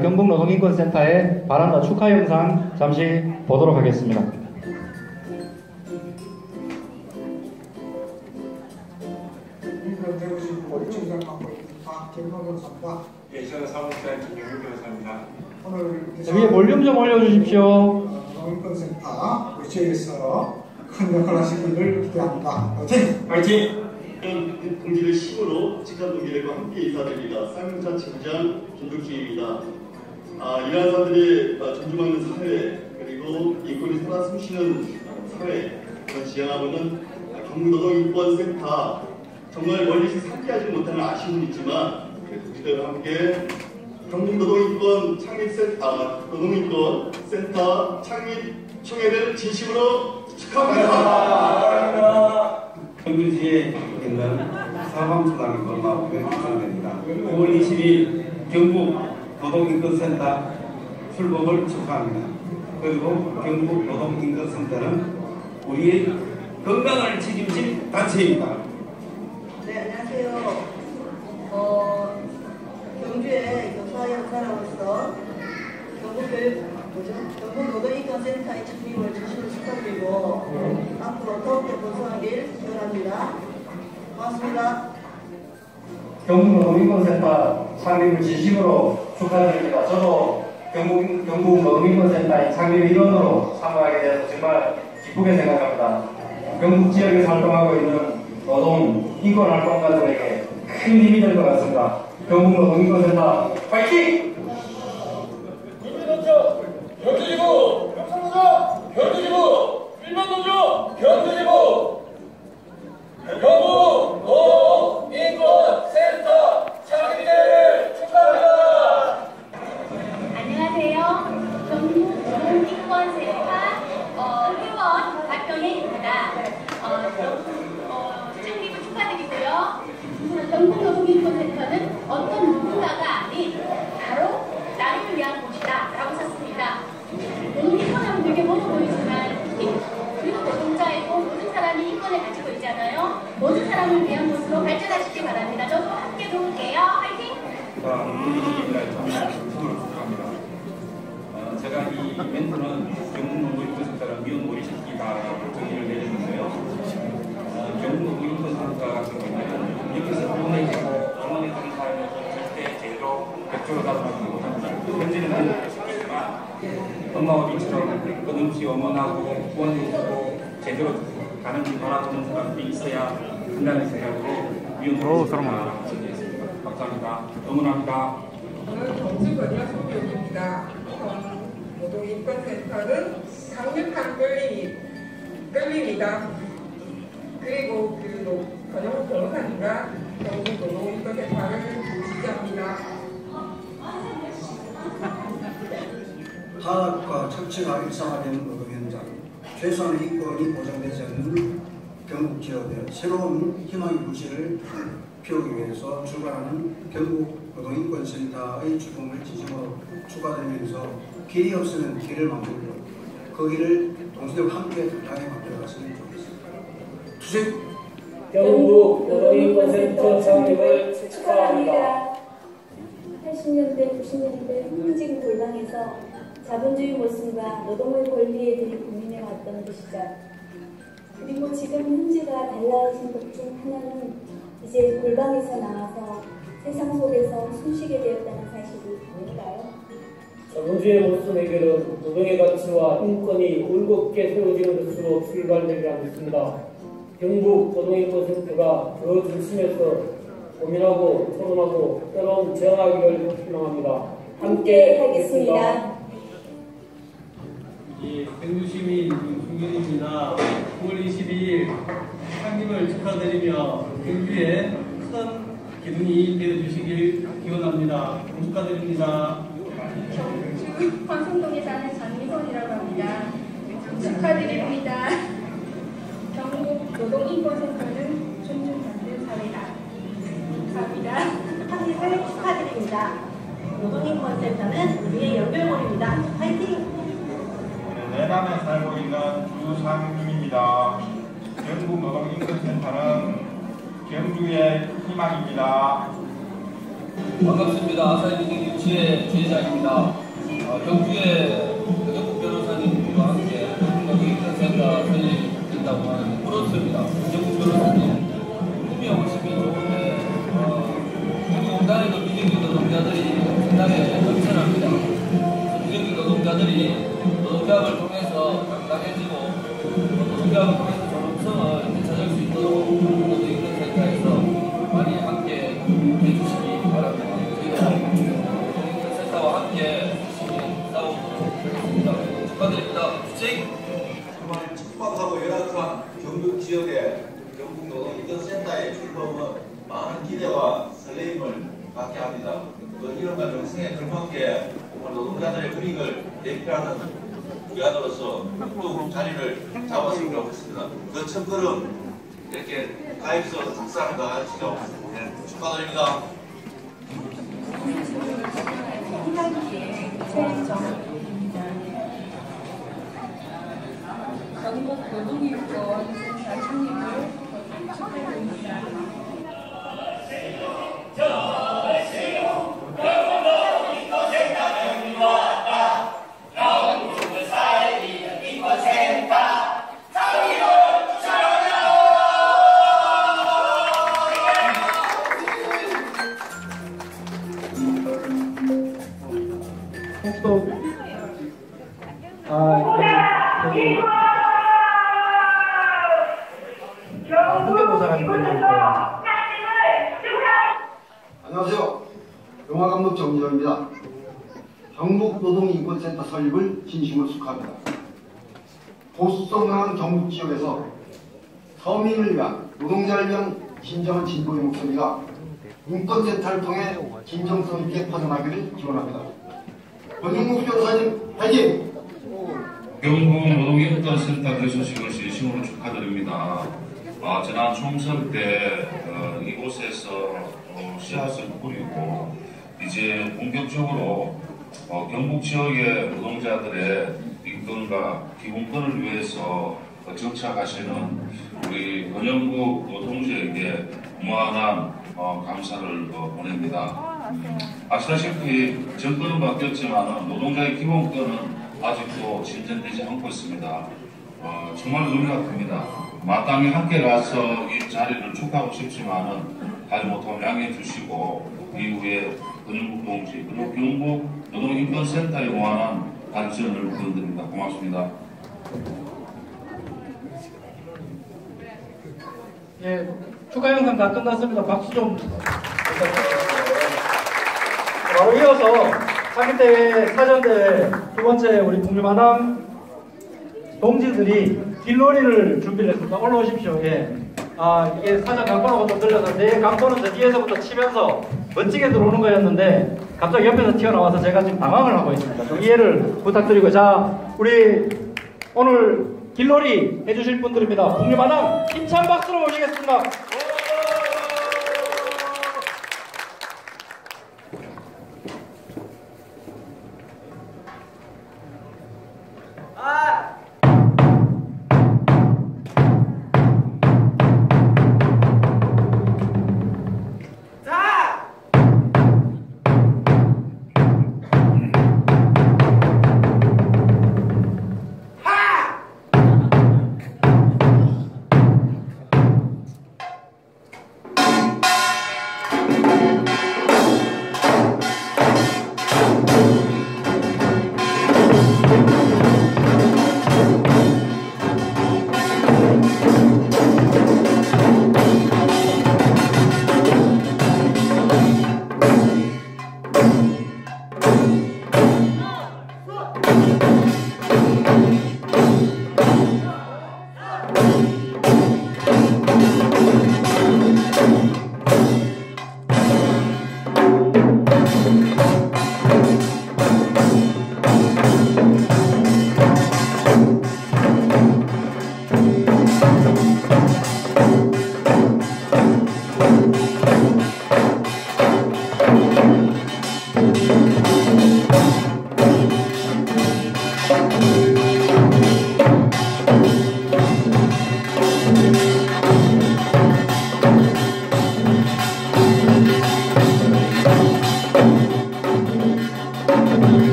경북노동인권센터의 바란다 축하 영상 잠시 보도록 하겠습니다. 예전 사무소의 김영규 변호사입니다. 위에 볼륨 좀 올려주십시오. 노동인권센터 위치에서 큰 역할 하시기를 기대합니다. 화이팅! 화이팅! 동지들 힘으로 직한 동지들과 함께 인사드립니다. 쌍용차 지부장 김덕주입니다. 이러한 사람들이 존중하는 사회 그리고 인권이 살아 숨쉬는 사회 그런 지향하고 있는 경북노동인권센터 정말 멀리서 상대하지 못하는 아쉬움은 있지만 동지들과 함께 경북노동인권 노동인권센터 창립 총회를 진심으로 축하합니다. 경주시에 있는 사방초등학교가 구성됩니다. 5월 20일 경북 노동인권센터 출범을 축하합니다. 그리고 경북 노동인권센터는 우리의 건강을 책임질 단체입니다. 네, 안녕하세요. 경주의 교사 역사로서 경북 노동인권센터의 창립을 진심으로 축하드리고 앞으로 더욱더 번성하길 기원합니다. 고맙습니다. 경북 노동인권센터 창립을 진심으로 축하드립니다. 저도 경북 노동인권센터의 창립위원으로 참가하게 되어서 정말 기쁘게 생각합니다. 경북 지역에서 활동하고 있는 노동, 인권 활동가들에게 큰 힘이 될 것 같습니다. 경북 노동인권센터 파이팅! 인민노조 경주지부, 경상노조 경주지부, 일반노조 경주지부, 경북 노동인권센터 창립을 축하합니다. 안녕하세요. 경북 노동인권센터 회원 박경혜입니다. 창립을 축하드리고요. 경북 노동인권센터는 어떤 누군가가 아닌 바로 나를 위한 곳이다 라고 썼습니다. 노동인권하면 되게 멀어 보이지만 그리고 노동자이고 모든 사람이 인권을 가지고 있잖아요. 모든 사람을 위한 곳으로 발전하시기 바랍니다. 저도 함께 도울게요. 화이팅! 제가 이 멘트는 경북노동인권센터를 미연 모리시키다라고 정의를 내렸는데요. 경북노동인권센터 같은 경우에는 여기서 보내고 병원에 가는 사람은 절대 제대로 백조를 가져가지 못합니다. 현재는 그렇게 시키지만 엄마와 미처럼 끝없이 응원하고 구원해주고 제대로 가는 길 바라보는 사람들이 있어야 한다는 생각으로 미연 모리시키다라고 정의했습니다. 감사합니다. 응원합니다. 저는 경주건이와 송병입니다. 노동인권센터는 강력한 끌림이다. 그리고 권영욱 변호사님과 경북 노동인권센터를 지지합니다. 파악과 착취가 일상화되는 노동 현장, 최소한의 인권이 보장되지 않는 경북 지역에 새로운 희망의 불씨를 피우기 위해서 출발하는 경북 노동인권센터의 출범을 진심으로 축하드리면서 길이 없으면 길을 만들고 그 길을 동시대와 함께 당당히 만들어갔으면 좋겠습니다. 투쟁! 경북 노동인권센터 창립을 축하합니다. 80년대, 90년대 hun직 골방에서 자본주의 모습과 노동의 권리에 대해 고민해왔던 그 시절, 그리고 지금 현재가 달라진 것 중 하나는 이제 골방에서 나와서 세상 속에서 숨쉬게 되었다는 사실이 아닐까요? 자본주의 모습 해결은 노동의 가치와 인권이 올곧게 세워지는 것으로 출발되리라 믿습니다. 경북 노동인권센터가 그 중심에서 고민하고 토론하고 때론 제안하기를 희망합니다. 함께 하겠습니다. 경주시민 김승균입니다. 9월 22일 창립을 축하드리며 경주에 큰 기둥이 되어주시길 기원합니다. 축하드립니다. 경주 권성동에 사는 장미선이라고 합니다. 축하드립니다. 경북 노동인권센터는 존중받는 사회다. 감사합니다. 창립을 축하드립니다. 노동인권센터는 우리의 연결고리입니다. 화이팅! 내남에 살고 있는 주상중입니다. 경북노동인권센터는 경주의 희망입니다. 반갑습니다. 아사히 유치의 주회장입니다. 경주의 경북 변호사님과 함께 노동인권센터 설립된다고 하는 프로스입니다. 경북 변호사님 꿈이 오심이 좋은데 경기공단에도 비정규 노동자들이 상당히 넘쳐납니다. 비정규 노동자들이 노동조합을 통해서 당당해지고 노동조합을 통해서 존엄성을 찾을 수 있도록 노동인권센터에서 많이 함께 해주시기 바랍니다. 저희도 센터와 함께 열심히 싸우도록 하겠습니다. 축하드립니다. 주책! 정말 척박하고 열악한 경북 지역의 경북 노동인권센터의 출범은 많은 기대와 설레임을 갖게 합니다. 이런과 영생에 걸맞게 노동자들의 불이익을 대표하는 기관으로서 또 자리를 잡았으면 좋겠습니다. 그 첫걸음 이렇게 가입서 작성을 다 하시죠. 축하드립니다. 전국 노동인권센터 창립을 축하드립니다. 안녕하세요. 영화감독 정지영입니다. 경북 노동인권센터 설립을 진심으로 축하합니다. 보수성 강한 경북 지역에서 서민을 위한, 노동자를 위한 진정한 진보의 목소리가 인권센터를 통해 진정성 있게 퍼져나기를 기원합니다. 권영국 변호사님 화이팅! 경북 노동인권센터 개소식을 진심으로 축하드립니다. 지난 총선 때 이곳에서 씨앗을 뿌리고 이제 본격적으로 경북 지역의 노동자들의 인권과 기본권을 위해서 정착하시는 우리 권영국 동지에게 무한한 감사를 보냅니다. 아시다시피 정권은 바뀌었지만 노동자의 기본권은 아직도 진전되지 않고 있습니다. 정말 의미가 큽니다. 마땅히 함께 가서 이 자리를 축하하고 싶지만은 가지 못하면 양해해 주시고 이후에 권영국 동지 그리고 경북 노동인권센터에 무한한 발전을 부탁드립니다. 고맙습니다. 예, 축하 영상 다 끝났습니다. 박수 좀 부탁드립니다. 바로 이어서 상기대회 사전대회 두 번째 우리 북유마당 동지들이 길놀이를 준비를 했습니다. 올라오십시오. 예. 이게 사전 강권하고 좀 들려서 내 강권은 저 뒤에서부터 치면서 멋지게 들어오는 거였는데 갑자기 옆에서 튀어나와서 제가 지금 당황을 하고 있습니다. 좀 이해를 부탁드리고, 자, 우리 오늘 길놀이 해주실 분들입니다. 북유마당 힘찬 박수로 모시겠습니다.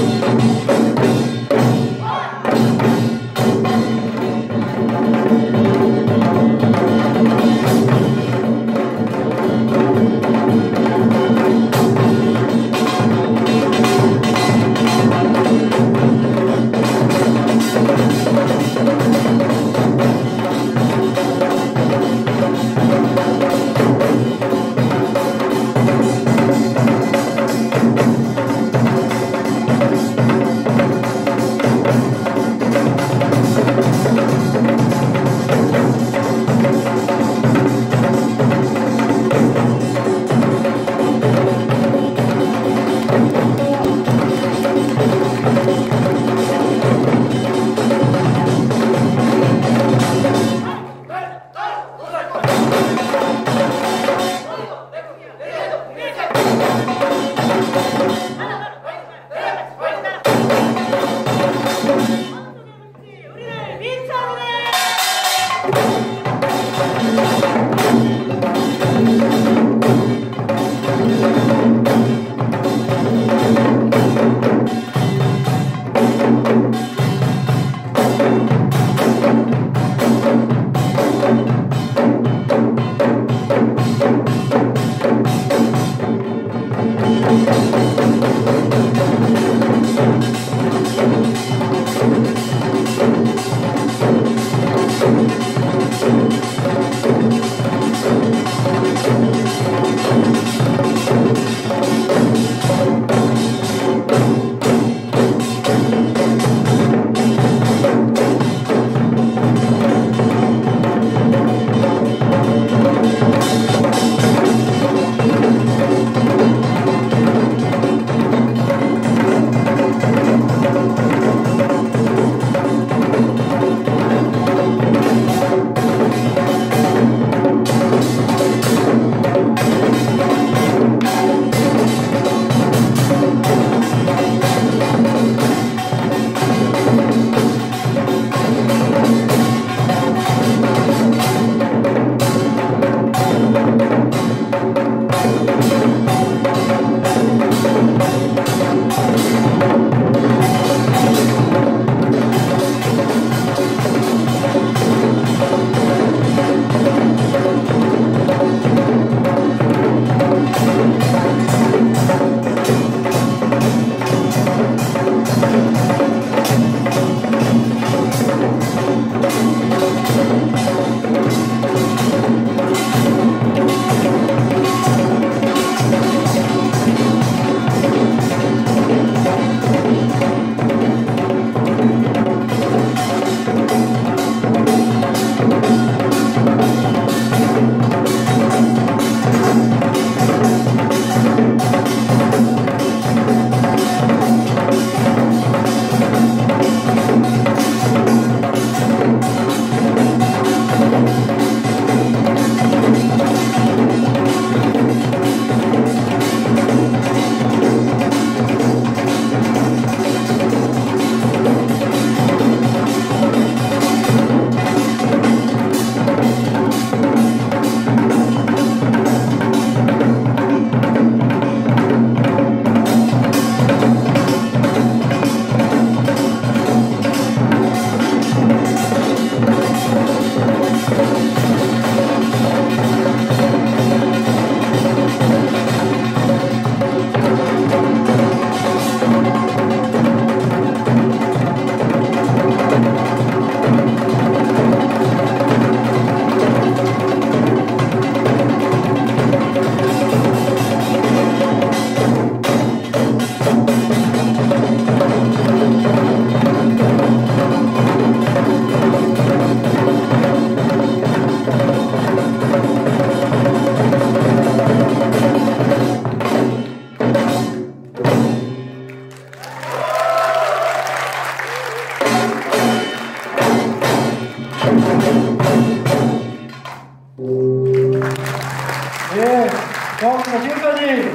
고맙습니다. 지금까지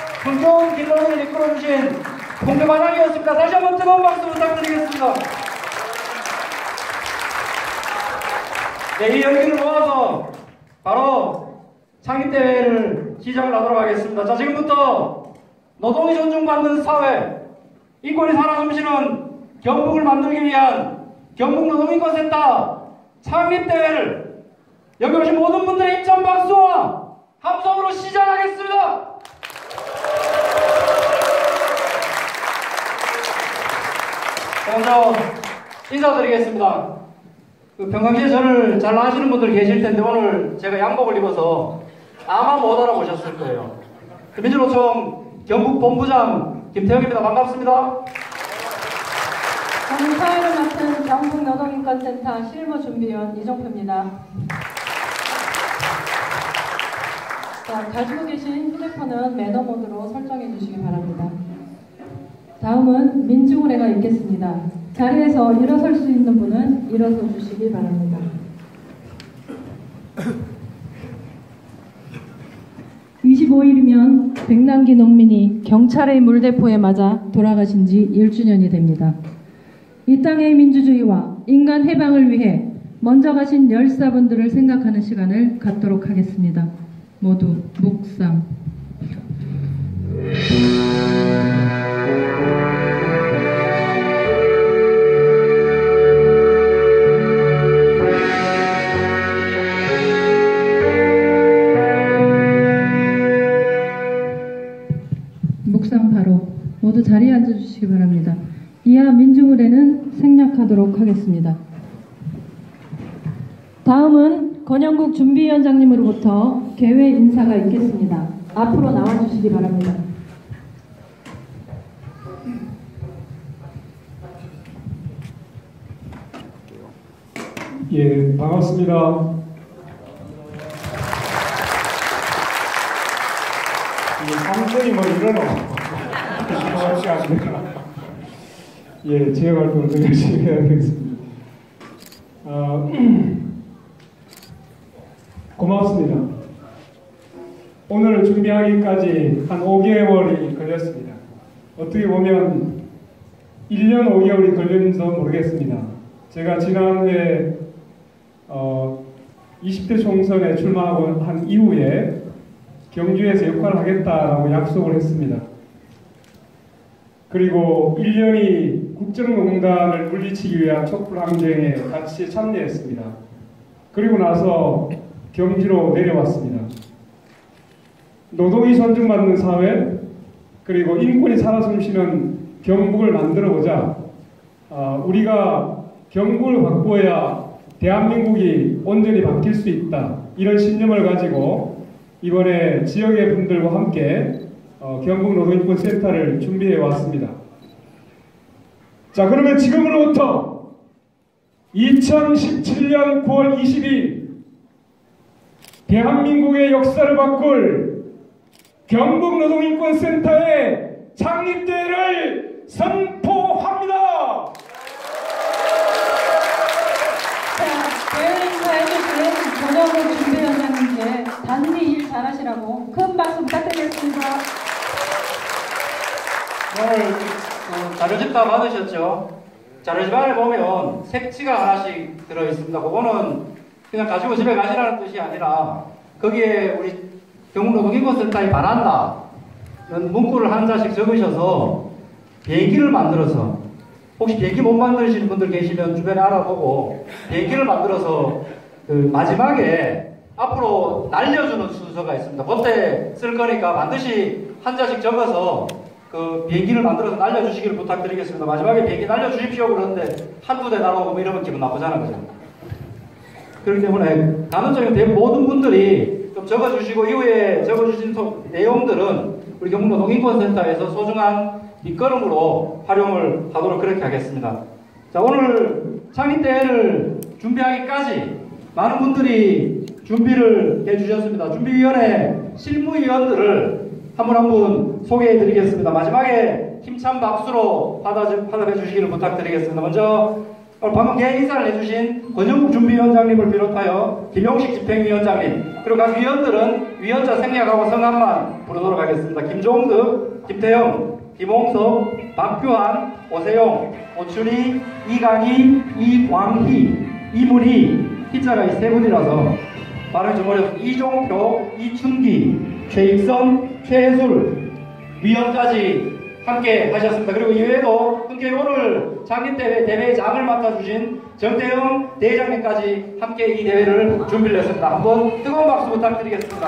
풍경 길러를 이끌어주신 공대마당이었습니다. 다시 한번 뜨거운 박수 부탁드리겠습니다. 네, 이 열기를 모아서 바로 창립대회를 시작을 하도록 하겠습니다. 자, 지금부터 노동이 존중받는 사회, 인권이 살아 숨쉬는 경북을 만들기 위한 경북노동인권센터 창립대회를 여기 오신 모든 분들의 입장 박수와 함성으로 시작하겠습니다. 먼저 인사드리겠습니다. 평상시에 저를 잘 아시는 분들 계실 텐데 오늘 제가 양복을 입어서 아마 못 알아보셨을 거예요. 민주노총 경북본부장 김태형입니다. 반갑습니다. 저는 사회를 맡은 경북노동인권센터 실무준비위원 이종표입니다. 자, 가지고 계신 휴대폰은 매너 모드로 설정해 주시기 바랍니다. 다음은 민중의례가 있겠습니다. 자리에서 일어설 수 있는 분은 일어서 주시기 바랍니다. (25일이면) 백남기 농민이 경찰의 물대포에 맞아 돌아가신 지 1주년이 됩니다. 이 땅의 민주주의와 인간 해방을 위해 먼저 가신 열사분들을 생각하는 시간을 갖도록 하겠습니다. 모두 묵상. 묵상 바로 모두 자리에 앉아주시기 바랍니다. 이하 민중의례는 생략하도록 하겠습니다. 다음은 권영국 준비위원장님으로부터 개회 인사가 있겠습니다. 앞으로 나와주시기 바랍니다. 예, 반갑습니다. 상승이 뭐 이러노? 고맙지 않습니까? 예, 지역 활동을 더 열심히 해야 되겠습니다. 고맙습니다. 오늘 준비하기까지 한 5개월이 걸렸습니다. 어떻게 보면 1년 5개월이 걸렸는지도 모르겠습니다. 제가 지난해 20대 총선에 출마하고 한 이후에 경주에서 역할을 하겠다라고 약속을 했습니다. 그리고 1년이 국정농단을 물리치기 위한 촛불항쟁에 같이 참여했습니다. 그리고 나서 경주로 내려왔습니다. 노동이 존중받는 사회, 그리고 인권이 살아 숨쉬는 경북을 만들어보자. 우리가 경북을 바꾸어야 대한민국이 온전히 바뀔 수 있다. 이런 신념을 가지고 이번에 지역의 분들과 함께 경북노동인권센터를 준비해 왔습니다. 자, 그러면 지금으로부터 2017년 9월 22일 대한민국의 역사를 바꿀 경북노동인권센터의 창립대회를 선포합니다. 대회 인사해주신 권영국 준비위원장님께 단디 일 잘하시라고 큰 박수 부탁드리겠습니다. 오늘 자료집 다 받으셨죠? 자료집 안에 보면 색지가 하나씩 들어있습니다. 그거는 그냥 가지고 집에 가시라는 뜻이 아니라 거기에 우리 경북노동인권센터에 바란다는 문구를 한 자씩 적으셔서 비행기를 만들어서, 혹시 비행기 못 만드시는 분들 계시면 주변에 알아보고 비행기를 만들어서 그 마지막에 앞으로 날려주는 순서가 있습니다. 그때 쓸 거니까 반드시 한 자씩 적어서 그 비행기를 만들어서 날려주시기를 부탁드리겠습니다. 마지막에 비행기 날려주십시오 그러는데 한두 대 날아오고 뭐 이러면 기분 나쁘잖아요. 그죠? 그렇기 때문에 간헐적인 모든 분들이 좀 적어주시고 이후에 적어주신 내용들은 우리 경북노동인권센터에서 소중한 뒷걸음으로 활용을 하도록 그렇게 하겠습니다. 자, 오늘 창립대회를 준비하기까지 많은 분들이 준비를 해주셨습니다. 준비위원회 실무위원들을 한 분 한 분 소개해 드리겠습니다. 마지막에 힘찬 박수로 화답해 주시기를 부탁드리겠습니다. 먼저 방금 개인 인사를 해주신 권영국 준비위원장님을 비롯하여 김용식 집행위원장님, 그리고 각 위원들은 위원자 생략하고 성함만 부르도록 하겠습니다. 김종득, 김태형, 김홍석, 박규환, 오세용, 오춘희, 이강희, 이광희, 이문희, 희자가 이 세 분이라서 발음이 좀 어렵습니다. 이종표, 이춘기, 최익선, 최혜술 위원까지 함께 하셨습니다. 그리고 이외에도 흔쾌히 오늘 창립대회 장을 맡아주신 정태영 대회장님까지 함께 이 대회를 준비를 했습니다. 한번 뜨거운 박수 부탁드리겠습니다.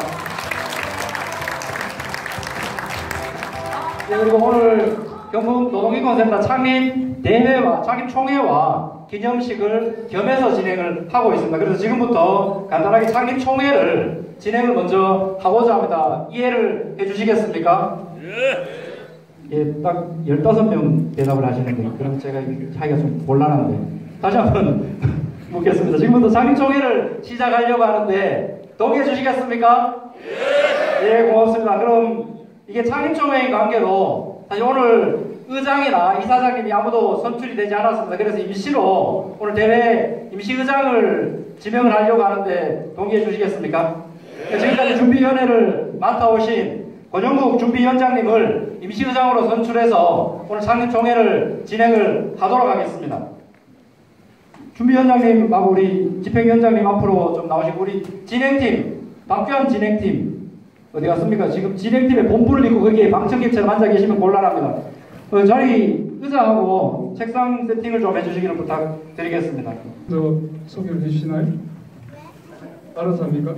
네, 그리고 오늘 경북 노동인권센터 창립 대회와 창립 총회와 기념식을 겸해서 진행을 하고 있습니다. 그래서 지금부터 간단하게 창립 총회를 진행을 먼저 하고자 합니다. 이해를 해주시겠습니까? 예, 딱 15명 대답을 하시는데 그럼 제가 하기가 좀 곤란한데 다시 한번 묻겠습니다. 지금부터 창립 총회를 시작하려고 하는데 동의해 주시겠습니까? 예, 고맙습니다. 그럼 이게 창립 총회인 관계로 사실 오늘 의장이나 이사장님이 아무도 선출이 되지 않았습니다. 그래서 임시로 오늘 대회 임시의장을 지명을 하려고 하는데 동의해 주시겠습니까? 지금까지 준비위원회를 맡아오신 권영국 준비위원장님을 임시의장으로 선출해서 오늘 창립총회를 진행을 하도록 하겠습니다. 준비위원장님하고 우리 집행위원장님 앞으로 좀 나오시고 우리 진행팀, 박규환 진행팀 어디 갔습니까? 지금 진행팀의 본부를 입고 거기에 방청객처럼 앉아 계시면 곤란합니다. 자리 의자하고 책상 세팅을 좀 해주시기를 부탁드리겠습니다. 소개를 해주시나요? 알아서 합니까?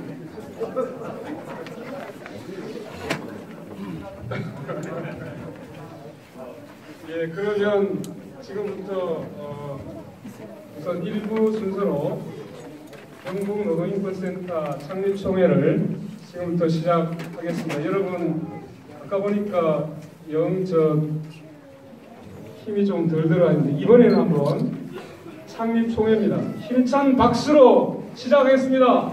예, 그러면 지금부터 우선 1부 순서로 경북노동인권센터 창립총회를 지금부터 시작하겠습니다. 여러분 아까 보니까 힘이 좀 덜 들어가는데 이번에는 한번 창립총회입니다. 힘찬 박수로 시작하겠습니다.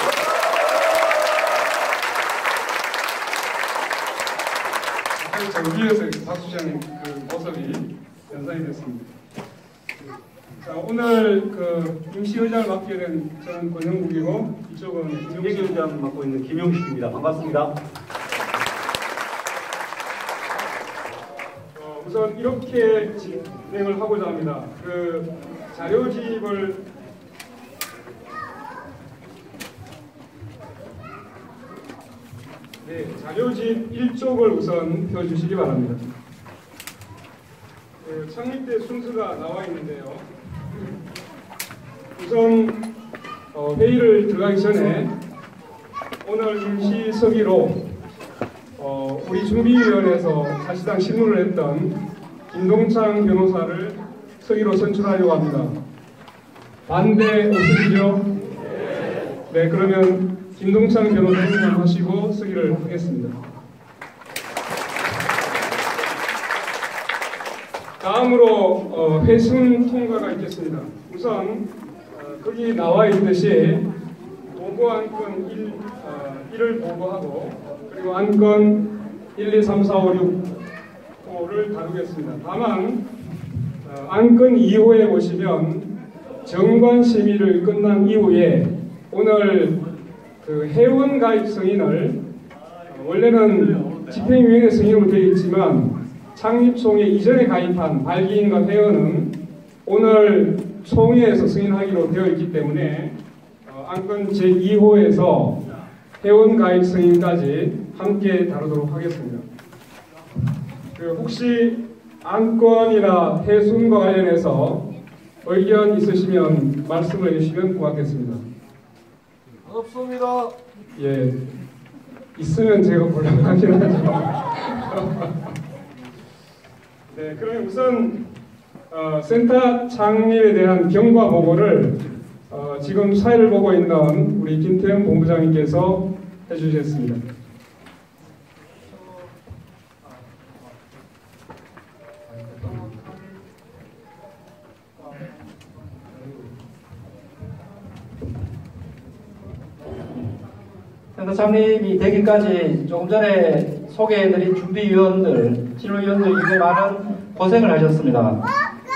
저 위에서 박수장 그 모습이 연상이 됐습니다. 자, 오늘 임시의장을 맡게 된 저는 권영국이고 이쪽은 임시의장 맡고 있는 김용식입니다. 반갑습니다. 우선 이렇게 진행을 하고자 합니다. 자료집을 자료집 1쪽을 우선 펴주시기 바랍니다. 창립대 순서가 나와 있는데요. 우선 회의를 들어가기 전에 오늘 임시서기로 우리 준비위원회에서 사실상 실무를 했던 김동창 변호사를 서기로 선출하려고 합니다. 반대 없으시죠? 네, 그러면 김동창 변호사님 하시고 서기를 하겠습니다. 다음으로 회순 통과가 있겠습니다. 우선 거기 나와 있듯이 보고안건 1을 보고하고 그리고 안건 1, 2, 3, 4, 5, 6호를 다루겠습니다. 다만 안건 2호에 보시면 정관심의를 끝난 이후에 오늘 회원 가입 승인을 원래는 집행위원회 승인으로 되어 있지만 창립총회 이전에 가입한 발기인과 회원은 오늘 총회에서 승인하기로 되어 있기 때문에 안건 제2호에서 회원 가입 승인까지 함께 다루도록 하겠습니다. 혹시 안건이나 회순과 관련해서 의견 있으시면 말씀을 해주시면 고맙겠습니다. 없습니다. 예, 있으면 제가 곤란하긴 하죠. 네, 그러면 우선 센터 창립에 대한 경과 보고를 지금 사회를 보고 있는 우리 김태형 본부장님께서 해주셨습니다. 센터 창립이 되기까지 조금 전에 소개해드린 준비위원들, 실무위원들 이제 많은 고생을 하셨습니다.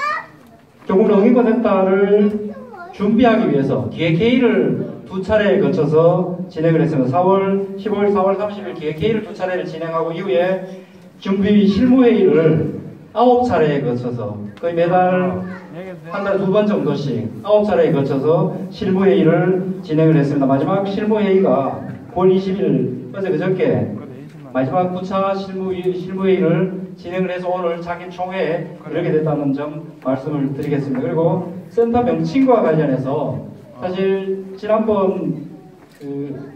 경북노동인권센터를 준비하기 위해서 기획회의를 2차례에 거쳐서 진행을 했습니다. 4월 15일, 4월 30일 기획회의를 2차례를 진행하고 이후에 준비 실무회의를 9차례에 거쳐서 거의 매달 한 달에 2번 정도씩 9차례에 거쳐서 실무회의를 진행을 했습니다. 마지막 실무회의가 9월 20일 어제 그저께 마지막 9차 실무회의를 진행을 해서 오늘 장기 총회에 이렇게 됐다는 점 말씀을 드리겠습니다. 그리고 센터 명칭과 관련해서 사실 지난번 그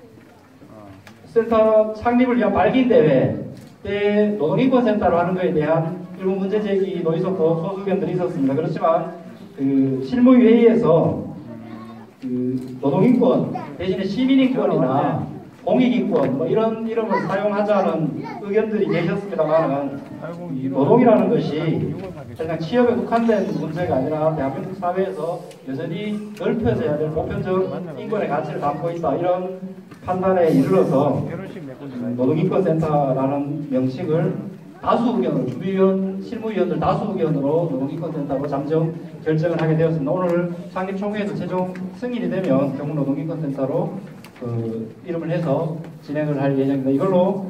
센터 창립을 위한 발긴 대회 때 노동인권센터로 하는 것에 대한 일부 문제 제기도 있었고 소수 의견들이 있었습니다. 그렇지만 그 실무회의에서 그 노동인권 대신에 시민인권이나 공익인권 뭐 이런 이름을 사용하자는 의견들이 계셨습니다만 노동이라는 것이 그냥 취업에 국한된 문제가 아니라 대한민국 사회에서 여전히 넓혀져야 될 보편적 인권의 가치를 담고 있다 이런 판단에 이르러서 노동인권센터라는 명칭을 다수 의견으로 주비위원, 실무위원들 다수 의견으로 노동인권센터로 잠정 결정을 하게 되었습니다. 오늘 창립 총회에서 최종 승인이 되면 경북노동인권센터로 그 이름을 해서 진행을 할 예정입니다. 이걸로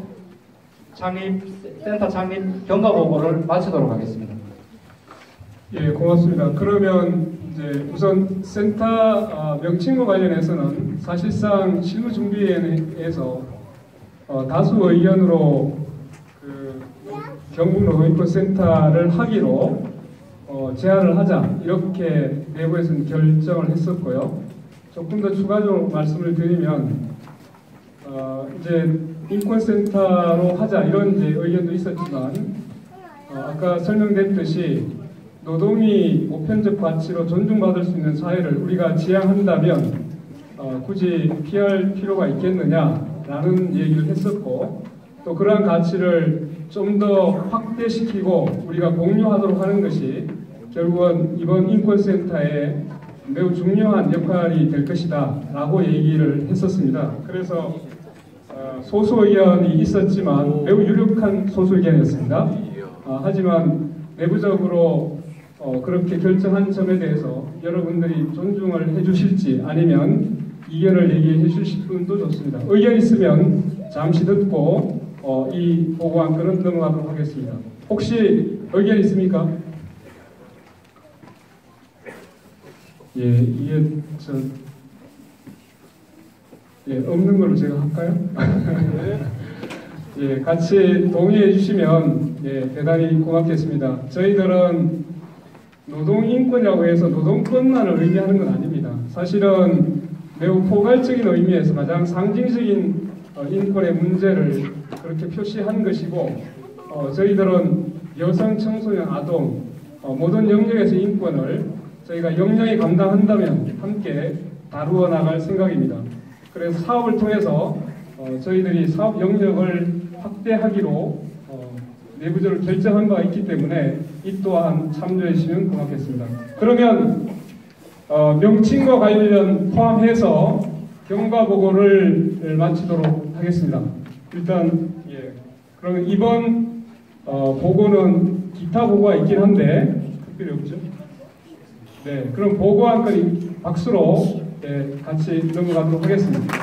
센터 창립 경과 보고를 마치도록 하겠습니다. 예, 고맙습니다. 그러면 이제 우선 센터 명칭과 관련해서는 사실상 실무준비회에서 다수 의견으로 그 경북노동인권센터를 하기로 제안을 하자 이렇게 내부에서는 결정을 했었고요. 조금 더 추가적으로 말씀을 드리면 이제 인권센터로 하자 이런 이제 의견도 있었지만 아까 설명됐듯이 노동이 보편적 가치로 존중받을 수 있는 사회를 우리가 지향한다면 굳이 피할 필요가 있겠느냐라는 얘기를 했었고 또 그러한 가치를 좀 더 확대시키고 우리가 공유하도록 하는 것이 결국은 이번 인권센터의 매우 중요한 역할이 될 것이다 라고 얘기를 했었습니다. 그래서 소수 의견이 있었지만 매우 유력한 소수 의견이었습니다. 하지만 내부적으로 그렇게 결정한 점에 대해서 여러분들이 존중을 해주실지 아니면 이견을 얘기해 주실 분도 좋습니다. 의견 있으면 잠시 듣고 이 보고한 건은 넘어가도록 하겠습니다. 혹시 의견 있습니까? 예, 이게 없는 걸로 제가 할까요? 예, 같이 동의해 주시면 대단히 고맙겠습니다. 저희들은 노동인권이라고 해서 노동권만을 의미하는 건 아닙니다. 사실은 매우 포괄적인 의미에서 가장 상징적인 인권의 문제를 그렇게 표시한 것이고 저희들은 여성, 청소년, 아동 모든 영역에서 인권을 저희가 역량이 감당한다면 함께 다루어 나갈 생각입니다. 그래서 사업을 통해서 저희들이 사업 영역을 확대하기로 내부적으로 결정한 바가 있기 때문에 이 또한 참조해 주시면 고맙겠습니다. 그러면 명칭과 관련 포함해서 경과 보고를 마치도록 하겠습니다. 일단 그러면 이번 보고는 기타 보고가 있긴 한데 특별히 없죠? 네, 그럼 보고한 건 박수로 같이 넘어가도록 하겠습니다.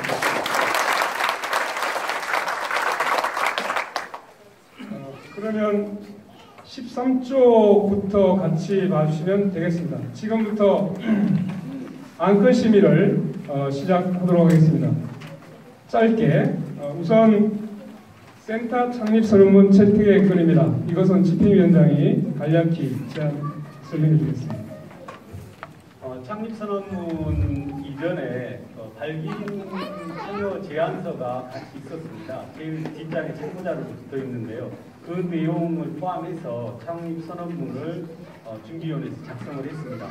그러면 13조부터 같이 봐주시면 되겠습니다. 지금부터 안건 심의를 시작하도록 하겠습니다. 짧게 우선 센터 창립 선언문 채택의 건입니다. 이것은 집행위원장이 간략히 제안 설명해 주겠습니다. 창립선언문 이전에 발긴 참여 제안서가 같이 있었습니다. 제일 뒷장에 참고자료로 붙어 있는데요. 그 내용을 포함해서 창립선언문을 중기위원회에서 작성을 했습니다.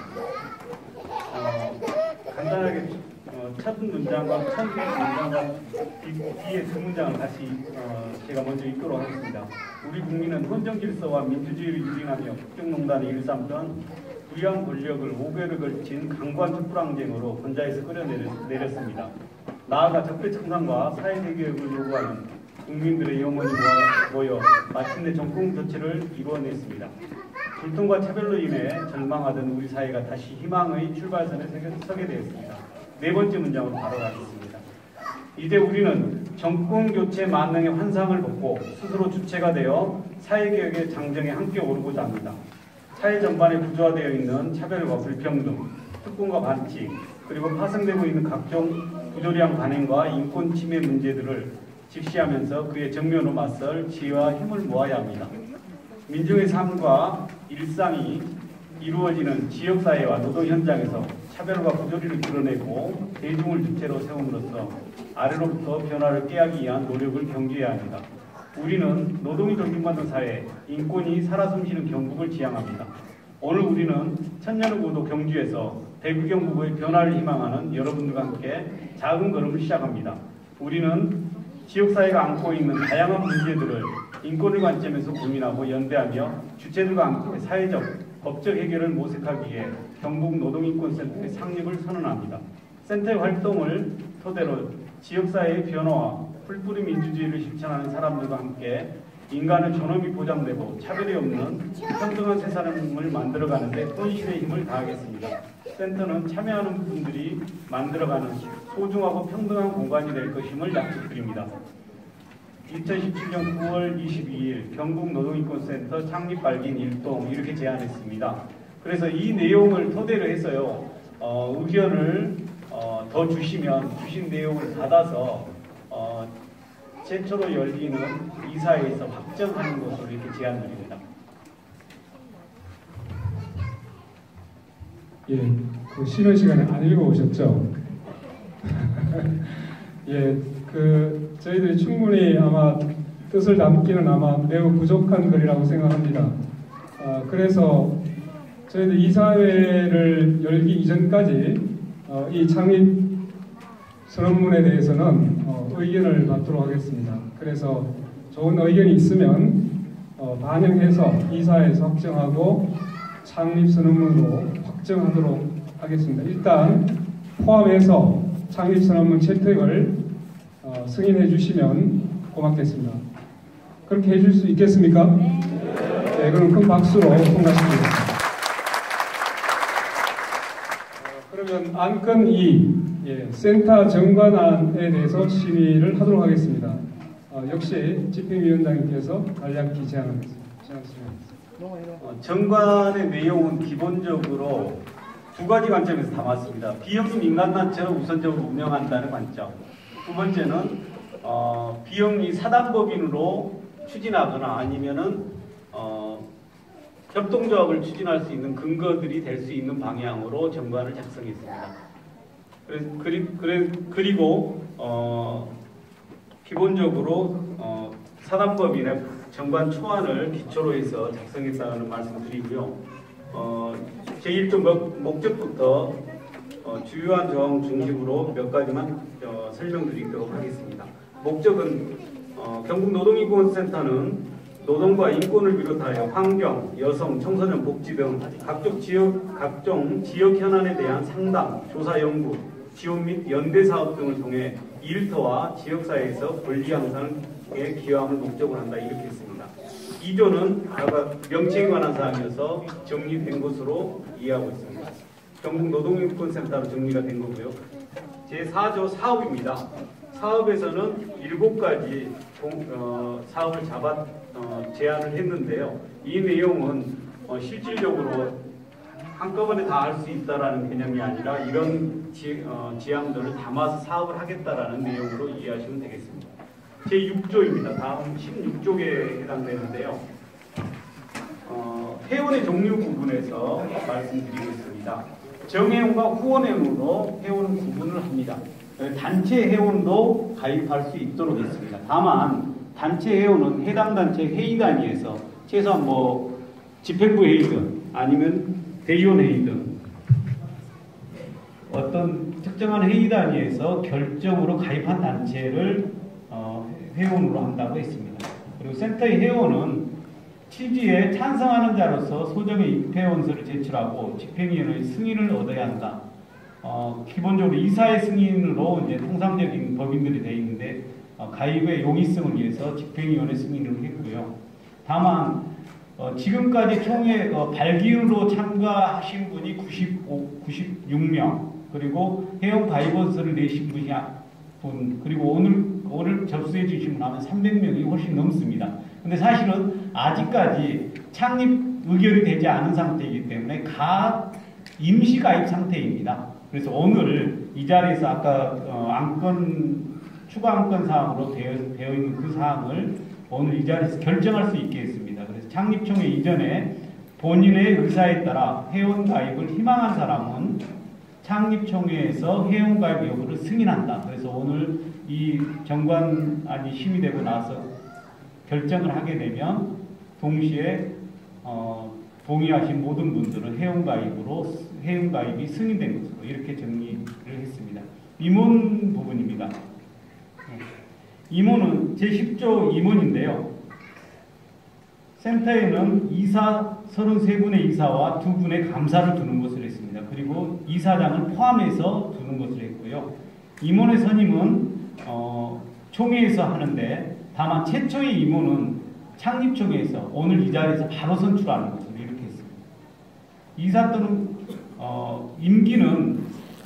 간단하게 첫 문장과 첫 문장과 뒤에 두 문장을 다시 제가 먼저 읽도록 하겠습니다. 우리 국민은 헌정 질서와 민주주의를 유지하며 국정농단을 일삼던 부유한 권력을 5개월에 걸친 강관 촛불항쟁으로 권좌에서 끌어내렸습니다. 나아가 적폐청산과 사회대개혁을 요구하는 국민들의 영혼이 모여 마침내 정권 교체를 이뤄냈습니다. 불통과 차별로 인해 절망하던 우리 사회가 다시 희망의 출발선에 서게 되었습니다. 네 번째 문장으로 바로 가겠습니다. 이제 우리는 정권 교체 만능의 환상을 벗고 스스로 주체가 되어 사회개혁의 장정에 함께 오르고자 합니다. 사회 전반에 구조화되어 있는 차별과 불평등, 특권과 반칙, 그리고 파생되고 있는 각종 부조리한 관행과 인권 침해 문제들을 직시하면서 그의 정면으로 맞설 지혜와 힘을 모아야 합니다. 민중의 삶과 일상이 이루어지는 지역사회와 노동 현장에서 차별과 부조리를 드러내고 대중을 주체로 세움으로써 아래로부터 변화를 깨하기 위한 노력을 경주해야 합니다. 우리는 노동이 존중받는 사회, 인권이 살아 숨쉬는 경북을 지향합니다. 오늘 우리는 천년의 고도 경주에서 대구 경북의 변화를 희망하는 여러분들과 함께 작은 걸음을 시작합니다. 우리는 지역사회가 안고 있는 다양한 문제들을 인권의 관점에서 고민하고 연대하며 주체들과 함께 사회적, 법적 해결을 모색하기 위해 경북노동인권센터의 창립을 선언합니다. 센터의 활동을 토대로 지역사회의 변화와 풀뿌리 민주주의를 실천하는 사람들과 함께 인간의 존엄이 보장되고 차별이 없는 평등한 세상을 만들어가는 데 혼신의 힘을 다하겠습니다. 센터는 참여하는 분들이 만들어가는 소중하고 평등한 공간이 될 것임을 약속드립니다. 2017년 9월 22일 경북노동인권센터 창립 발긴 일동 이렇게 제안했습니다. 그래서 이 내용을 토대로 해서요, 의견을 더 주시면 주신 내용을 받아서 최초로 열리는 이사회에서 확정하는 것으로 이렇게 제안드립니다. 예, 그 쉬는 시간에 안 읽어오셨죠? 예, 저희들이 충분히 아마 뜻을 담기는 아마 매우 부족한 글이라고 생각합니다. 그래서 저희들 이사회를 열기 이전까지 이 창립 선언문에 대해서는 의견을 받도록 하겠습니다. 그래서 좋은 의견이 있으면 반영해서 이사회에서 확정하고 창립 선언문으로 확정하도록 하겠습니다. 일단 포함해서 창립 선언문 채택을 승인해 주시면 고맙겠습니다. 그렇게 해줄 수 있겠습니까? 네, 그럼 큰 박수로 통과시키겠습니다. 그러면 안건 2, 센터 정관안에 대해서 심의를 하도록 하겠습니다. 역시 집행위원장님께서 간략히 제안하겠습니다. 정관의 내용은 기본적으로 두 가지 관점에서 담았습니다. 비영리 민간단체를 우선적으로 운영한다는 관점. 두 번째는 비영리 사단법인으로 추진하거나 아니면은 협동조합을 추진할 수 있는 근거들이 될 수 있는 방향으로 정관을 작성했습니다. 그리고 기본적으로 사단법인의 정관 초안을 기초로 해서 작성했다는 말씀드리고요. 제1조 목적부터 주요한 조항 중심으로 몇 가지만 설명드리도록 하겠습니다. 목적은 경북노동인권센터는 노동과 인권을 비롯하여 환경, 여성, 청소년 복지 등 각종 지역 현안에 대한 상담, 조사 연구, 지원 및 연대 사업 등을 통해 일터와 지역사회에서 권리 향상에 기여함을 목적으로 한다 이렇게 했습니다. 2조는 아까 명칭에 관한 사항이어서 정리된 것으로 이해하고 있습니다. 경북노동인권센터로 정리가 된 거고요. 제4조 사업입니다. 사업에서는 7가지 사업을 제안을 했는데요. 이 내용은 실질적으로 한꺼번에 다 할 수 있다라는 개념이 아니라 이런 지향들을 담아서 사업을 하겠다라는 내용으로 이해하시면 되겠습니다. 제6조입니다. 다음 16조에 해당되는데요. 회원의 종류 부분에서 말씀드리겠습니다. 정회원과 후원회원으로 회원은 구분을 합니다. 단체 회원도 가입할 수 있도록 했습니다. 다만 단체 회원은 해당 단체 회의 단위에서 최소한 집행부 회의든 아니면 대의원 회의든 어떤 특정한 회의 단위에서 결정으로 가입한 단체를 회원으로 한다고 했습니다. 그리고 센터의 회원은 취지에 찬성하는 자로서 소정의 입회원서를 제출하고 집행위원회의 승인을 얻어야 한다. 기본적으로 이사의 승인으로 이제 통상적인 법인들이 되어 있는데 가입의 용이성을 위해서 집행위원회 승인을 했고요. 다만 지금까지 총회 발기로 참가하신 분이 96명 그리고 회원 가입원서를 내신 분이 그리고 오늘 접수해 주신 분 하면 300명이 훨씬 넘습니다. 근데 사실은 아직까지 창립 의결이 되지 않은 상태이기 때문에 임시 가입 상태입니다. 그래서 오늘 이 자리에서 아까 추가 안건 사항으로 되어 있는 그 사항을 오늘 이 자리에서 결정할 수 있게 했습니다. 그래서 창립총회 이전에 본인의 의사에 따라 회원가입을 희망한 사람은 창립총회에서 회원가입 여부를 승인한다. 그래서 오늘 이 정관안이 심의되고 나서 결정을 하게 되면 동시에 동의하신 모든 분들은 회원가입이 승인된 것으로 이렇게 정리를 했습니다. 임원 부분입니다. 임원은 제10조 임원인데요. 센터에는 이사 33분의 이사와 2분의 감사를 두는 것을 했습니다. 그리고 이사장을 포함해서 두는 것을 했고요. 임원의 선임은 총회에서 하는데 다만 최초의 임원은 창립총회에서 오늘 이 자리에서 바로 선출하는 것으로 이렇게 했습니다. 이사 또는 임기는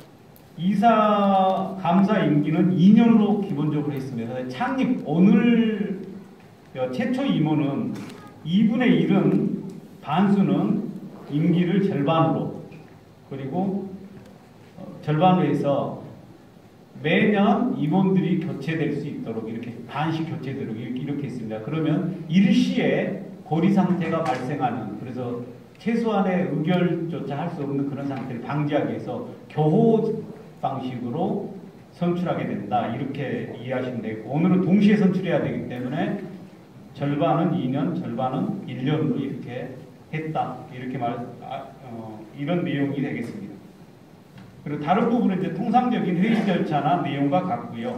이사 감사 임기는 2년으로 기본적으로 했습니다. 창립 오늘 최초 임원은 2분의 1은 반수는 임기를 절반으로 그리고 절반으로 해서 매년 임원들이 교체될 수 있도록 이렇게 반씩 교체되도록 이렇게 했습니다. 그러면 일시에 고리 상태가 발생하는 그래서 최소한의 의결조차 할 수 없는 그런 상태를 방지하기 위해서 교호 방식으로 선출하게 된다. 이렇게 이해하시면 되고 오늘은 동시에 선출해야 되기 때문에 절반은 2년, 절반은 1년으로 이렇게 했다. 이렇게 이런 내용이 되겠습니다. 그리고 다른 부분은 이제 통상적인 회의 절차나 내용과 같고요.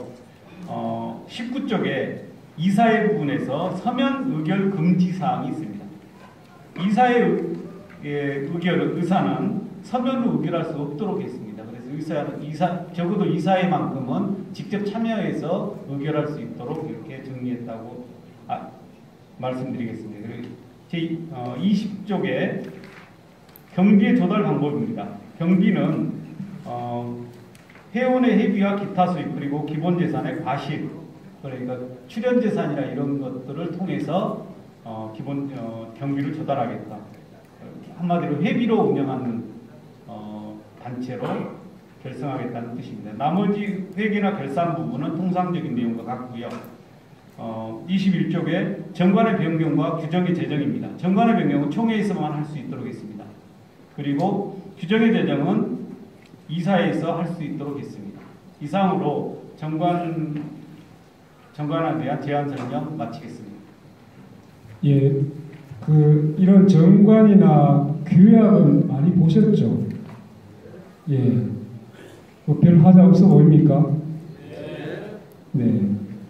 19쪽에 이사회 부분에서 서면 의결 금지 사항이 있습니다. 이사의 의사는 서면으로 의결할 수 없도록 했습니다. 그래서 적어도 이사회만큼은 직접 참여해서 의결할 수 있도록 이렇게 정리했다고 말씀드리겠습니다. 그리고 제20쪽에 경비의 조달 방법입니다. 경비는 회원의 회비와 기타 수입 그리고 기본재산의 과실 그러니까 출연재산이나 이런 것들을 통해서 경비를 조달하겠다. 한마디로 회비로 운영하는 단체로 결성하겠다는 뜻입니다. 나머지 회계나 결산 부분은 통상적인 내용과 같고요. 21쪽에 정관의 변경과 규정의 제정입니다. 정관의 변경은 총회에서만 할 수 있도록 했습니다. 그리고 규정의 제정은 이사회에서 할 수 있도록 했습니다. 이상으로 정관에 대한 제안 설명 마치겠습니다. 예, 이런 정관이나 규약은 많이 보셨죠? 예, 별 하자 없어 보입니까? 네.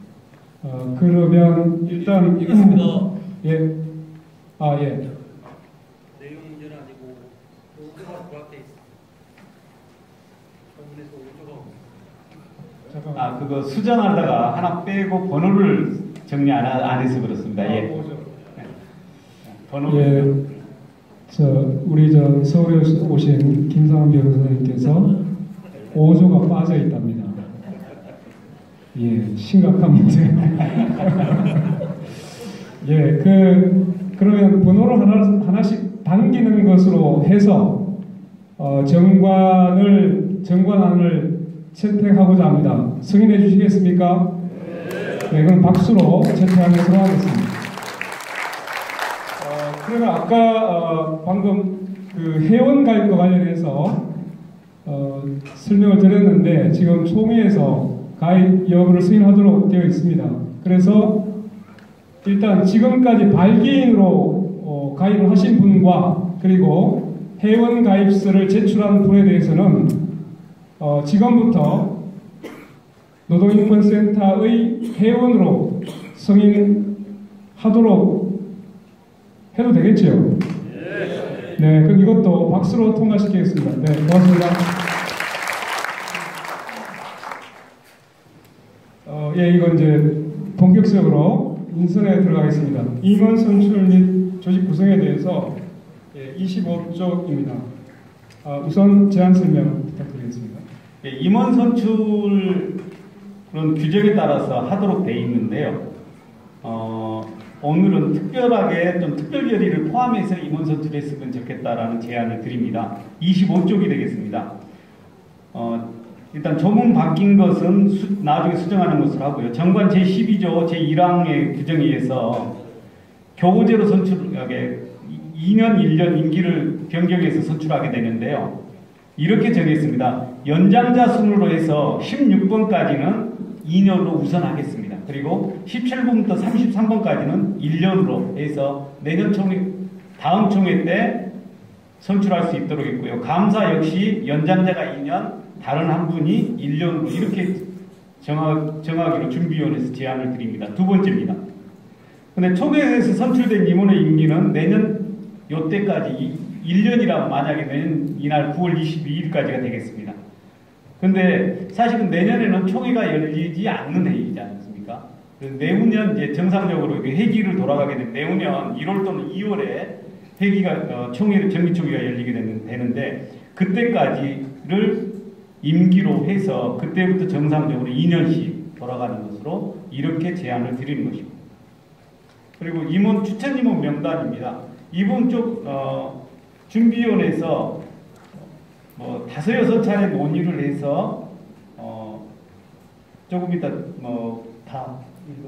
그러면 일단 읽겠습니다. 예, 예. 내용 문제는 아니고 오조가 부합돼 있어. 정문에서 오조가. 그거 수정하다가 하나 빼고 번호를 정리 안 해서 그렇습니다. 예. 번호. 예. 우리 서울에 오신 김상훈 변호사님께서 5조가 빠져 있답니다. 예, 심각한 문제. 예, 그러면 번호를 하나씩 당기는 것으로 해서 정관안을 채택하고자 합니다. 승인해 주시겠습니까? 네, 그럼 박수로 채택하는 것으로 하겠습니다. 그러면 아까 방금 회원 가입과 관련해서 설명을 드렸는데 지금 총회에서 가입 여부를 승인하도록 되어 있습니다. 그래서 일단 지금까지 발기인으로 가입을 하신 분과 그리고 회원 가입서를 제출한 분에 대해서는 지금부터 노동인권센터의 회원으로 승인하도록 해도 되겠죠? 네, 그럼 이것도 박수로 통과시키겠습니다. 네, 고맙습니다. 예, 이건 이제 본격적으로 인선에 들어가겠습니다. 임원 선출 및 조직 구성에 대해서 25쪽입니다. 우선 제안 설명 부탁드리겠습니다. 예, 임원 선출은 규정에 따라서 하도록 되어 있는데요. 오늘은 특별하게 좀 특별 결의를 포함해서 임원 선출했으면 좋겠다라는 제안을 드립니다. 25쪽이 되겠습니다. 일단 조문 바뀐 것은 나중에 수정하는 것으로 하고요. 정관 제12조 제1항의 규정에 의해서 교부제로 선출하게 2년 1년 임기를 변경해서 선출하게 되는데요. 이렇게 정했습니다. 연장자 순으로 해서 16번까지는 2년으로 우선하겠습니다. 그리고 17번부터 33번까지는 1년으로 해서 내년 총회, 다음 총회 때 선출할 수 있도록 했고요. 감사 역시 연장자가 2년, 다른 한 분이 1년으로 이렇게 정하기로 준비위원회에서 제안을 드립니다. 두 번째입니다. 근데 총회에서 선출된 임원의 임기는 내년 요때까지 1년이라면 만약에 내년 이날 9월 22일까지가 되겠습니다. 근데 사실은 내년에는 총회가 열리지 않는 회의이지 않습니까? 그래서 내후년 이제 정상적으로 회기를 돌아가게 되면 내후년 1월 또는 2월에 회기가 정기총회가 열리게 되는데 그때까지를 임기로 해서 그때부터 정상적으로 2년씩 돌아가는 것으로 이렇게 제안을 드리는 것입니다. 그리고 임원 추천 임원 명단입니다. 이번 쪽 준비위원회에서 뭐 5-6차례 논의를 해서 조금 이따 다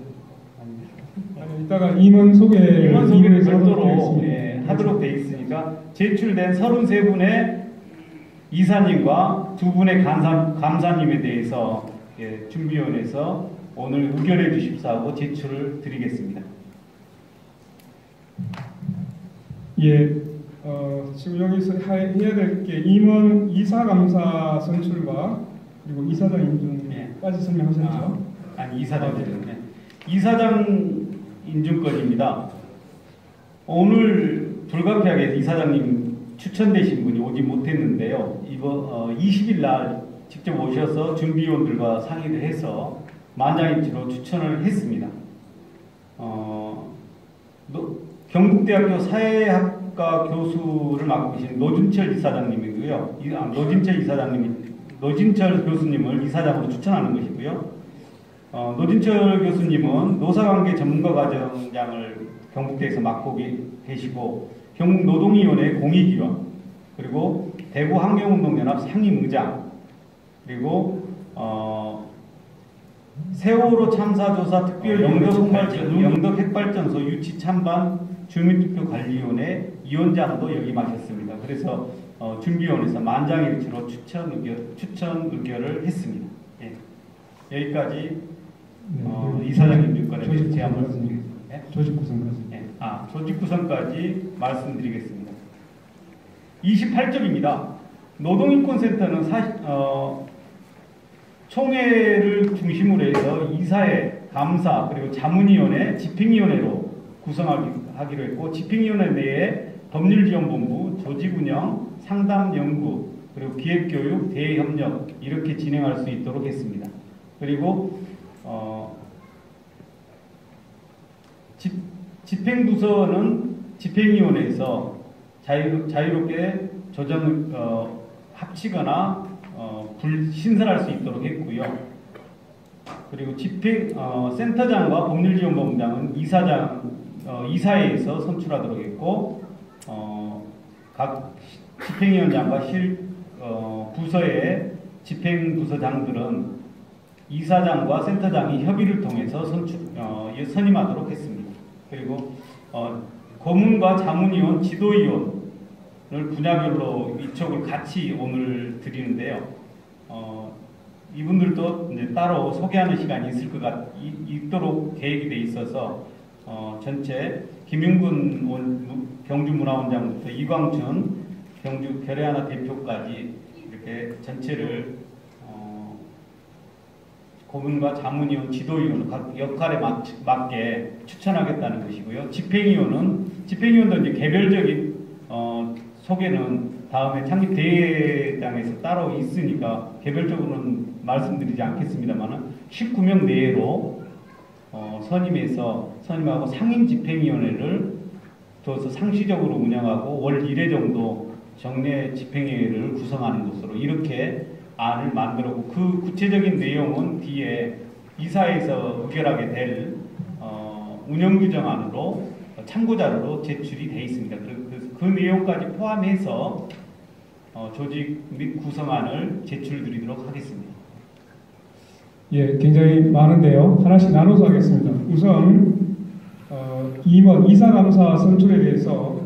이따가 임원 소개를 별도로 하도록 되어 있으니까 제출된 33분의 이사님과 2분의 감사님에 대해서 준비위원회에서 오늘 의결해 주십사 하고 제출을 드리겠습니다. 예, 지금 여기서 해야 될 게 임원 이사감사 선출과 그리고 이사장 인준까지 설명하셨죠? 아니 이사장들은 이사장 인준권입니다. 오늘 불가피하게 이사장님 추천되신 분이 오지 못했는데요. 이번 20일 날 직접 오셔서 준비위원들과 상의를 해서 만장일치로 추천을 했습니다. 경북대학교 사회학과 교수를 맡고 계신 노진철 이사장님이고요. 노진철 교수님을 이사장으로 추천하는 것이고요. 노진철 교수님은 노사관계 전문가과정장을 경북대에서 맡고 계시고 경북노동위원회 공익위원 그리고 대구환경운동연합 상임의장 그리고 세월호 참사조사 특별 영덕 핵발전소 유치 찬반 주민투표관리위원회 위원장도 역임하셨습니다. 그래서 준비위원회에서 만장일치로 추천 의결을 했습니다. 예. 여기까지 이사장님 유권에 대해서 제안 말씀드리겠습니다. 조직 구성까지. 예. 조직 구성까지 말씀드리겠습니다. 28점입니다. 노동인권센터는 총회를 중심으로 해서 이사회, 감사, 그리고 자문위원회, 집행위원회로 구성하기로 했고 집행위원회 내에 법률지원본부, 조직운영, 상담연구, 그리고 기획교육, 대외협력 이렇게 진행할 수 있도록 했습니다. 그리고 집행부서는 집행위원회에서 자유롭게 합치거나 신설할 수 있도록 했고요. 그리고 센터장과 법률지원본부장은 이사회에서 선출하도록 했고 각 집행위원장과 부서의 집행부서장들은 이사장과 센터장이 협의를 통해서 선임하도록 했습니다. 그리고 고문과 자문위원, 지도위원을 분야별로 위촉을 같이 오늘 드리는데요. 이분들도 이제 따로 소개하는 시간이 있도록 계획이 돼 있어서 전체 김용근 경주문화원장부터 이광춘 경주 별의하나 대표까지 이렇게 전체를 고문과 자문위원, 지도위원 각 역할에 맞게 추천하겠다는 것이고요. 집행위원도 이제 개별적인 소개는 다음에 창립대회장에서 따로 있으니까 개별적으로는 말씀드리지 않겠습니다만 19명 내로 선임하고 상임집행위원회를 둬서 상시적으로 운영하고 월 1회 정도 정례 집행위원회를 구성하는 것으로 이렇게 안을 만들었고 그 구체적인 내용은 뒤에 이사회에서 의결하게 될 운영규정안으로 참고자료로 제출이 되어 있습니다. 그래서 그 내용까지 포함해서 조직 및 구성안을 제출드리도록 하겠습니다. 예, 굉장히 많은데요. 하나씩 나눠서 하겠습니다. 우선 임원 이사감사 선출에 대해서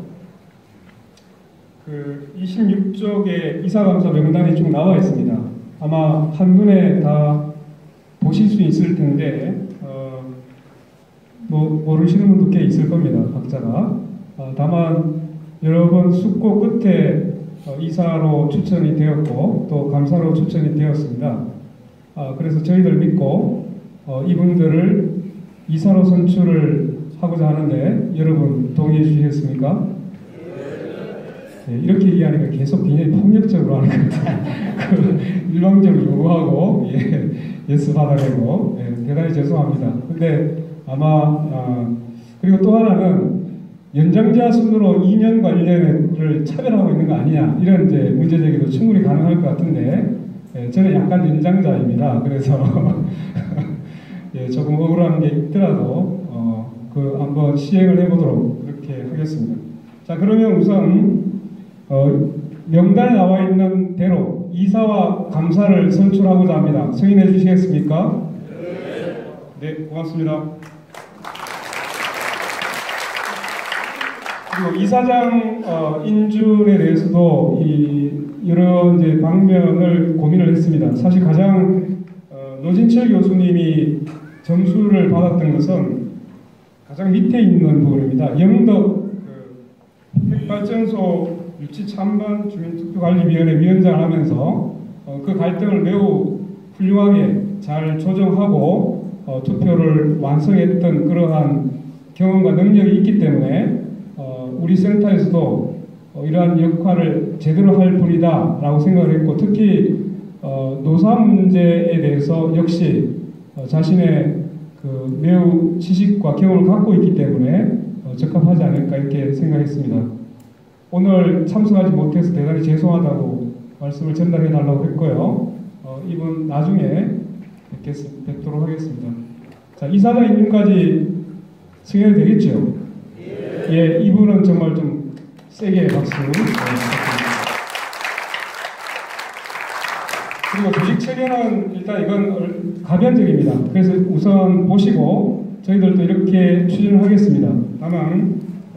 그 26쪽의 이사감사 명단이 쭉 나와 있습니다. 아마 한눈에 다 보실 수 있을 텐데 뭐 모르시는 분도 꽤 있을 겁니다. 각자가. 다만 여러 번 숙고 끝에 이사로 추천이 되었고 또 감사로 추천이 되었습니다. 그래서 저희들 믿고 이분들을 이사로 선출을 하고자 하는데 여러분 동의해 주시겠습니까? 네, 이렇게 얘기하니까 계속 굉장히 폭력적으로 하는 것 같아요. 일방적으로 요구하고 예스 받아내고 대단히 죄송합니다. 근데 아마 그리고 또 하나는 연장자 순으로 2년 관련을 차별하고 있는 거 아니냐 이런 이제 문제 제기도 충분히 가능할 것 같은데 저는 약간 연장자입니다. 그래서 조금 억울한 게 있더라도 그 한번 시행을 해보도록 이렇게 하겠습니다. 자, 그러면 우선 명단에 나와 있는 대로 이사와 감사를 선출하고자 합니다. 승인해 주시겠습니까? 네, 고맙습니다. 그리고 이사장 인준에 대해서도 여러 이제 방면을 고민을 했습니다. 사실 가장 노진철 교수님이 점수를 받았던 것은 가장 밑에 있는 부분입니다. 영덕 핵발전소 유치 찬반 주민투표관리위원회 위원장을 하면서 그 갈등을 매우 훌륭하게 잘 조정하고 투표를 완성했던 그러한 경험과 능력이 있기 때문에 우리 센터에서도 이러한 역할을 제대로 할 분이다 라고 생각을 했고 특히 노사 문제에 대해서 역시 자신의 그 매우 지식과 경험을 갖고 있기 때문에 적합하지 않을까 이렇게 생각했습니다. 오늘 참석하지 못해서 대단히 죄송하다고 말씀을 전달해 달라고 했고요. 이분 나중에 뵙도록 하겠습니다. 자, 이사장 인준까지 승인이 되겠죠? 예, 이분은 정말 좀 세게 박수 부탁드립니다. 그리고 조직 체계는 일단 이건 가변적입니다. 그래서 우선 보시고 저희들도 이렇게 추진을 하겠습니다. 다만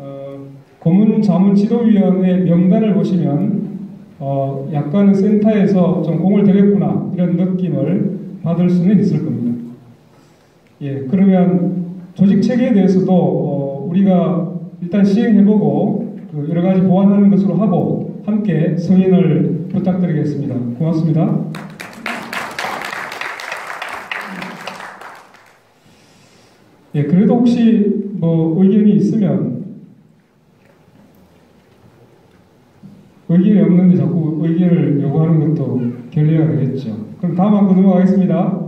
고문자문지도위원회 명단을 보시면 약간 센터에서 좀 공을 들였구나 이런 느낌을 받을 수는 있을 겁니다. 예, 그러면 조직 체계에 대해서도 우리가 일단 시행해보고 그 여러 가지 보완하는 것으로 하고 함께 승인을 부탁드리겠습니다. 고맙습니다. 예, 그래도 혹시 뭐 의견이 있으면 의견이 없는데 자꾸 의견을 요구하는 것도 결례가 되겠죠. 그럼 다음 한번 넘어가겠습니다.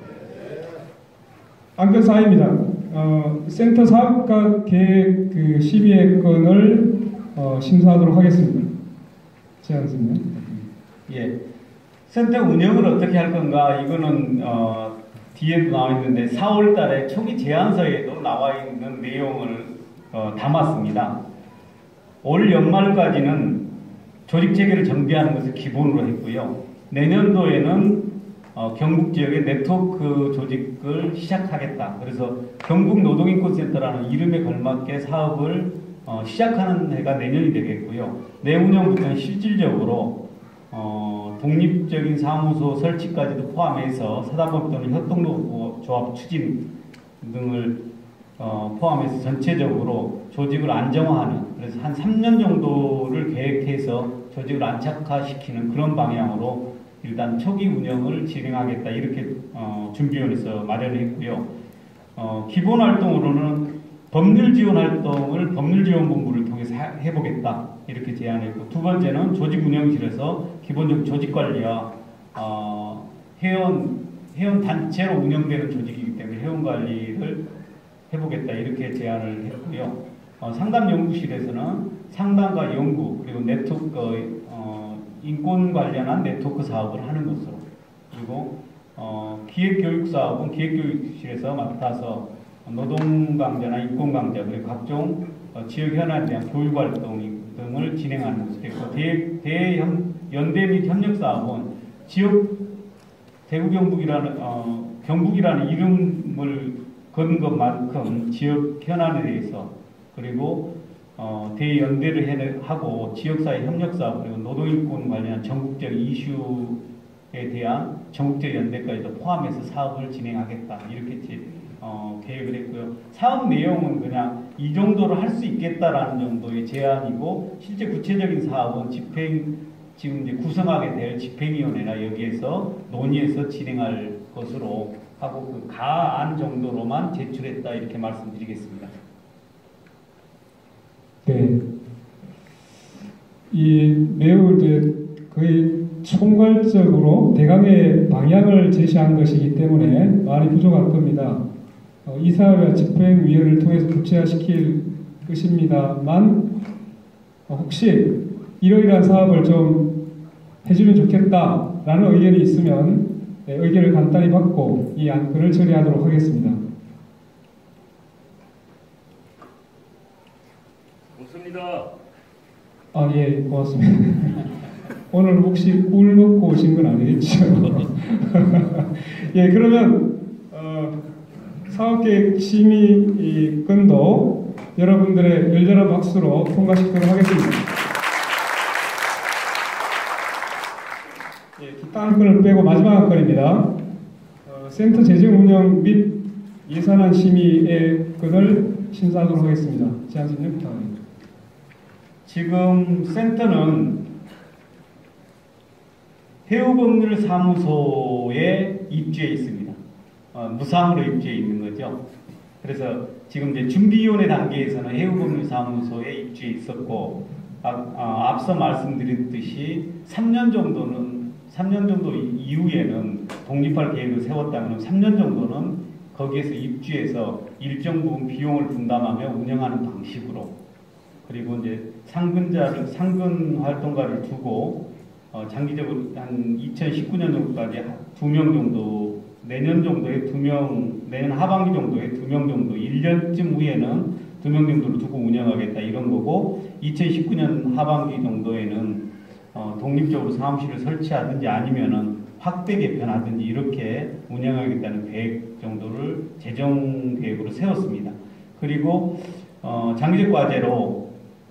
안건 4입니다. 센터 사업가 계획 그 12회 건을 심사하도록 하겠습니다. 최한수님. 예. 센터 운영을 어떻게 할 건가 이거는 뒤에도 나와 있는데 4월 달에 초기 제안서에도 나와 있는 내용을 담았습니다. 올 연말까지는 조직 체계를 정비하는 것을 기본으로 했고요. 내년도에는 경북 지역의 네트워크 조직을 시작하겠다. 그래서 경북노동인권센터라는 이름에 걸맞게 사업을 시작하는 해가 내년이 되겠고요. 내운영부터는 실질적으로 독립적인 사무소 설치까지도 포함해서 사단법 또는 협동조합 추진 등을 포함해서 전체적으로 조직을 안정화하는, 그래서 한 3년 정도를 계획해서 조직을 안착화시키는 그런 방향으로 일단 초기 운영을 진행하겠다 이렇게 준비원에서 마련을 했고요. 기본 활동으로는 법률 지원 활동을 법률지원본부를 통해서 해보겠다 이렇게 제안했고, 두 번째는 조직 운영실에서 기본적 조직 관리와 회원 단체로 운영되는 조직이기 때문에 회원 관리를 해보겠다 이렇게 제안을 했고요. 상담연구실에서는 상담과 연구 그리고 네트워크 인권 관련한 네트워크 사업을 하는 것으로, 그리고 기획교육 사업은 기획교육실에서 맡아서 노동강좌나 인권강좌 그리고 각종 지역 현안에 대한 교육활동 등을 진행하는 것으로 했고, 연대 및 협력 사업은 지역 대구경북이라는 경북이라는 이름을 건 것만큼 지역 현안에 대해서 그리고 대연대를 하고 지역사회 협력사업 그리고 노동인권 관련한 전국적 이슈에 대한 전국적 연대까지도 포함해서 사업을 진행하겠다 이렇게 계획을 했고요. 사업 내용은 그냥 이 정도로 할 수 있겠다라는 정도의 제안이고 실제 구체적인 사업은 지금 이제 구성하게 될 집행위원회나 여기에서 논의해서 진행할 것으로 하고 그 가안 정도로만 제출했다 이렇게 말씀드리겠습니다. 네, 이 매우 이제 거의 총괄적으로 대강의 방향을 제시한 것이기 때문에 많이 부족할 겁니다. 이사회와 집행위원회를 통해서 구체화시킬 것입니다만 혹시 이러이러한 사업을 좀 해주면 좋겠다라는 의견이 있으면 의견을 간단히 받고 이 안건을 처리하도록 하겠습니다. 좋습니다. 아, 예, 고맙습니다. 오늘 혹시 꿀 먹고 오신 건 아니겠죠? 예, 그러면 사업계획 심의건도 여러분들의 열렬한 박수로 통과시키도록 하겠습니다. 예, 기타 한 건을 빼고 마지막 한 건입니다. 센터 재정 운영 및 예산안 심의의 건을 심사하도록 하겠습니다. 제안진님 부탁드립니다. 지금 센터는 해우법률사무소에 입주해 있습니다. 무상으로 입주해 있는 거죠. 그래서 지금 이제 준비위원회 단계에서는 해우법률사무소에 입주해 있었고, 앞서 말씀드렸듯이 3년 정도 이후에는 독립할 계획을 세웠다면 3년 정도는 거기에서 입주해서 일정 부분 비용을 분담하며 운영하는 방식으로, 그리고 이제 상근 활동가를 두고 장기적으로 한 2019년 정도까지 2명 정도, 내년 하반기 정도에 2명 정도, 1년쯤 후에는 2명 정도를 두고 운영하겠다 이런 거고, 2019년 하반기 정도에는 독립적으로 사무실을 설치하든지 아니면은 확대 개편하든지 이렇게 운영하겠다는 계획 정도를 재정 계획으로 세웠습니다. 그리고 장기적 과제로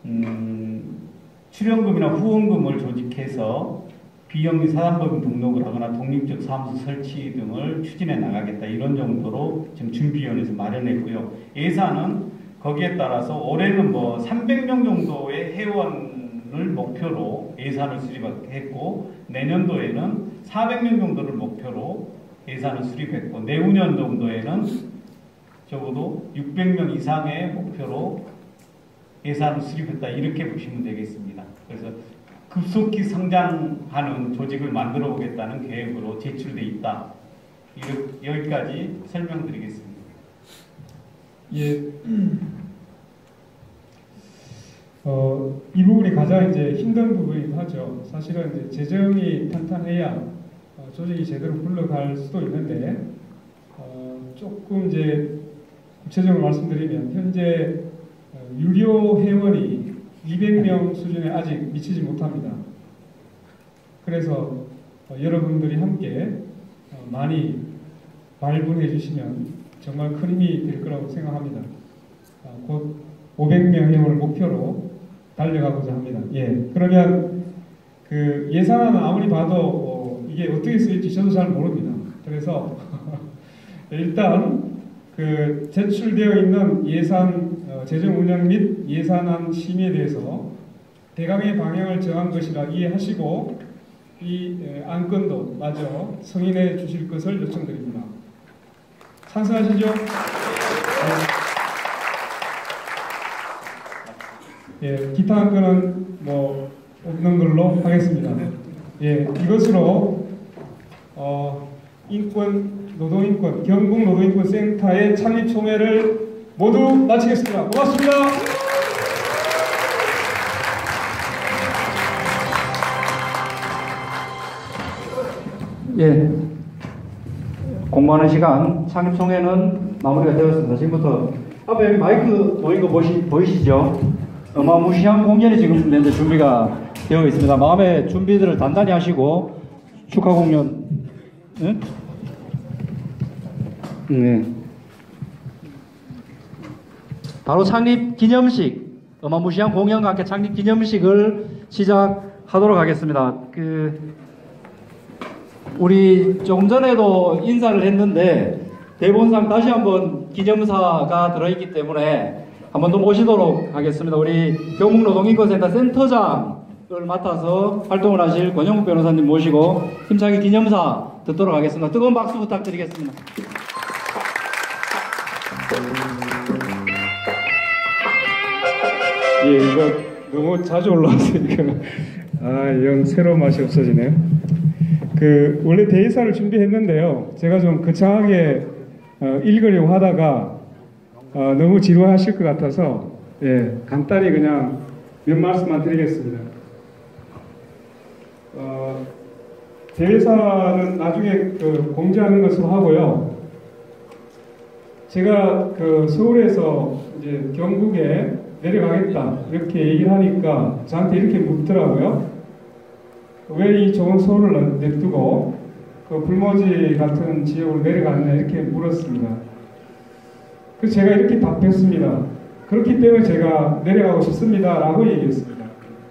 출연금이나 후원금을 조직해서 비영리 사단법인 등록을 하거나 독립적 사무소 설치 등을 추진해 나가겠다 이런 정도로 지금 준비위원회에서 마련했고요. 예산은 거기에 따라서 올해는 300명 정도의 회원을 목표로 예산을 수립했고, 내년도에는 400명 정도를 목표로 예산을 수립했고, 내후년 정도에는 적어도 600명 이상의 목표로 예산을 수립했다 이렇게 보시면 되겠습니다. 그래서 급속히 성장하는 조직을 만들어 보겠다는 계획으로 제출돼 있다. 여기까지 설명드리겠습니다. 예. 이 부분이 가장 이제 힘든 부분이기도 하죠. 사실은 이제 재정이 탄탄해야 조직이 제대로 굴러갈 수도 있는데, 조금 이제 구체적으로 말씀드리면 현재 유료 회원이 200명 수준에 아직 미치지 못합니다. 그래서 여러분들이 함께 많이 발굴해 주시면 정말 큰 힘이 될 거라고 생각합니다. 곧 500명 회원을 목표로 달려가고자 합니다. 예, 그러면 그 예산안은 아무리 봐도 이게 어떻게 쓰일지 저도 잘 모릅니다. 그래서 일단 그 제출되어 있는 예산 재정 운영 및 예산안 심의에 대해서 대강의 방향을 정한 것이라 이해하시고 이 안건도 마저 승인해 주실 것을 요청드립니다. 찬성하시죠? 예, 기타 안건은 없는 걸로 하겠습니다. 예, 이것으로 노동인권 경북노동인권센터의 창립총회를 모두 마치겠습니다. 고맙습니다. 예, 공부하는 시간 창립총회는 마무리가 되었습니다. 지금부터 앞에 마이크 보이는 거 보이시죠? 어마무시한 공연이 지금 현재 준비가 되어 있습니다. 마음의 준비들을 단단히 하시고 축하 공연. 네? 네. 바로 창립 기념식, 어마무시한 공연과 함께 창립 기념식을 시작하도록 하겠습니다. 우리 조금 전에도 인사를 했는데 대본상 다시 한번 기념사가 들어있기 때문에 한 번 더 모시도록 하겠습니다. 우리 경북노동인권센터 센터장을 맡아서 활동을 하실 권영국 변호사님 모시고 힘차게 기념사 듣도록 하겠습니다. 뜨거운 박수 부탁드리겠습니다. 예, 이거 너무 자주 올라왔으니까 영 새로운 맛이 없어지네요. 원래 대의사를 준비했는데요. 제가 좀 거창하게 읽으려고 하다가 너무 지루하실 것 같아서 간단히 그냥 몇 말씀만 드리겠습니다. 대의사는 나중에 공지하는 것으로 하고요. 제가 서울에서 이제 경북에 내려가겠다 이렇게 얘기를 하니까 저한테 이렇게 묻더라고요. 왜 이 좋은 서울을 냅두고 불모지 같은 지역으로 내려갔냐 이렇게 물었습니다. 그래서 제가 이렇게 답했습니다. 그렇기 때문에 제가 내려가고 싶습니다 라고 얘기했습니다.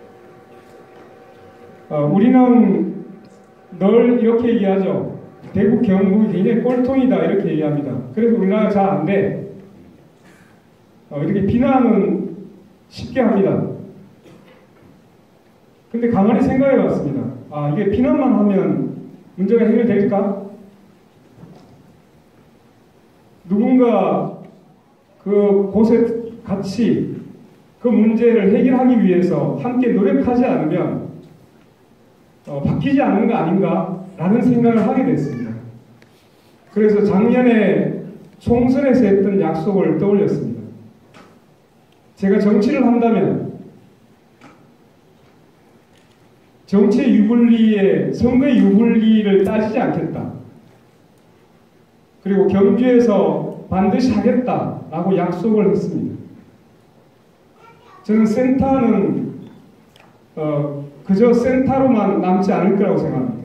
우리는 늘 이렇게 얘기하죠. 대구 경북이 굉장히 꼴통이다 이렇게 얘기합니다. 그래서 우리나라가 잘 안 돼. 이렇게 비난은 쉽게 합니다. 근데 가만히 생각해 봤습니다. 이게 비난만 하면 문제가 해결될까? 누군가 곳에 같이 그 문제를 해결하기 위해서 함께 노력하지 않으면 바뀌지 않는 거 아닌가? 라는 생각을 하게 됐습니다. 그래서 작년에 총선에서 했던 약속을 떠올렸습니다. 제가 정치를 한다면 정치의 유불리에 선거의 유불리를 따지지 않겠다. 그리고 경주에서 반드시 하겠다라고 약속을 했습니다. 저는 센터는 그저 센터로만 남지 않을 거라고 생각합니다.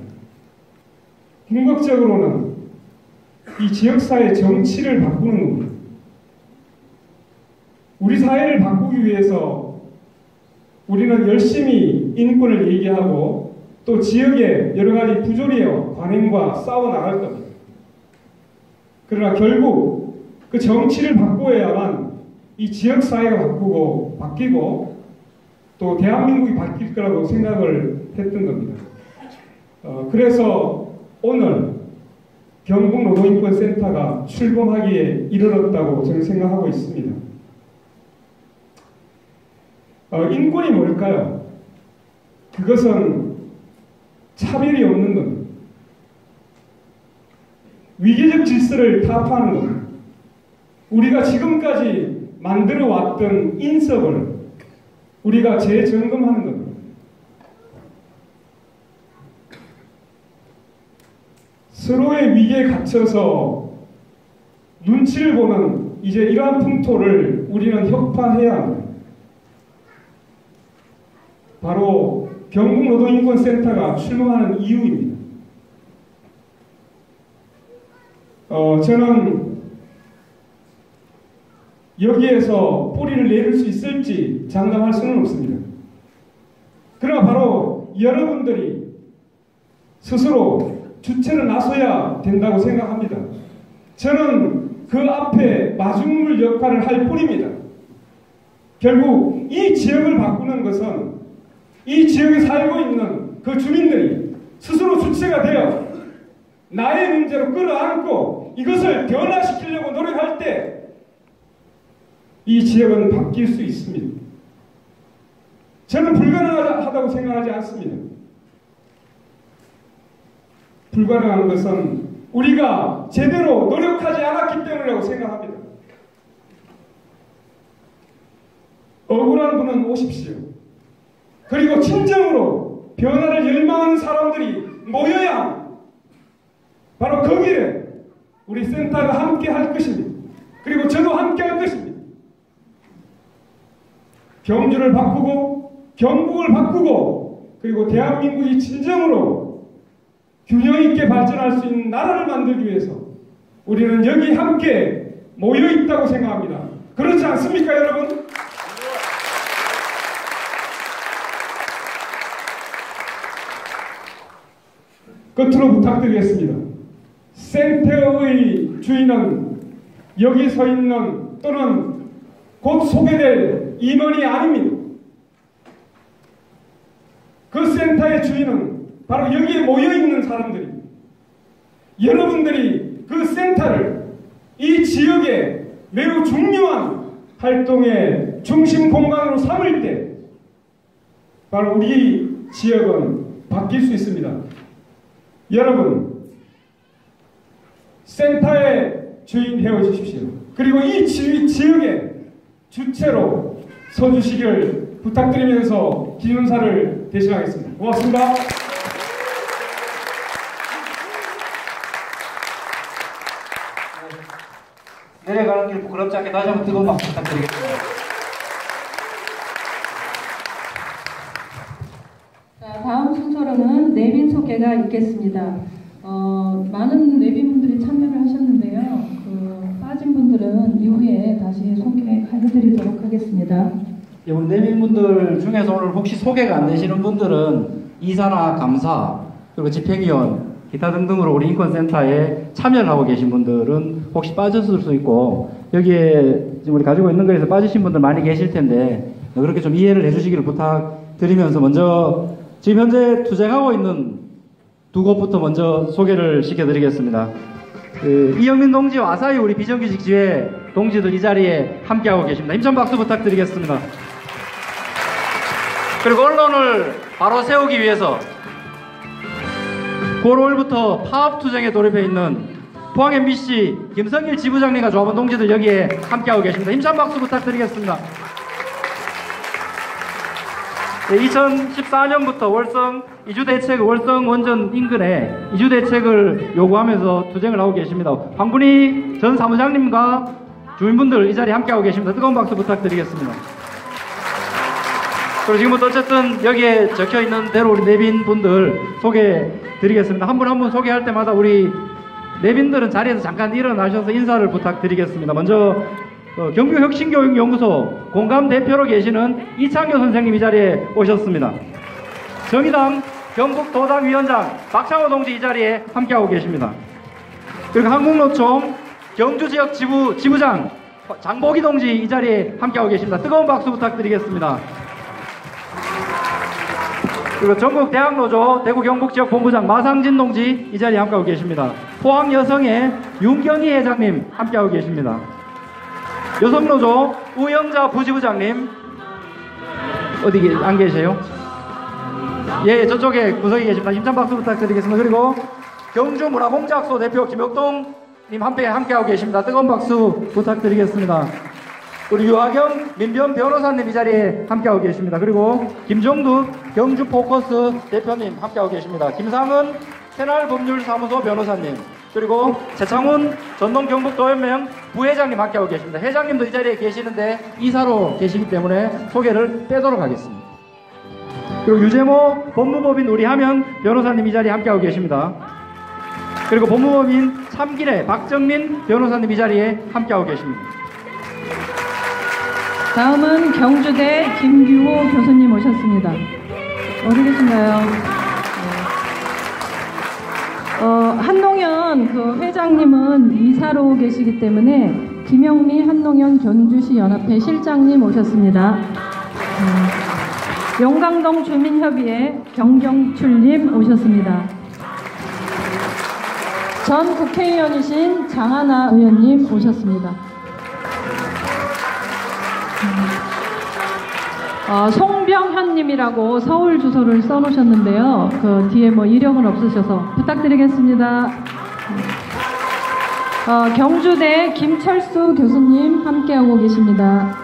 궁극적으로는 이 지역사회 정치를 바꾸는 겁니다. 우리 사회를 바꾸기 위해서 우리는 열심히 인권을 얘기하고 또 지역의 여러 가지 부조리와 관행과 싸워 나갈 겁니다. 그러나 결국 그 정치를 바꿔야만 이 지역사회가 바뀌고 또 대한민국이 바뀔 거라고 생각을 했던 겁니다. 그래서 오늘 경북노동인권센터가 출범하기에 이르렀다고 저는 생각하고 있습니다. 인권이 뭘까요? 그것은 차별이 없는 겁니다. 위계적 질서를 타파하는 겁니다. 우리가 지금까지 만들어왔던 인석을 우리가 재점검하는 겁니다. 서로의 위기에 갇혀서 눈치를 보는 이제 이러한 풍토를 우리는 혁파해야 합니다. 바로 경북노동인권센터가 출범하는 이유입니다. 저는 여기에서 뿌리를 내릴 수 있을지 장담할 수는 없습니다. 그러나 바로 여러분들이 스스로 주체를 나서야 된다고 생각합니다. 저는 그 앞에 마중물 역할을 할 뿐입니다. 결국 이 지역을 바꾸는 것은 이 지역에 살고 있는 그 주민들이 스스로 주체가 되어 나의 문제로 끌어안고 이것을 변화시키려고 노력할 때 이 지역은 바뀔 수 있습니다. 저는 불가능하다고 생각하지 않습니다. 불가능한 것은 우리가 제대로 노력하지 않았기 때문이라고 생각합니다. 억울한 분은 오십시오. 그리고 진정으로 변화를 열망하는 사람들이 모여야 바로 거기에 우리 센터가 함께 할 것입니다. 그리고 저도 함께 할 것입니다. 경주를 바꾸고 경북을 바꾸고 그리고 대한민국이 진정으로 균형 있게 발전할 수 있는 나라를 만들기 위해서 우리는 여기 함께 모여 있다고 생각합니다. 그렇지 않습니까, 여러분? 끝으로 부탁드리겠습니다. 센터의 주인은 여기 서 있는 또는 곧 소개될 임원이 아닙니다. 그 센터의 주인은 바로 여기에 모여있는 사람들입니다. 여러분들이 그 센터를 이 지역에 매우 중요한 활동의 중심 공간으로 삼을 때 바로 우리 지역은 바뀔 수 있습니다. 여러분, 센터의 주인 되어주십시오. 그리고 이 지역의 주체로 서주시기를 부탁드리면서 기념사를 대신하겠습니다. 고맙습니다. 내려가는 길 부끄럽지 않게 다시 한번 뜨거운 박수 부탁드리겠습니다. 자, 다음 순서로는 내빈 소개가 있겠습니다. 많은 내빈분들이 참여를 하셨는데요. 빠진 분들은 이후에 다시 소개해드리도록 하겠습니다. 예, 우리 내빈분들 중에서 오늘 혹시 소개가 안 되시는 분들은 이사나 감사 그리고 집행위원 기타 등등으로 우리 인권센터에 참여를 하고 계신 분들은 혹시 빠졌을 수 있고 여기에 지금 우리 가지고 있는 거에서 빠지신 분들 많이 계실 텐데 그렇게 좀 이해를 해주시기를 부탁드리면서 먼저 지금 현재 투쟁하고 있는 두 곳부터 먼저 소개를 시켜드리겠습니다. 이영민 동지와 아사히 우리 비정규직 지회 동지들 이 자리에 함께하고 계십니다. 힘찬 박수 부탁드리겠습니다. 그리고 언론을 바로 세우기 위해서 9월 5일부터 파업투쟁에 돌입해 있는 포항 MBC 김성길 지부장님과 조합원 동지들 여기에 함께하고 계십니다. 힘찬 박수 부탁드리겠습니다. 네, 2014년부터 월성 이주대책을 월성 원전 인근에 이주대책을 요구하면서 투쟁을 하고 계십니다. 황군희 전 사무장님과 주민분들 이 자리에 함께하고 계십니다. 뜨거운 박수 부탁드리겠습니다. 그리고 지금부터 어쨌든 여기에 적혀있는 대로 우리 내빈분들 소개드리겠습니다. 한 분 한 분 소개할 때마다 우리 내빈들은 자리에서 잠깐 일어나셔서 인사를 부탁드리겠습니다. 먼저 경주혁신교육연구소 공감 대표로 계시는 이창교 선생님 이 자리에 오셨습니다. 정의당 경북도당위원장 박창호 동지 이 자리에 함께하고 계십니다. 그리고 한국노총 경주지역 지부장 장보기 동지 이 자리에 함께하고 계십니다. 뜨거운 박수 부탁드리겠습니다. 그리고 전국대학노조 대구경북지역본부장 마상진 동지 이 자리에 함께하고 계십니다. 포항여성의 윤경희 회장님 함께하고 계십니다. 여성노조 우영자 부지부장님 어디 안 계세요? 예, 저쪽에 구석에 계십니다. 힘찬 박수 부탁드리겠습니다. 그리고 경주문화공작소 대표 김혁동님 함께하고 계십니다. 뜨거운 박수 부탁드리겠습니다. 우리 유하경 민변 변호사님 이 자리에 함께하고 계십니다. 그리고 김종득 경주포커스 대표님 함께하고 계십니다. 김상은 새날법률사무소 변호사님 그리고 최창훈 전동경북도연맹 부회장님 함께하고 계십니다. 회장님도 이 자리에 계시는데 이사로 계시기 때문에 소개를 빼도록 하겠습니다. 그리고 유재모 법무법인 우리 하면 변호사님 이 자리에 함께하고 계십니다. 그리고 법무법인 참기래 박정민 변호사님 이 자리에 함께하고 계십니다. 다음은 경주대 김규호 교수님 오셨습니다. 어디 계신가요? 한농현 회장님은 이사로 계시기 때문에 김영미 한농현 경주시 연합회 실장님 오셨습니다. 용강동 주민협의회 경경출님 오셨습니다. 전 국회의원이신 장하나 의원님 오셨습니다. 송병현님이라고 서울 주소를 써놓으셨는데요. 그 뒤에 이력은 없으셔서 부탁드리겠습니다. 경주대 김철수 교수님 함께하고 계십니다.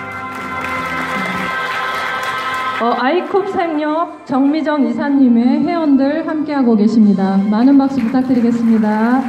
아이쿱 생협 정미정 이사님의 회원들 함께하고 계십니다. 많은 박수 부탁드리겠습니다.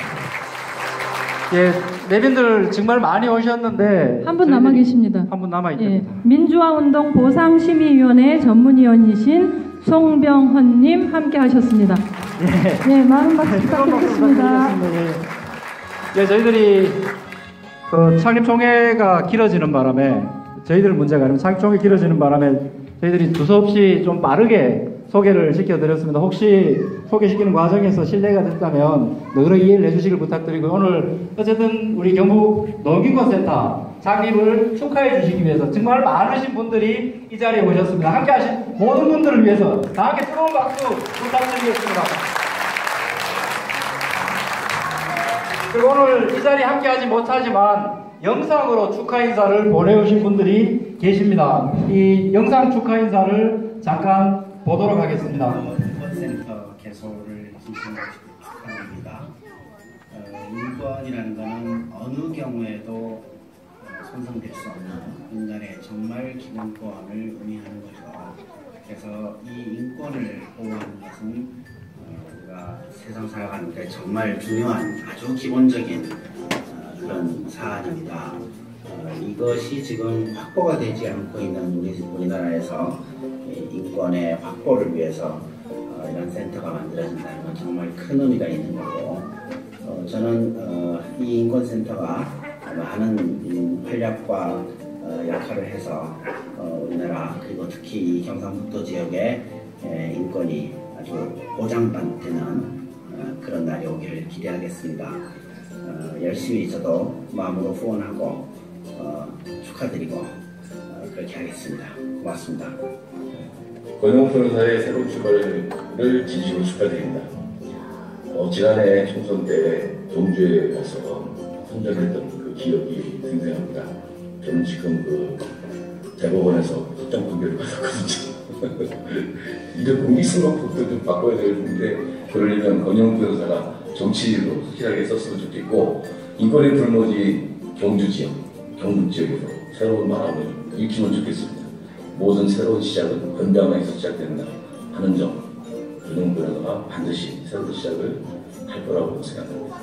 예, 내빈들 정말 많이 오셨는데 한 분 남아 계십니다. 한 분 남아 있습니다. 예, 민주화운동 보상심의위원회 전문위원이신 송병헌님 함께하셨습니다. 예, 많은 박수 부탁드리겠습니다. 예, 저희들이 그 창립총회가 길어지는 바람에 저희들 문제가 아니면 창립총회 길어지는 바람에 저희들이 두서없이 좀 빠르게 소개를 시켜드렸습니다. 혹시 소개시키는 과정에서 실례가 됐다면 너그러 이해를 해주시길 부탁드리고 오늘 어쨌든 우리 경북 노동인권센터 창립을 축하해 주시기 위해서 정말 많으신 분들이 이 자리에 오셨습니다. 함께 하신 모든 분들을 위해서 다 함께 뜨거운 박수 부탁드리겠습니다. 그리고 오늘 이 자리에 함께 하지 못하지만 영상으로 축하 인사를 보내오신 분들이 계십니다. 이 영상 축하 인사를 잠깐 보도록 하겠습니다. 인권센터 개소를 진심으로 축하합니다. 인권이라는 것은 어느 경우에도 손상될 수 없는 인간의 정말 기본권을 의미하는 거죠. 그래서 이 인권을 보호하는 것은 우리가 세상 살아가는데 정말 중요한 아주 기본적인 그런 사안입니다. 이것이 지금 확보가 되지 않고 있는 우리나라에서 인권의 확보를 위해서 이런 센터가 만들어진다는 건 정말 큰 의미가 있는 거고, 저는 이 인권센터가 많은 활약과 역할을 해서 우리나라 그리고 특히 이 경상북도 지역의 인권이 아주 보장되는 그런 날이 오기를 기대하겠습니다. 열심히 저도 마음으로 후원하고 축하드리고 그렇게 하겠습니다. 고맙습니다. 권영욱 변호사의 새로운 출발을 진심으로 축하드립니다. 지난해 총선 때 동주에 가서 선전했던 그 기억이 생생합니다. 저는 지금 그 대법원에서 확정 판결을 받았거든요. 이제 공익선거법도 좀 바꿔야 되는데 그러려면 권영욱 변호사가 정치로 확실하게 썼으면 좋겠고, 인권의 불모지 경주 지역, 경북 지역에서 새로운 바람을 일으키면 좋겠습니다. 모든 새로운 시작은 건강에서 시작된다 하는 점, 권영욱 변호사가 반드시 새로운 시작을 할 거라고 생각합니다.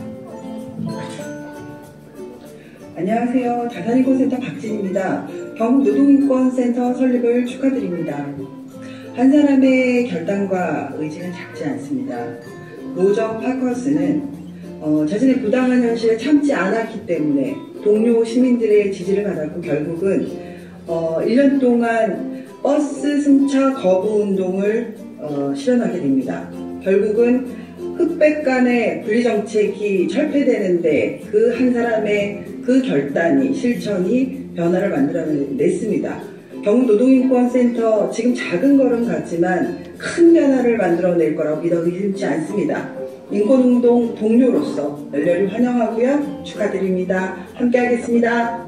안녕하세요. 다산인권센터 박진입니다. 경북노동인권센터 설립을 축하드립니다. 한 사람의 결단과 의지는 작지 않습니다. 노정 파커스는 자신의 부당한 현실을 참지 않았기 때문에 동료 시민들의 지지를 받았고 결국은 1년 동안 버스 승차 거부 운동을 실현하게 됩니다. 결국은 흑백 간의 분리정책이 철폐되는데 그 한 사람의 그 결단이 실천이 변화를 만들어냈습니다. 경북노동인권센터 지금 작은 걸음 같지만 큰 변화를 만들어낼 거라고 믿어 의심치 않습니다. 인권운동 동료로서 열렬히 환영하고요. 축하드립니다. 함께하겠습니다.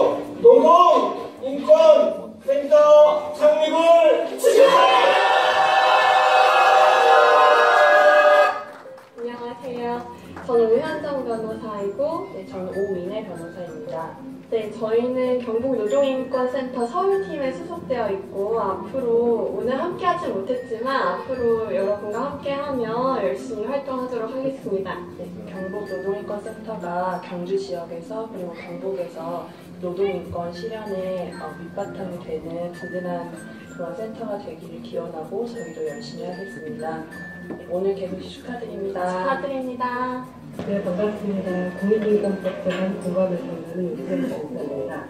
노동인권센터 창립을 축하합니다. 안녕하세요. 저는 우현정 변호사이고 저는 오민혜 변호사입니다. 네, 저희는 경북노동인권센터 서울팀에 소속되어 있고 앞으로 오늘 함께하지 못했지만 앞으로 여러분과 함께하며 열심히 활동하도록 하겠습니다. 네, 경북노동인권센터가 경주 지역에서 그리고 경북에서 노동인권 실현의 밑바탕이 되는 든든한 그런 센터가 되기를 기원하고 저희도 열심히 하겠습니다. 네, 오늘 개국식 축하드립니다. 축하드립니다. 네, 반갑습니다. 국민인권법재단 공감을 전하는 유재수 변호사입니다.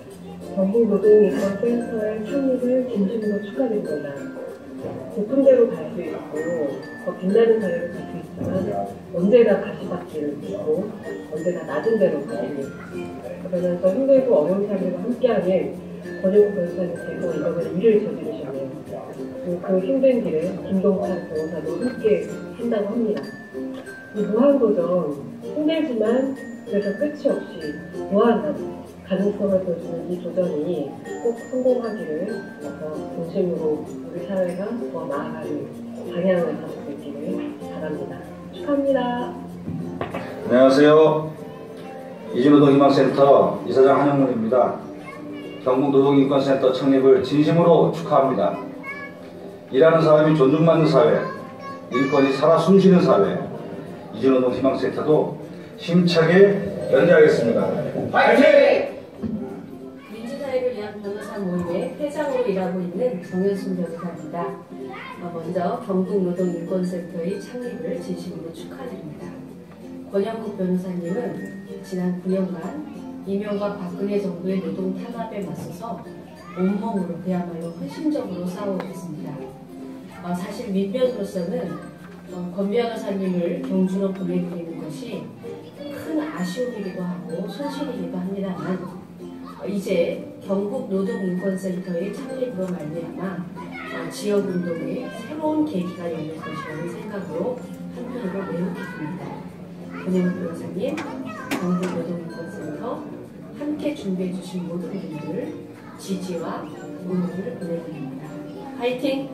경북노동인권센터의 창립을 진심으로 축하드립니다. 고품대로 갈 수 있고 더 빛나는 사회로 갈 수 있지만 언제나 가시밭길을 걷고 언제나 낮은 데로 가십니다. 그러면서 힘들고 어려운 삶과 함께하는 권영욱 변호사님께서 이번에 일을 저지르셨네요. 그 힘든 길에 김동찬 변호사도 함께 한다고 합니다. 이 무한도전, 힘들지만 그래서 끝이 없이 무한한 가능성을 보여주는 이 도전이 꼭 성공하기를 진심으로 우리 사회가 더 나아가는 방향을 잡고 있기를 바랍니다. 축하합니다. 안녕하세요. 이주노동희망센터 이사장 한영문입니다. 경북노동인권센터 창립을 진심으로 축하합니다. 일하는 사람이 존중받는 사회, 인권이 살아 숨쉬는 사회, 이주노동희망센터도 힘차게 연대하겠습니다. 파이팅! 민주사회를 위한 변호사 모임의 회장으로 일하고 있는 정현순 변호사입니다. 먼저 경북노동인권센터의 창립을 진심으로 축하드립니다. 권영국 변호사님은 지난 9년간 이명박 박근혜 정부의 노동 탄압에 맞서서 온몸으로 그야말로 헌신적으로 싸워오겠습니다. 사실 민변으로서는 권 변호사님을 경주로 보내드리는 것이 큰 아쉬움이기도 하고 손실이기도 합니다만 이제 경북노동인권센터의 창립으로 말미암아 지역운동의 새로운 계기가 열릴 것이라는 생각으로 한편으로 매우 기쁩니다. 권영훈 변호사님, 경북노동인권센터 함께 준비해주신 모든 분들 지지와 응원을 보내드립니다. 화이팅!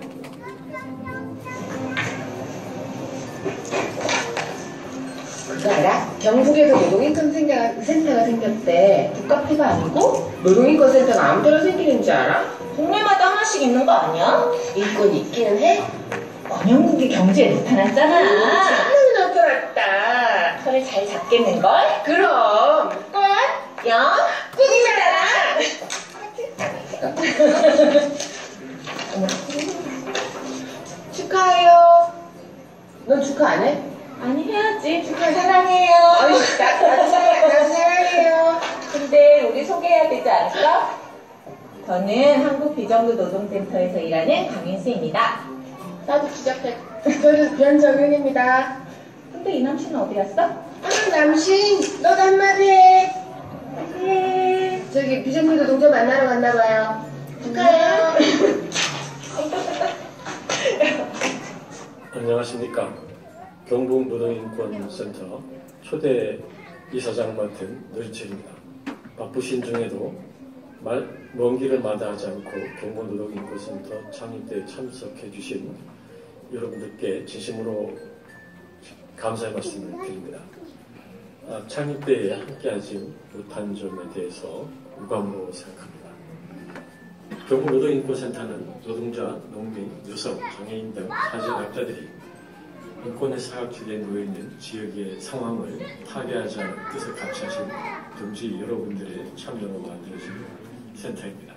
그거 알아? 경북에도 노동인권센터가 생겼대. 국카페가 아니고 노동인권센터가 아무 데나 생기는 줄 알아? 동네마다 하나씩 있는 거 아니야? 인권 있기는 해? 권영국이 경주에 나타났잖아. 참 나타났다. 털을 잘 잡겠는걸? 그럼. 거야? 야, 꿀이잖아. 축하해요. 넌 축하 안 해? 아니 해야지. 축하 사랑해요. 나 사랑해요. 근데 우리 소개해야 되지 않을까? 저는 한국비정규노동센터에서 일하는 강인수입니다. 나도 기적해. 저는 변정윤입니다. 근데 이 남친은 어디 갔어? 남친, 너도 한마디 해. 네. 저기 비정규노동자 만나러 갔나봐요. 축하해요. 안녕하십니까. 경북노동인권센터 초대 이사장 맡은 노진철입니다. 바쁘신 중에도 먼 길을 마다하지 않고 경북노동인권센터 창립대에 참석해 주신 여러분들께 진심으로 감사의 말씀을 드립니다. 창립대에 함께하지 못한 점에 대해서 유감으로 생각합니다. 경북노동인권센터는 노동자, 농민, 여성, 장애인 등 사회학자들이 인권의 사각지대에 놓여있는 지역의 상황을 타개하지 않은 뜻을 같이 하신 동지 여러분들의 참여로 만들어진 센터입니다.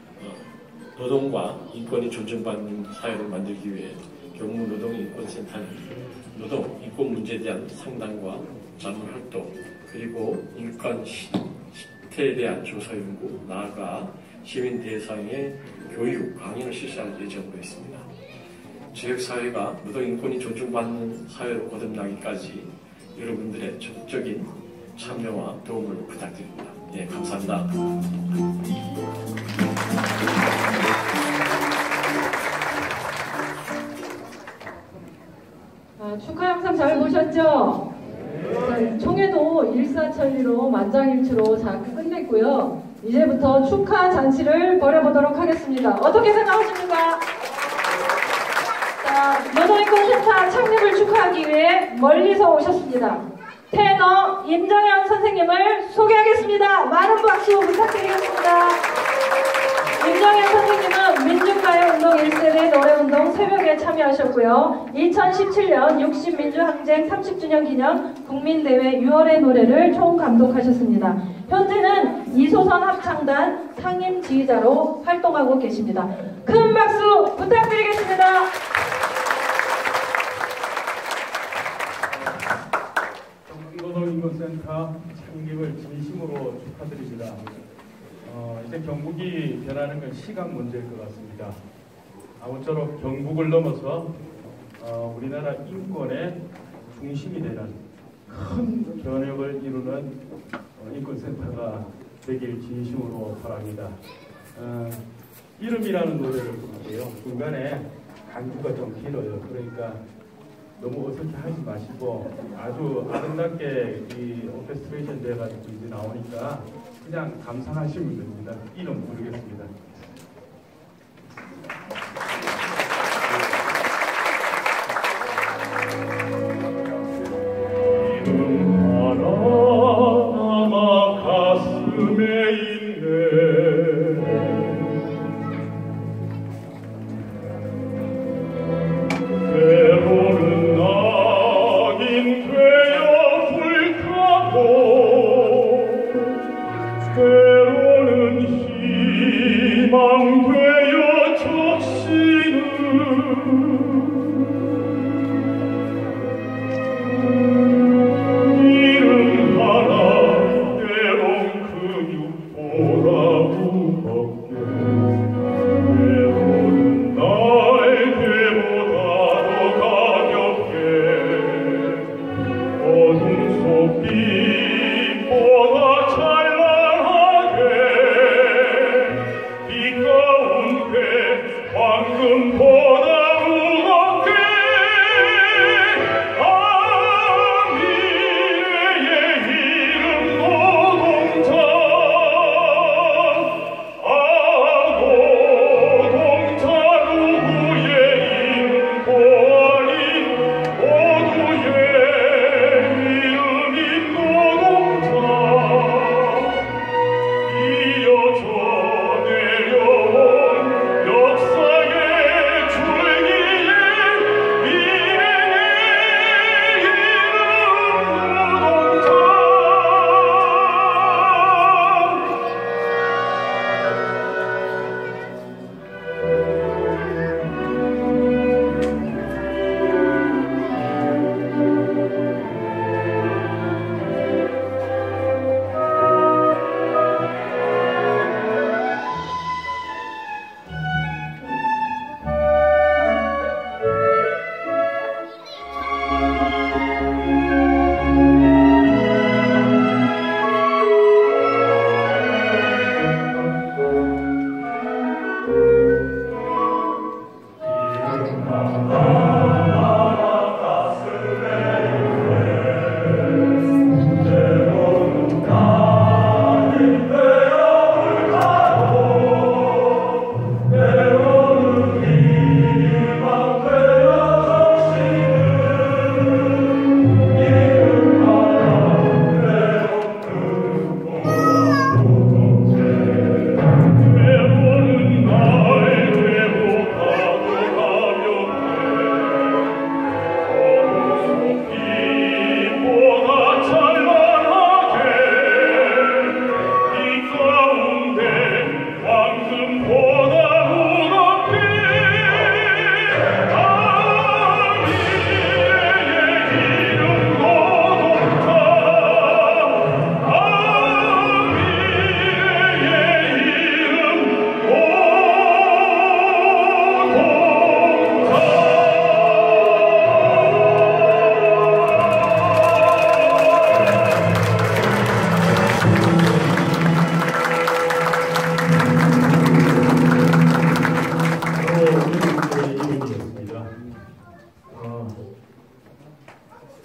노동과 인권이 존중받는 사회를 만들기 위해 경북노동인권센터는 노동, 인권 문제에 대한 상담과 자문 활동, 그리고 인권 실태에 대한 조사 연구, 나아가 시민 대상의 교육, 강연을 실시할 예정으로 있습니다. 지역사회가 노동인권이 존중받는 사회로 거듭나기까지 여러분들의 적극적인 참여와 도움을 부탁드립니다. 예, 감사합니다. 축하 영상 잘 보셨죠? 총회도 일사천리로 만장일치로 잘 끝냈고요. 이제부터 축하 잔치를 벌여보도록 하겠습니다. 어떻게 생각하십니까? 자, 노동인권센터 창립을 축하하기 위해 멀리서 오셨습니다. 테너 임정현 선생님을 소개하겠습니다. 많은 박수 부탁드리겠습니다. 임정현 선생님은 민중가요운동 1세대 노래운동 새벽에 참여하셨고요. 2017년 60민주항쟁 30주년 기념 국민대회 6월의 노래를 총감독하셨습니다. 현재는 이소선 합창단 상임 지휘자로 활동하고 계십니다. 큰 박수 부탁드리겠습니다. 경북노동인권센터 창립을 진심으로 축하드립니다. 이제 경북이 변하는 건 시간 문제일 것 같습니다. 아무쪼록 경북을 넘어서 우리나라 인권의 중심이 되는 큰 변혁을 이루는 인권센터가 되길 진심으로 바랍니다. 이름이라는 노래를 부르고요. 중간에 간주가 좀 길어요. 그러니까 너무 어색해 하지 마시고 아주 아름답게 이 오케스트레이션 돼가지고 이제 나오니까 그냥 감상하시면 됩니다. 이름 부르겠습니다. 때로는 희망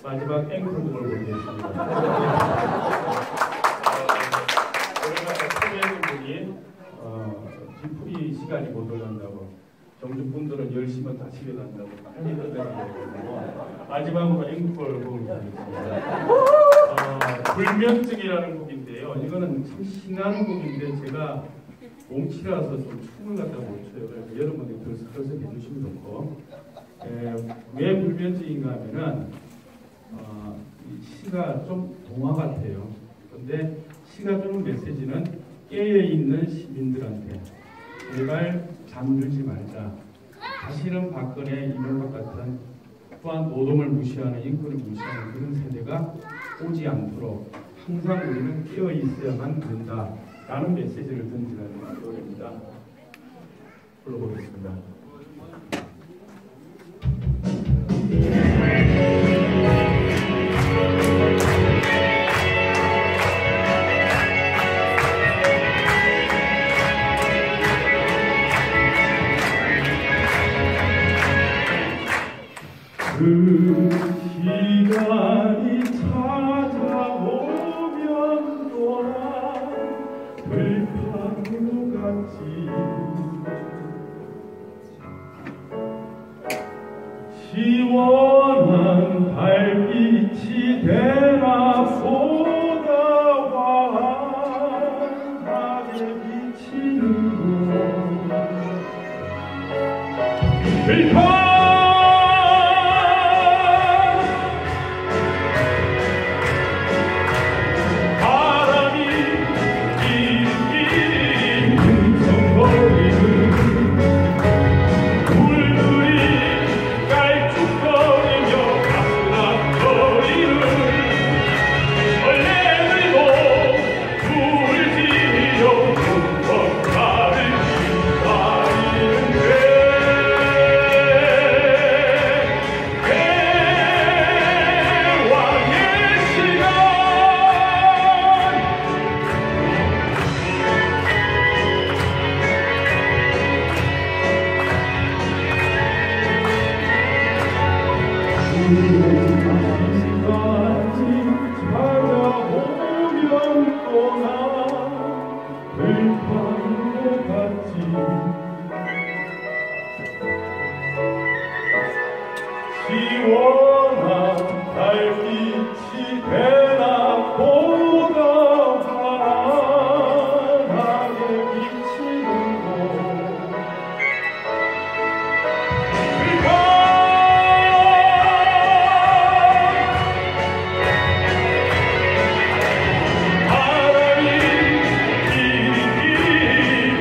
마지막 앵콜곡을 보내겠습니다. 초대해준 분이 뒤풀이 시간이 못 올란다고 경주분들은 열심히 다 집에 간다고 빨리 끝내고 마지막으로 앵콜곡을 보내겠습니다. 불면증이라는 곡인데요. 이거는 참 신나는 곡인데 제가 몽치라서 좀 춤을 갖다 못 춰요. 그래서 여러분들이 들어서 해주시면 좋고 왜 불면증인가 하면은 이 시가 좀 동화 같아요. 근데 시가 주는 메시지는 깨어있는 시민들한테 제발 잠들지 말자. 다시는 박근혜, 이명박 같은 또한 노동을 무시하는, 인권을 무시하는 그런 세대가 오지 않도록 항상 우리는 깨어 있어야만 된다라는 메시지를 던지는 노래입니다. 불러보겠습니다. 그 시간이 찾아오면 또한 들판으로 갔지. 시원한 달빛이 되나 보다 환하게 비치는 곳. 들판 시원한 달빛이 되나 보다 환하게 비치는 곳. 바람이 띠리띠리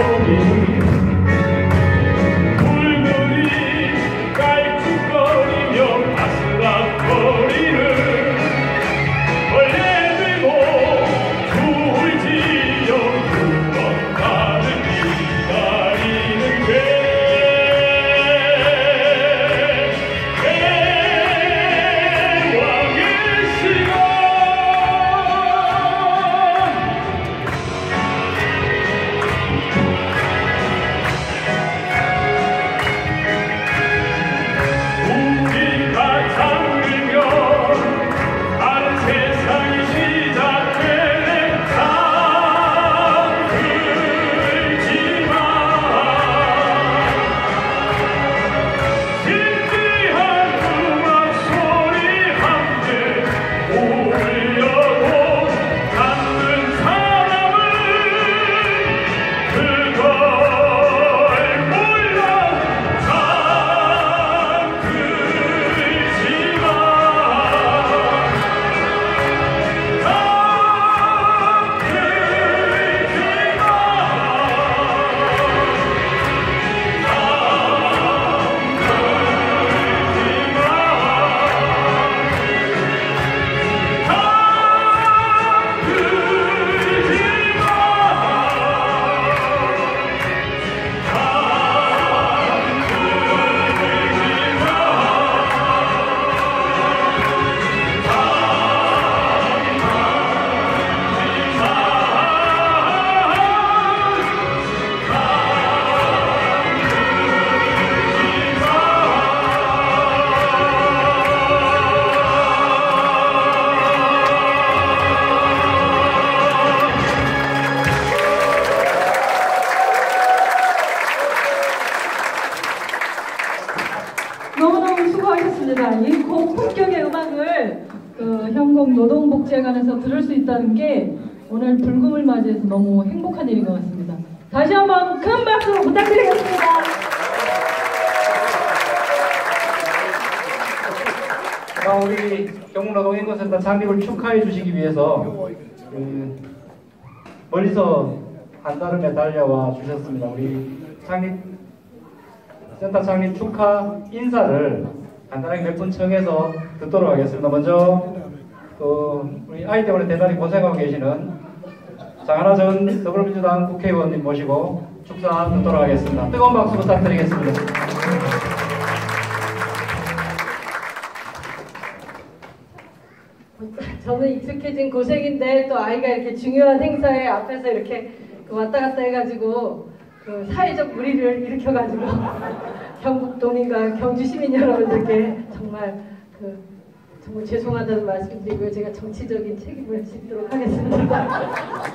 웅성거리는 불들이 깔쭉거리며 하겠습니다. 이 고품격의 음악을 현곡 노동복지회관에서 들을 수 있다는 게 오늘 불금을 맞이해서 너무 행복한 일인 것 같습니다. 다시 한번 큰 박수 부탁드리겠습니다. 우리 경북노동인권센터 창립을 축하해 주시기 위해서 멀리서 한달음에 달려와 주셨습니다. 우리 센터 창립 축하 인사를 간단하게 몇 분 청해서 듣도록 하겠습니다. 먼저 우리 아이 때문에 대단히 고생하고 계시는 장하나 전 더불어민주당 국회의원님 모시고 축사 듣도록 하겠습니다. 뜨거운 박수 부탁드리겠습니다. 저는 익숙해진 고생인데 또 아이가 이렇게 중요한 행사에 앞에서 이렇게 왔다 갔다 해가지고 사회적 무리를 일으켜가지고 경북도민과 경주 시민 여러분들께 정말 정말 죄송하다는 말씀드리고요. 제가 정치적인 책임을 지도록 하겠습니다.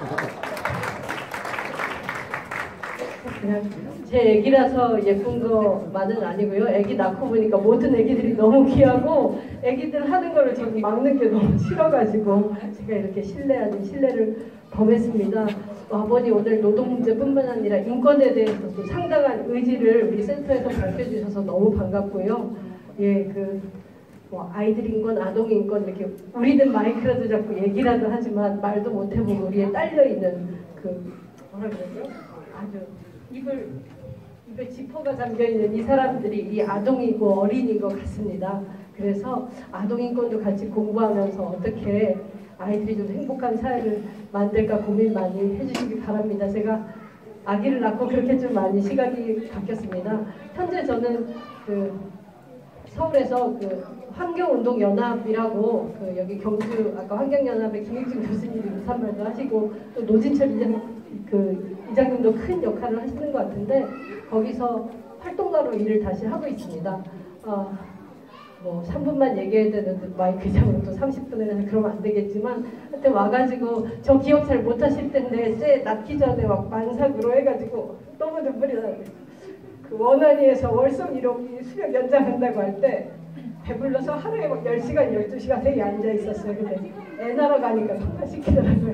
그냥 제 애기라서 예쁜 것만은 아니고요. 애기 낳고 보니까 모든 애기들이 너무 귀하고 애기들 하는 거를 저는 막는 게 너무 싫어가지고 제가 이렇게 신뢰 아닌 신뢰를 범했습니다. 아버지 오늘 노동 문제뿐만 아니라 인권에 대해서도 상당한 의지를 우리 센터에서 밝혀주셔서 너무 반갑고요. 예, 아이들 인권, 아동 인권 이렇게 우리들 마이크라도 잡고 얘기라도 하지만 말도 못 해보고 우리에 딸려 있는 뭐라 그러죠? 아주 입에 지퍼가 잠겨있는 이 사람들이 이 아동이고 어린이인 것 같습니다. 그래서 아동인권도 같이 공부하면서 어떻게 아이들이 좀 행복한 사회를 만들까 고민 많이 해주시기 바랍니다. 제가 아기를 낳고 그렇게 좀 많이 시각이 바뀌었습니다. 현재 저는 서울에서 환경운동연합이라고 여기 경주 아까 환경연합의 김익준 교수님이 인사말도 하시고 또 노진철 이장님도 큰 역할을 하시는 것 같은데 거기서 활동가로 일을 다시 하고 있습니다. 3분만 얘기해야 되는데 마이크 이장으로 또 30분에 해서 그러면 안 되겠지만 하여튼 와가지고 저 기억 잘 못하실 텐데 쇠 낳기 전에 막 만삭으로 해가지고 너무 눈물이 나요. 원안위에서 월성 1호기 수력 연장한다고 할 때 배불러서 하루에 막 10시간, 12시간 되게 앉아있었어요. 근데 애 낳으러 가니까 통과시키더라고요.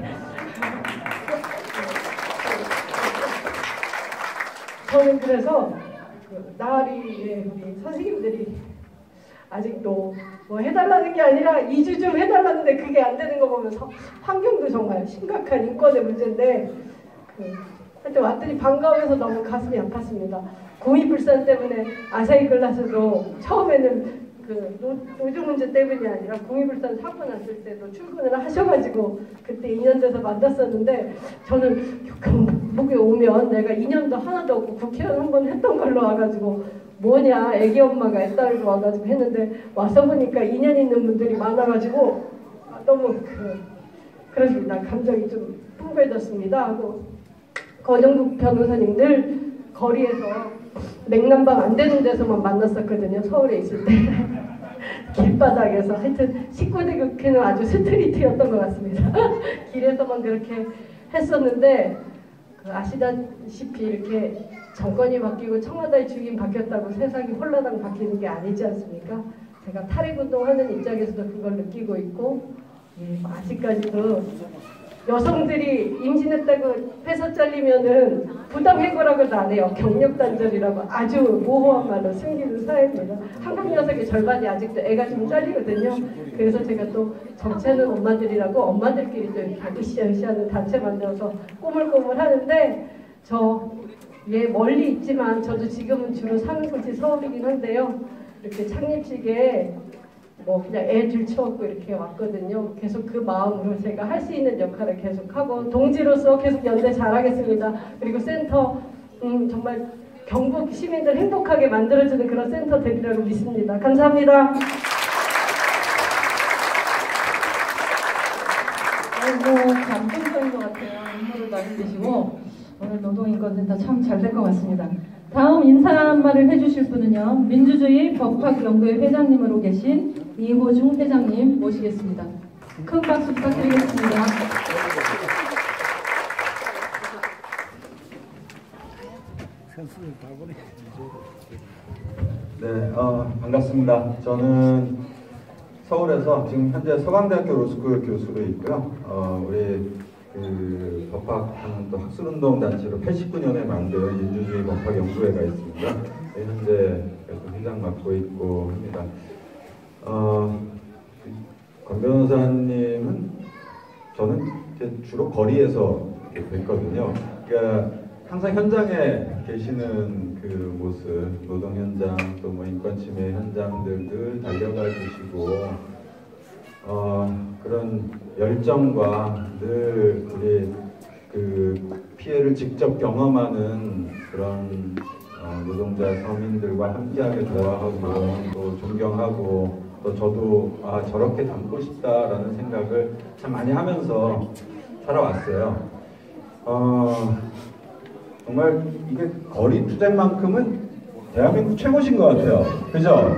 저는 그래서 나아리의 우리 선생님들이 아직도 해달라는 게 아니라 2주 좀 해달라는데 그게 안 되는 거 보면서 환경도 정말 심각한 인권의 문제인데 하여튼 왔더니 반가워서 너무 가슴이 아팠습니다. 고위불산 때문에 아사히 글라스도 처음에는 노조 문제 때문이 아니라 고위불산 사고 났을 때도 출근을 하셔가지고 그때 2년 돼서 만났었는데 저는 경북에 오면 내가 2년도 하나도 없고 국회의원 한 번 했던 걸로 와가지고 뭐냐 애기 엄마가 애 딸로 와가지고 했는데 와서 보니까 2년 있는 분들이 많아가지고 너무 그렇습니다. 감정이 좀 풍부해졌습니다 하고 거정국 변호사님들 거리에서 냉난방 안 되는 데서만 만났었거든요. 서울에 있을 때 길바닥에서 하여튼 19대 국회는 아주 스트리트였던 것 같습니다. 길에서만 그렇게 했었는데 아시다시피 이렇게 정권이 바뀌고 청와대의 주인 바뀌었다고 세상이 홀라당 바뀌는 게 아니지 않습니까? 제가 탈핵운동하는 입장에서도 그걸 느끼고 있고 아직까지도 여성들이 임신했다고 회사 잘리면은 부당 해고라고도 안 해요. 경력 단절이라고 아주 모호한 말로 숨기는 사회입니다. 한국 녀석의 절반이 아직도 애가 좀 잘리거든요. 그래서 제가 또 정체는 엄마들이라고 엄마들끼리 또 이렇게 으쌰으쌰하는 단체 만들어서 꼬물꼬물 하는데 멀리 있지만 저도 지금은 주로 사는 곳이 서울이긴 한데요. 이렇게 창립식에 그냥 애 들쳐갖고 이렇게 왔거든요. 계속 그 마음으로 제가 할 수 있는 역할을 계속하고 동지로서 계속 연대 잘하겠습니다. 그리고 센터 정말 경북 시민들 행복하게 만들어주는 그런 센터 되리라고 믿습니다. 감사합니다. 아이고 감동적인 것 같아요. 눈물을 많이 흘리시고 오늘 노동인권센터 참 잘 될 것 같습니다. 다음 인사 말을 해주실 분은요. 민주주의 법학연구회 회장님으로 계신 이호중 회장님 모시겠습니다. 큰 박수 부탁드리겠습니다. 네, 반갑습니다. 저는 서울에서 지금 현재 서강대학교 로스쿨 교수로 있고요. 우리 그 법학하는 또 학술운동 단체로 89년에 만든 민주주의 법학 연구회가 있습니다. 현재 계속 회장 맡고 있고 합니다. 권 변호사님은 저는 주로 거리에서 뵀거든요. 그러니까 항상 현장에 계시는 그 모습, 노동 현장 또 뭐 인권 침해 현장들 늘 달려가 주시고 그런 열정과 늘 우리 그 피해를 직접 경험하는 그런 노동자 서민들과 함께하게 대화하고 또 존경하고 또 저도 저렇게 닮고 싶다라는 생각을 참 많이 하면서 살아왔어요. 정말 이게 거리 투쟁만큼은 대한민국 최고신 것 같아요. 그죠?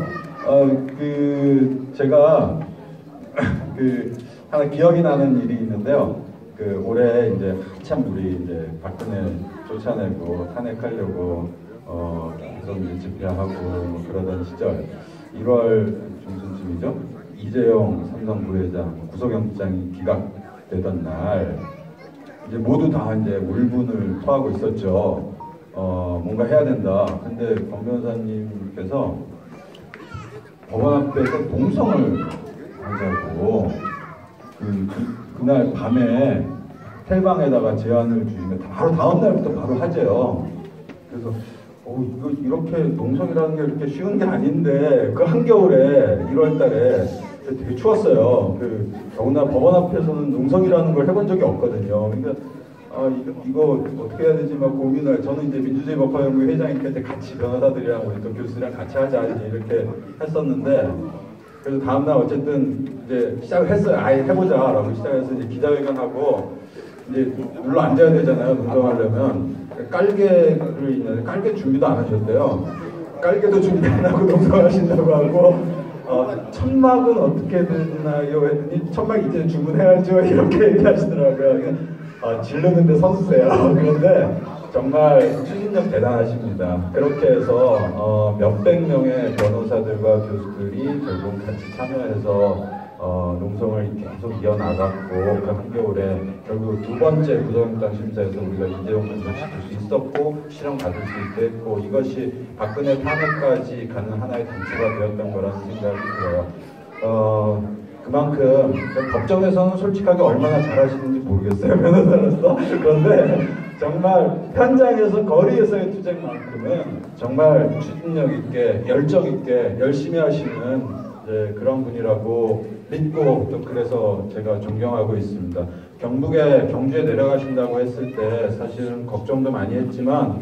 제가 하나 기억이 나는 일이 있는데요. 올해 이제 한참 우리 이제 박근혜 쫓아내고 탄핵하려고 계속 이제 집회하고 뭐 그러던 시절 1월 중순쯤이죠. 이재용 삼성 부회장 구속영장이 기각되던 날 이제 모두 다 이제 울분을 토하고 있었죠. 뭔가 해야 된다. 근데 권 변호사님께서 법원 앞에서 동성을 하자고 그날 밤에 텔방에다가 제안을 주시면 바로 다음 날부터 바로 하재요. 그래서 이거 이렇게 농성이라는 게 이렇게 쉬운 게 아닌데 그 한겨울에 1월달에 되게 추웠어요. 더구나 법원 앞에서는 농성이라는 걸 해본 적이 없거든요. 그러니까 이거 어떻게 해야 되지 막 고민을 저는 이제 민주주의 법학연구회 회장일 때 같이 변호사들이랑 우리 또 교수랑 같이 하자 이렇게 했었는데 그래서 다음날 어쨌든 이제 시작을 했어요. 아예 해보자라고 시작해서 이제 기자회견하고 이제 눌러 앉아야 되잖아요. 농성하려면 깔개를 있는데 깔개 준비도 안 하셨대요. 깔개도 준비 안 하고 농성하신다고 하고 천막은 어떻게 되나요? 했더니 천막 이제 주문해야죠 이렇게 얘기하시더라고요. 질르는데 서주세요. 그런데 정말 추진력 대단하십니다. 그렇게 해서 몇백 명의 변호사들과 교수들이 결국 같이 참여해서 농성을 계속 이어나갔고 그 한겨울에 결국 두 번째 구속영장 심사에서 우리가 이재용 변호사를 줄 수 있었고 실형 받을 수 있게 했고 이것이 박근혜 탄핵까지 가는 하나의 단초가 되었던 거라는 생각이 들어요. 그만큼 법정에서는 솔직하게 얼마나 잘하시는지 모르겠어요. 변호사로서. 그런데 정말 현장에서 거리에서의 투쟁만큼은 정말 추진력 있게 열정 있게 열심히 하시는 그런 분이라고 믿고 또 그래서 제가 존경하고 있습니다. 경주에 내려가신다고 했을 때 사실은 걱정도 많이 했지만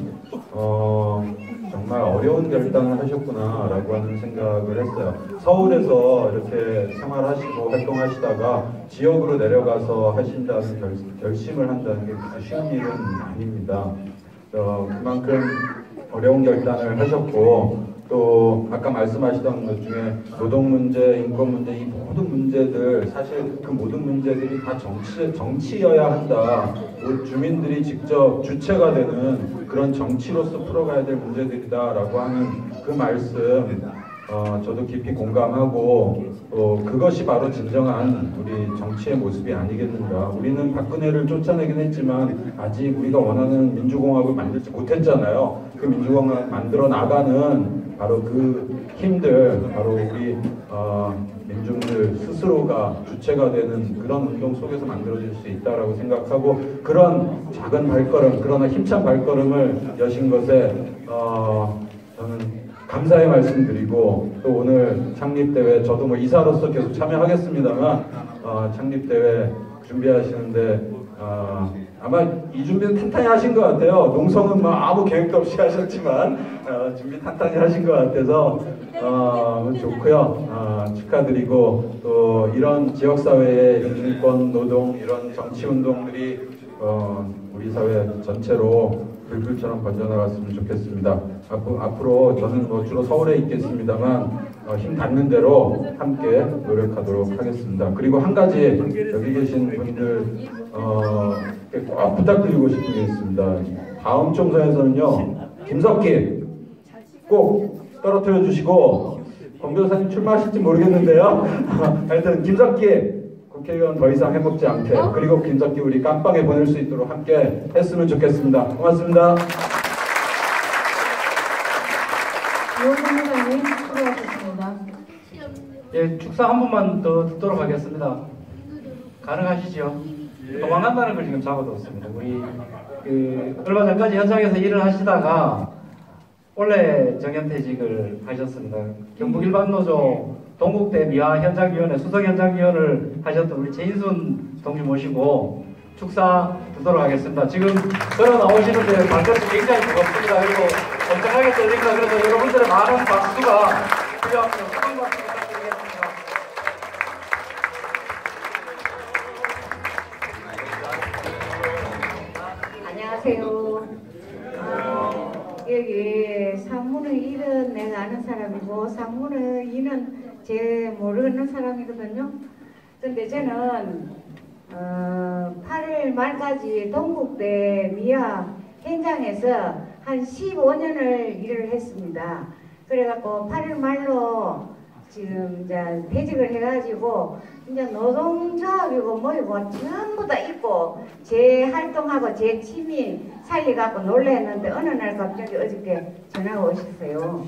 정말 어려운 결단을 하셨구나라고 하는 생각을 했어요. 서울에서 이렇게 생활하시고 활동하시다가 지역으로 내려가서 하신다는 결심을 한다는 게 쉬운 일은 아닙니다. 그만큼 어려운 결단을 하셨고 또 아까 말씀하시던 것 중에 노동 문제, 인권 문제 이 모든 문제들 사실 그 모든 문제들이 다 정치여야 한다. 주민들이 직접 주체가 되는 그런 정치로서 풀어가야 될 문제들이다라고 하는 그 말씀 저도 깊이 공감하고 또 그것이 바로 진정한 우리 정치의 모습이 아니겠는가. 우리는 박근혜를 쫓아내긴 했지만 아직 우리가 원하는 민주공화국을 만들지 못했잖아요. 그 민주공화국을 만들어 나가는 바로 그 힘들, 바로 우리 민중들 스스로가 주체가 되는 그런 운동 속에서 만들어질 수 있다라고 생각하고 그런 작은 발걸음, 그러나 힘찬 발걸음을 여신 것에 저는 감사의 말씀드리고 또 오늘 창립대회 저도 뭐 이사로서 계속 참여하겠습니다만 창립대회 준비하시는데 아마 이 준비는 탄탄히 하신 것 같아요. 농성은 뭐 아무 계획도 없이 하셨지만 준비 탄탄히 하신 것 같아서 좋고요. 축하드리고 또 이런 지역사회의 인권 노동 이런 정치운동들이 우리 사회 전체로 불길처럼 번져나갔으면 좋겠습니다. 앞으로 저는 뭐 주로 서울에 있겠습니다만 힘 닿는 대로 함께 노력하도록 하겠습니다. 그리고 한 가지 여기 계신 분들 꼭 부탁드리고 싶은 게 있습니다. 다음 총선에서는요 김석기 꼭 떨어뜨려 주시고 권 변호사님 출마하실지 모르겠는데요. 하여튼 김석기 국회의원 더 이상 해먹지 않게 그리고 김석기 우리 깜빵에 보낼 수 있도록 함께 했으면 좋겠습니다. 고맙습니다. 노동자님 수고하셨습니다. 예, 축사 한 번만 더 듣도록 하겠습니다. 가능하시죠? 도망간다는 걸 지금 잡아뒀습니다. 우리 얼마 전까지 현장에서 일을 하시다가 원래 정년퇴직을 하셨습니다. 경북일반노조 동국대 미화 현장위원회 수석 현장위원을 하셨던 우리 최인순 동지 모시고 축사 듣도록 하겠습니다. 지금 걸어 나오시는데 발걸음이 굉장히 무겁습니다. 그리고 엄청나게 떨립니다. 그래서 여러분들의 많은 박수가 필요합니다. 수강 박수 부탁드리겠습니다. 안녕하세요. 여기 상무의 일은 내가 아는 사람이고 상무의 일은 제 모르는 사람이거든요. 근데 저는 8월 말까지 동국대 미화 현장에서 한 15년을 일을 했습니다. 그래갖고 8월 말로 지금 이제 퇴직을 해가지고 이제 노동조합이고 뭐이고 전부 다 있고 제 활동하고 제 취미 살려갖고 놀랬는데 어느 날 갑자기 어저께 전화가 오셨어요.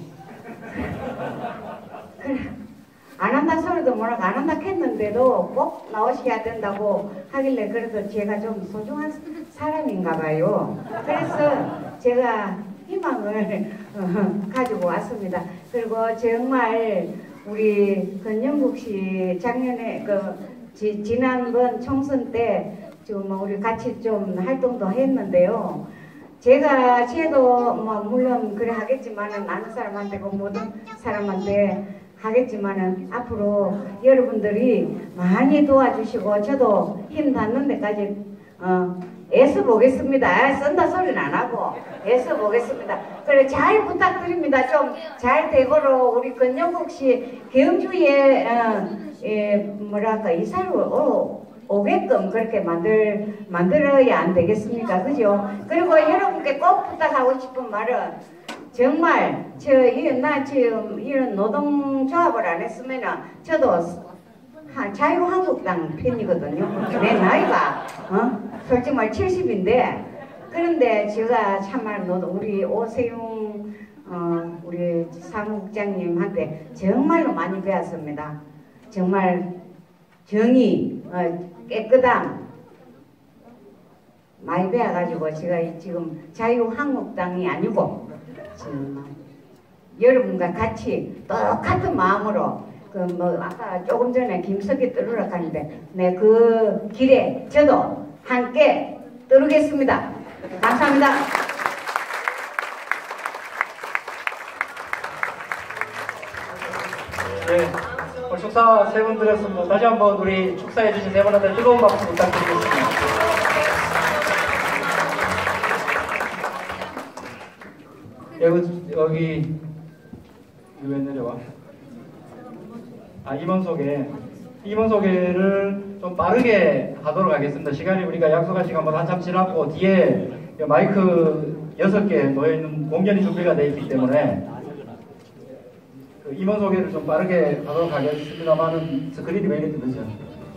그래 안 한다 소리도 뭐라고 안 한다 했는데도 꼭 나오셔야 된다고 하길래 그래도 제가 좀 소중한 사람인가 봐요. 그래서 제가 희망을 가지고 왔습니다. 그리고 정말 우리 권영국 씨 작년에 지난번 총선 때 좀 우리 같이 좀 활동도 했는데요. 저도 뭐 물론 그래 하겠지만은 아는 사람한테 그 모든 사람한테 하겠지만은 앞으로 여러분들이 많이 도와주시고 저도 힘 닿는 데까지 애써 보겠습니다. 쓴다 소리는 안 하고 애써 보겠습니다. 그래 잘 부탁드립니다. 좀 잘 되고로 우리 권영국 씨 경주에 뭐랄까 이사를 오게끔 그렇게 만들어야 안 되겠습니까? 그죠? 그리고 여러분께 꼭 부탁하고 싶은 말은 정말 나 지금 이런 노동조합을 안 했으면은 저도 자유한국당 팬이거든요. 내 나이가 솔직히 말 70인데 그런데 제가 참말 우리 오세용 우리 사무국장님한테 정말로 많이 배웠습니다. 정말 정의, 깨끗함 많이 배워가지고 제가 지금 자유한국당이 아니고 여러분과 같이 똑같은 마음으로 아까 조금 전에 김석기 뜨르러 가는데 그 길에 저도 함께 뜨르겠습니다. 감사합니다. 네, 축사 세 분 드렸습니다. 다시 한번 우리 축사해주신 세 분한테 뜨거운 박수 부탁드리겠습니다. 여기 왜 내려와? 임원 소개를 좀 빠르게 하도록 하겠습니다. 시간이 우리가 약속한 시간보다 한참 지났고 뒤에 마이크 6개 놓여있는 공연이 준비가 되어 있기 때문에 임원 소개를 좀 빠르게 하도록 하겠습니다만은 스크린이 왜 이렇게 늦죠?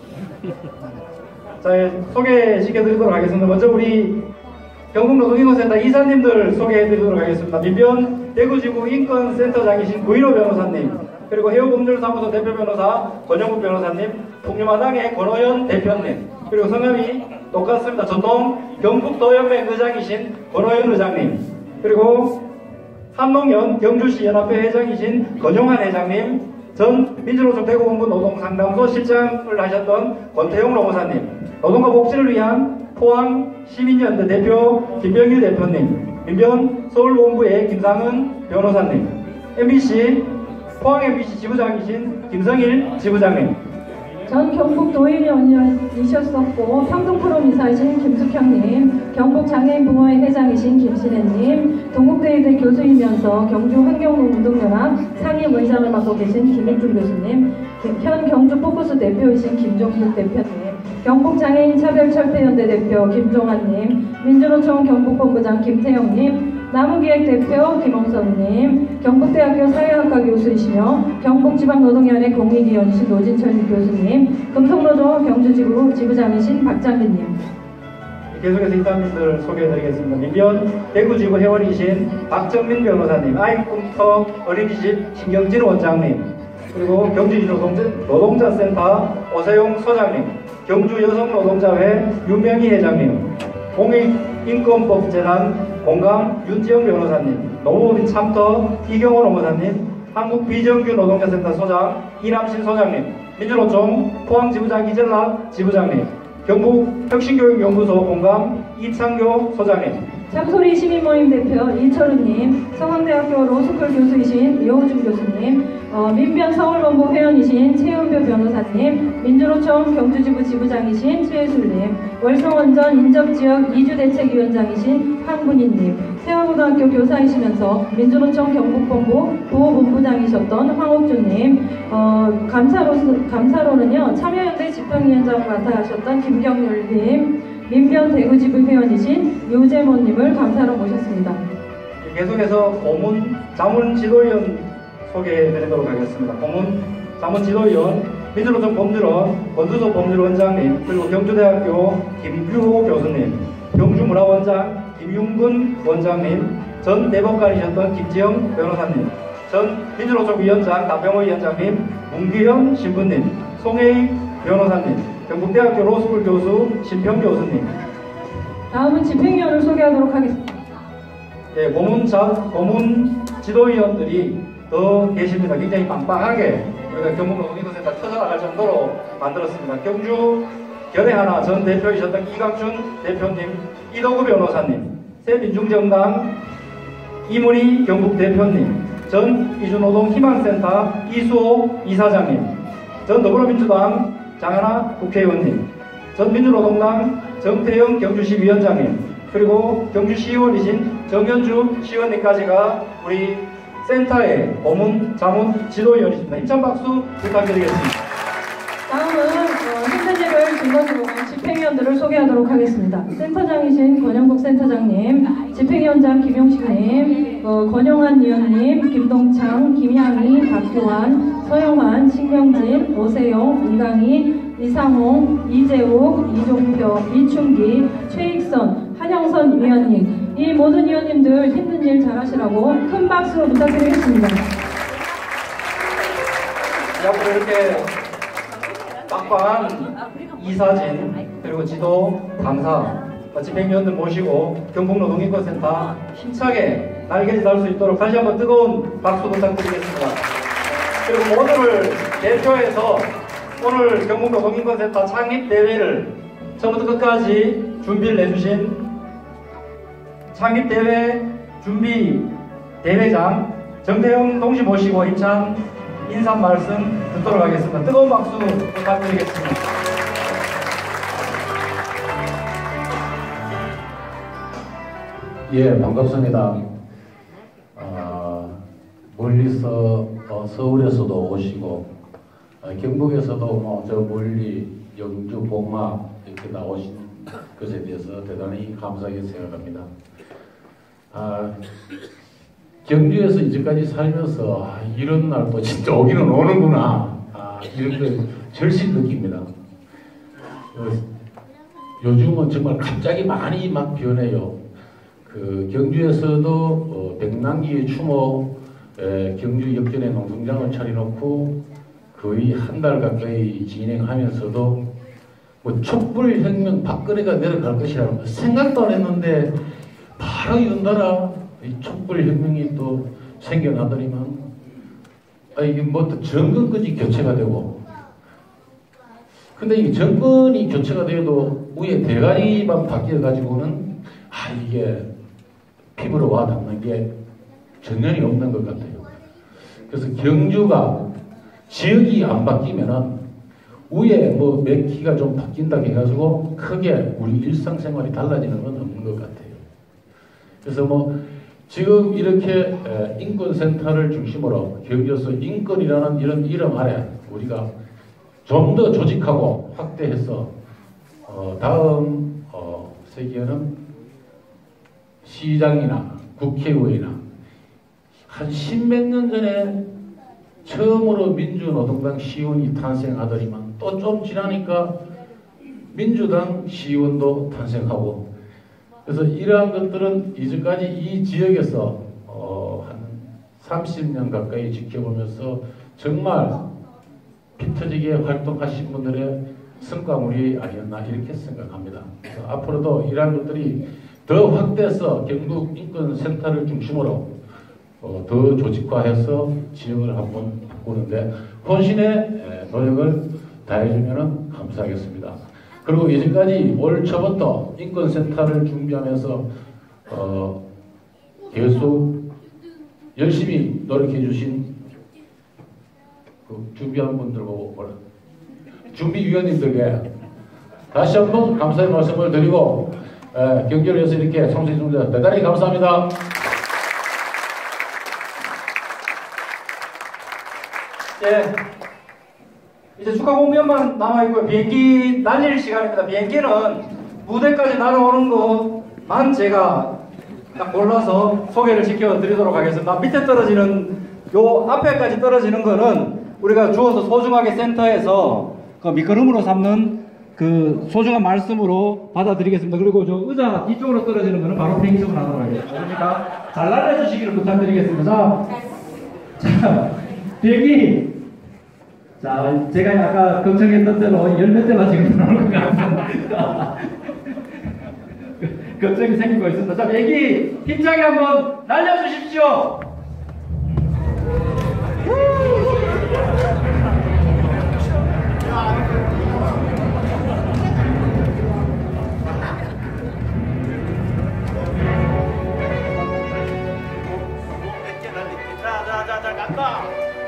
자, 소개시켜드리도록 하겠습니다. 먼저 우리 경북노동인권센터 이사님들 소개해드리도록 하겠습니다. 민변 대구지구 인권센터장이신 구인호 변호사님, 그리고 해우법률사무소 대표 변호사 권영국 변호사님, 풍류마당의 권호연 대표님, 그리고 성함이 똑같습니다. 전동 경북도연맹 의장이신 권호연 의장님, 그리고 한농연 경주시 연합회 회장이신 권용환 회장님, 전 민주노총 대구본부 노동상담소 실장을 하셨던 권태용 노무사님, 노동과 복지를 위한 포항 시민연대 대표 김병일 대표님, 민변 서울본부의 김상은 변호사님, MBC 포항 MBC 지부장이신 김성일 지부장님, 전 경북 도의원이셨었고 평동포럼 이사이신 김숙형님, 경북장애인 부모회 회장이신 김신혜님, 동국대의대 교수이면서 경주환경운동연합 상임의장을 맡고 계신 김익준 교수님, 현 경주 포커스 대표이신 김종국 대표님, 경북장애인 차별철폐연대 대표 김종환님, 민주노총 경북본부장 김태영님, 나무기획 대표 김홍선님, 경북대학교 사회학과 교수이시며 경북지방노동위원회 공익위원이신 노진철 교수님, 금속노조 경주지부 지부장이신 박장빈님. 계속해서 이사님들 소개해드리겠습니다. 민변 대구지부 회원이신 박정민 변호사님, 아이꿈터 어린이집 신경진 원장님, 그리고 경주지 노동자센터 오세용 소장님, 경주 여성노동자회 윤명희 회장님, 공익인권법재단 공감 윤지영 변호사님, 노무법인 참터 이경호 노무사님, 한국비정규노동자센터 소장 이남신 소장님, 민주노총 포항지부장 이전락 지부장님, 경북혁신교육연구소 공감 이창교 소장님, 참소리 시민모임 대표 이철우님, 성황대학교 로스쿨 교수이신 이호준 교수님, 민변 서울본부 회원이신 최은표 변호사님, 민주노총 경주지부 지부장이신 최예술님, 월성원전 인접지역 이주대책위원장이신 황분희님, 세화고등학교 교사이시면서 민주노총 경북본부 부본부장이셨던 황옥주님, 감사로는요 참여연대 집행위원장을 맡아가셨던 김경률님, 민변 대구지부 회원이신 유재모님을 감사로 모셨습니다. 계속해서 고문 자문지도위원 소개해드리도록 하겠습니다. 고문 자문지도위원 민주노총 법률원 권두도 법률원장님, 그리고 경주대학교 김규호 교수님, 경주문화원장 김윤근 원장님, 전 대법관이셨던 김지영 변호사님, 전 민주노총 위원장 남병호 위원장님, 문기현 신부님, 송혜희 변호사님, 경북대학교 로스쿨 교수 신평 교수님. 다음은 집행위원을 소개하도록 하겠습니다. 네, 고문 지도위원들이 더 계십니다. 굉장히 빵빵하게 우리가 경북노동인권센터 터져나갈 정도로 만들었습니다. 경주 결의하나 전 대표이셨던 이강춘 대표님, 이도구 변호사님, 새민중정당 이문희 경북 대표님, 전 이주노동희망센터 이수호 이사장님, 전 더불어민주당 장하나 국회의원님, 전 민주노동당 정태영 경주시 위원장님, 그리고 경주시의원이신 정현주 시의원님까지가 우리 센터의 고문 자문 지도위원이십니다. 힘찬 박수 부탁드리겠습니다. 다음은 센터직을 중간으로 집행위원들을 소개하도록 하겠습니다. 센터장이신 권영국 센터장님, 집행위원장 김용식님, 권영환 위원님, 김동창, 김향희, 박교환, 서영환, 신경진, 오세용, 이강희, 이상홍, 이재욱, 이종표, 이충기, 최익선, 한영선 위원님, 이 모든 위원님들 힘든 일 잘하시라고 큰 박수 부탁드리겠습니다. 앞으로 이렇게 빵빵한 이사진 그리고 지도 강사 집행위원들 모시고 경북노동인권센터 힘차게 날개짓 할 수 있도록 다시 한번 뜨거운 박수 부탁드리겠습니다. 그리고 오늘을 대표해서 오늘 경북노동인권센터 창립대회를 처음부터 끝까지 준비를 해주신 창립대회 준비 대회장 정태영 동시 모시고 힘찬 인사 말씀 듣도록 하겠습니다. 뜨거운 박수 부탁드리겠습니다. 예, 반갑습니다. 멀리서 서울에서도 오시고 경북에서도 저 멀리 영주, 봉화 이렇게 나오신 것에 대해서 대단히 감사하게 생각합니다. 경주에서 이제까지 살면서 이런 날도 진짜 오기는 오는구나 이런 걸 절실 느낍니다. 요즘은 정말 갑자기 많이 막 변해요. 경주에서도 백남기 추모 경주 역전의 농성장을 차려놓고 거의 한 달 가까이 진행하면서도 뭐 촛불혁명 박근혜가 내려갈 것이라고 생각도 안 했는데 바로 연달아 이 촛불혁명이 또 생겨나더니만 이게 뭐 또 정권까지 교체가 되고, 근데 이 정권이 교체가 되어도 위에 대가리만 바뀌어가지고는 이게 피부로 와 닿는 게 전혀 없는 것 같아요. 그래서 경주가 지역이 안 바뀌면은 위에 뭐 몇 키가 좀 바뀐다 해가지고 크게 우리 일상생활이 달라지는 건 없는 것 같아요. 그래서 뭐 지금 이렇게 인권센터를 중심으로 경주에서 인권이라는 이런 이름 아래 우리가 좀 더 조직하고 확대해서 다음 세기에는 시장이나 국회의원이나 한 십몇 년 전에 처음으로 민주노동당 시의원이 탄생하더니만 또 좀 지나니까 민주당 시의원도 탄생하고, 그래서 이러한 것들은 이제까지 이 지역에서 한 30년 가까이 지켜보면서 정말 피 터지게 활동하신 분들의 성과물이 아니었나 이렇게 생각합니다. 그래서 앞으로도 이러한 것들이 더 확대해서 경북 인권센터를 중심으로 더 조직화해서 지역을 한번 바꾸는데 혼신의 노력을 다해주면 감사하겠습니다. 그리고 이제까지 올 초부터 인권센터를 준비하면서 계속 열심히 노력해 주신 그 준비한 분들고 준비위원님들께 다시 한번 감사의 말씀을 드리고 경기를 위해서 이렇게 청소해 주셔서 대단히 감사합니다. 예, 이제 축하 공연만 남아있고요. 비행기 날릴 시간입니다. 비행기는 무대까지 날아오는 것만 제가 딱 골라서 소개를 시켜드리도록 하겠습니다. 밑에 떨어지는 요 앞에까지 떨어지는 거는 우리가 주워서 소중하게 센터에서 그 밑거름으로 삼는 그 소중한 말씀으로 받아드리겠습니다. 그리고 저 의자 뒤쪽으로 떨어지는 거는 바로 팽이석을 하도록 하겠습니다. 그러니까 잘 날려주시기를 부탁드리겠습니다. 자, 비행기. 자, 제가 아까 걱정했던 대로 열몇 대만 지금 나올 것 같습니다. 걱정이 생기고 있습니다. 자, 비행기 힘차게 한번 날려주십시오. 자, 간다.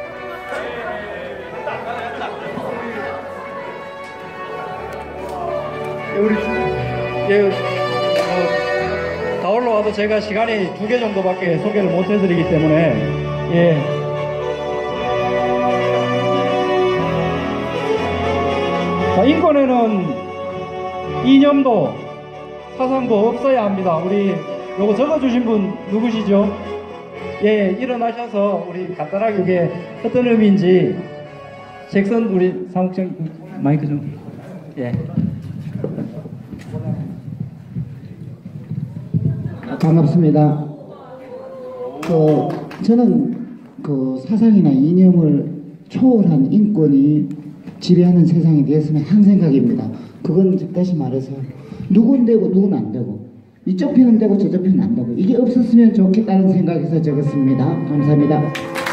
우리 다 올라와도 제가 시간이 2개 정도밖에 소개를 못 해드리기 때문에 자, 인권에는 이념도 사상도 없어야 합니다. 우리 요거 적어주신 분 누구시죠? 일어나셔서 우리 간단하게 이게 어떤 의미인지 잭슨 우리 사무장 마이크 좀 반갑습니다. 저는 사상이나 이념을 초월한 인권이 지배하는 세상이 되었으면 한 생각입니다. 그건 다시 말해서 누군 되고 누군 안 되고 이쪽 편은 되고 저쪽 편은 안 되고 이게 없었으면 좋겠다는 생각에서 적었습니다. 감사합니다.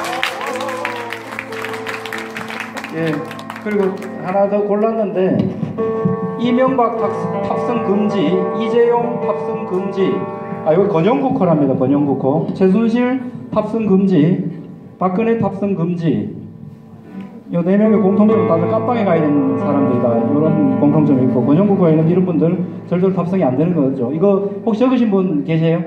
그리고 하나 더 골랐는데 이명박 탑승 금지, 이재용 탑승 금지, 여기 권영국호랍니다. 권영국호. 최순실 탑승 금지, 박근혜 탑승 금지. 이 4명의 공통점이 다들 깜빵에 가 있는 사람들이다. 이런 공통점이 있고, 권영국호에 있는 이런 분들 절대로 탑승이 안 되는 거죠. 이거 혹시 적으신 분 계세요?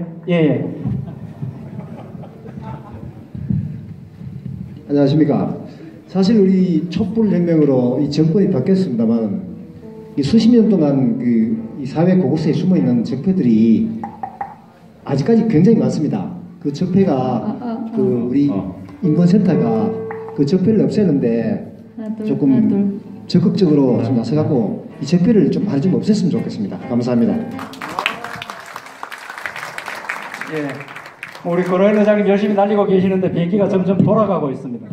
안녕하십니까. 사실 우리 촛불혁명으로 이 정권이 바뀌었습니다만 이 수십 년 동안 이 사회 곳곳에 숨어있는 적폐들이 아직까지 굉장히 많습니다. 그 적폐가 우리 인권센터가 그 적폐를 없애는데 조금 적극적으로 좀 나서갖고 이 적폐를 좀 많이 좀 없앴으면 좋겠습니다. 감사합니다. 우리 고로현 의장님 열심히 날리고 계시는데 비행기가 점점 돌아가고 있습니다.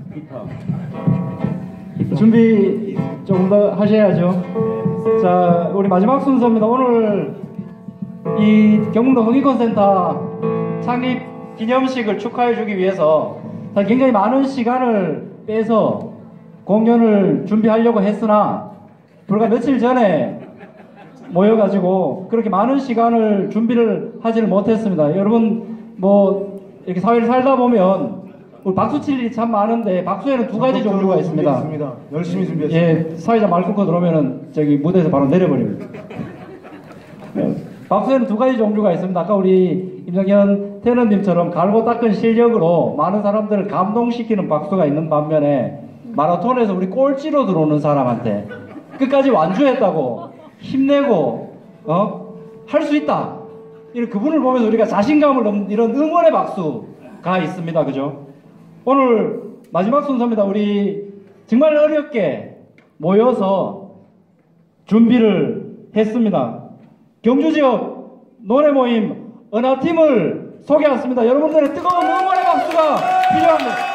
준비 조금 더 하셔야죠. 자, 우리 마지막 순서입니다. 오늘 이 경북노동인권센터 창립 기념식을 축하해주기 위해서 굉장히 많은 시간을 빼서 공연을 준비하려고 했으나 불과 며칠 전에 모여가지고 그렇게 많은 시간을 준비를 하지를 못했습니다. 여러분 이렇게 사회를 살다 보면 우리 박수 칠 일이 참 많은데 박수에는 2가지 종류가 있습니다. 열심히 준비했습니다. 사회자 말 끊고 들어오면은 저기 무대에서 바로 내려버립니다. 박수에는 2가지 종류가 있습니다. 아까 우리 임성현 테너님처럼 갈고 닦은 실력으로 많은 사람들을 감동시키는 박수가 있는 반면에 마라톤에서 우리 꼴찌로 들어오는 사람한테 끝까지 완주했다고 힘내고 할 수 있다 이런 그분을 보면서 우리가 자신감을 얻는 이런 응원의 박수가 있습니다. 그죠? 오늘 마지막 순서입니다. 우리 정말 어렵게 모여서 준비를 했습니다. 경주 지역 노래 모임 은하팀을 소개했습니다. 여러분들의 뜨거운 응원의 박수가 필요합니다.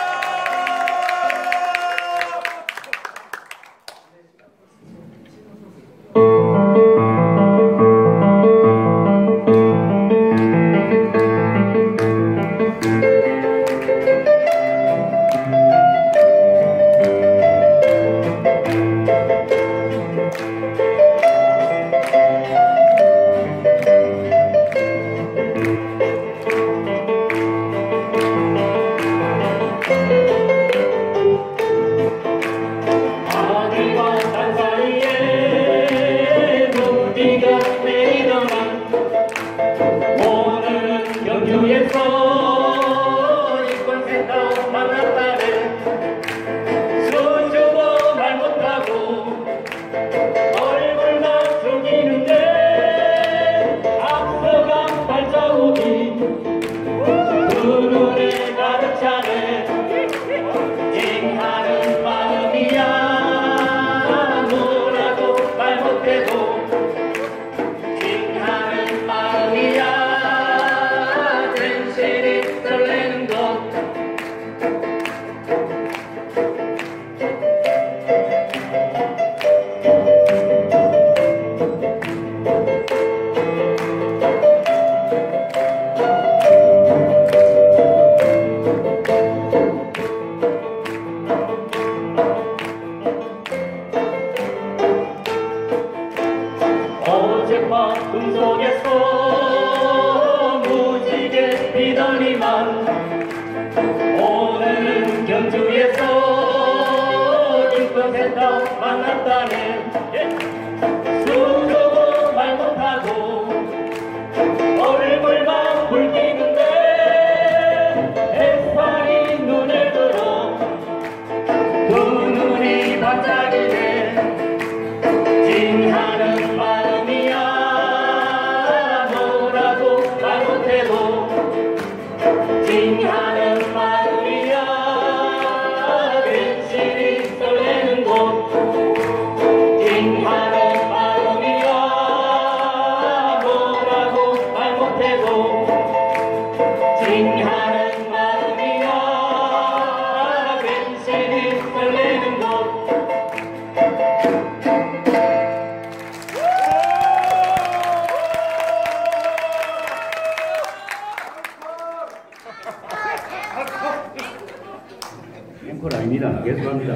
아닙니다. 계속합니다.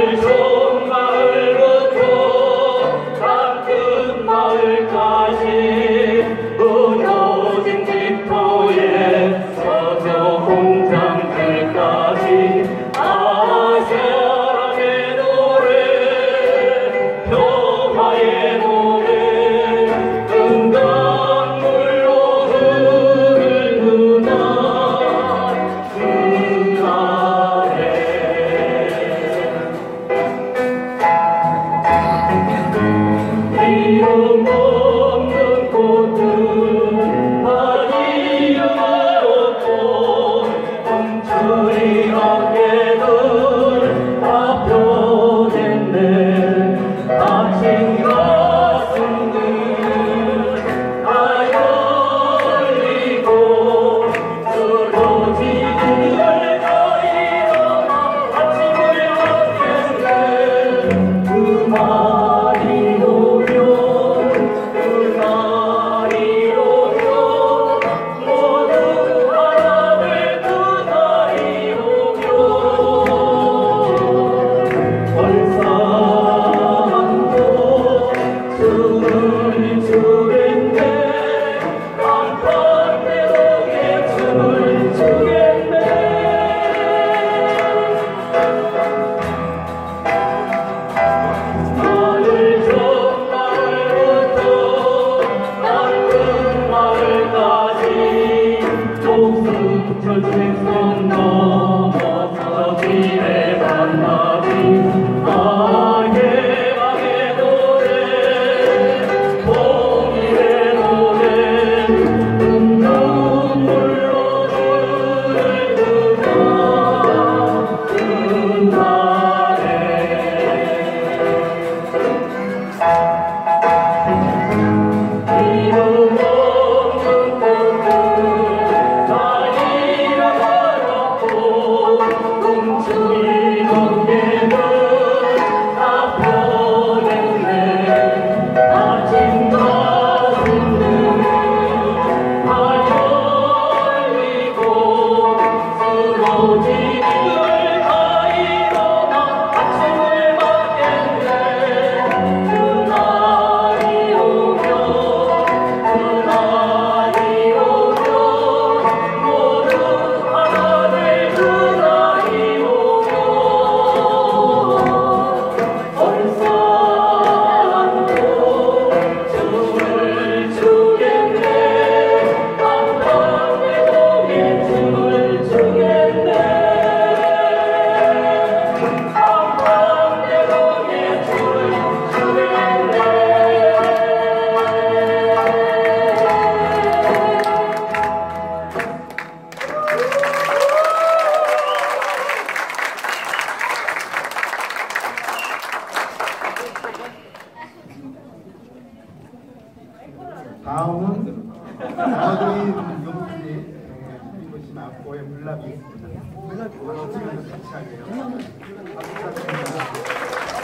마을 가시 다음은 나도인 용필이 보시면 앞보에 물납이 있습니다. 물납이 지금도 같이 하게요. 박수 부탁드립니다.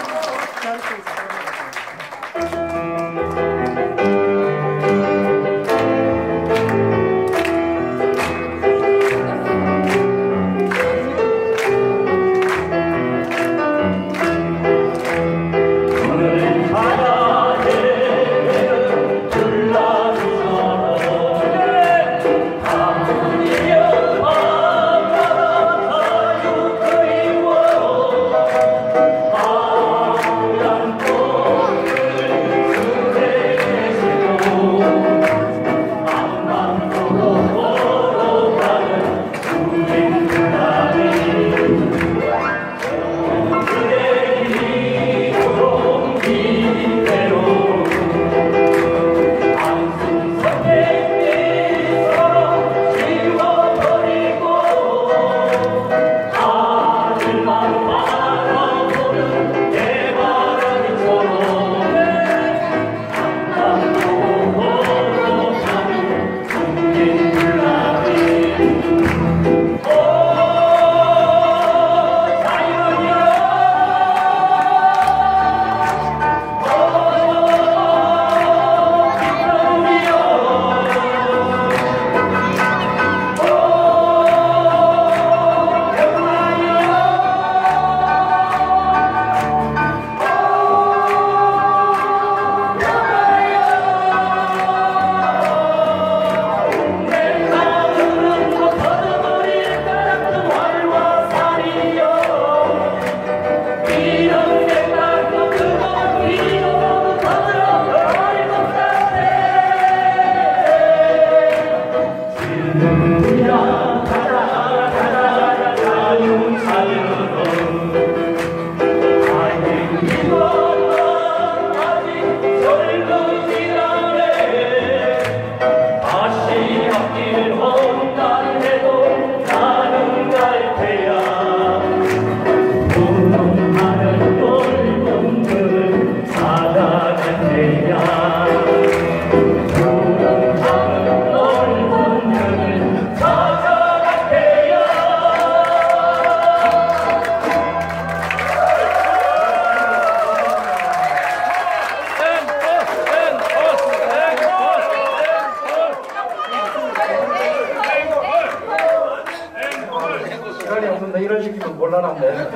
시간이 없는데 이런 식이면 곤란한데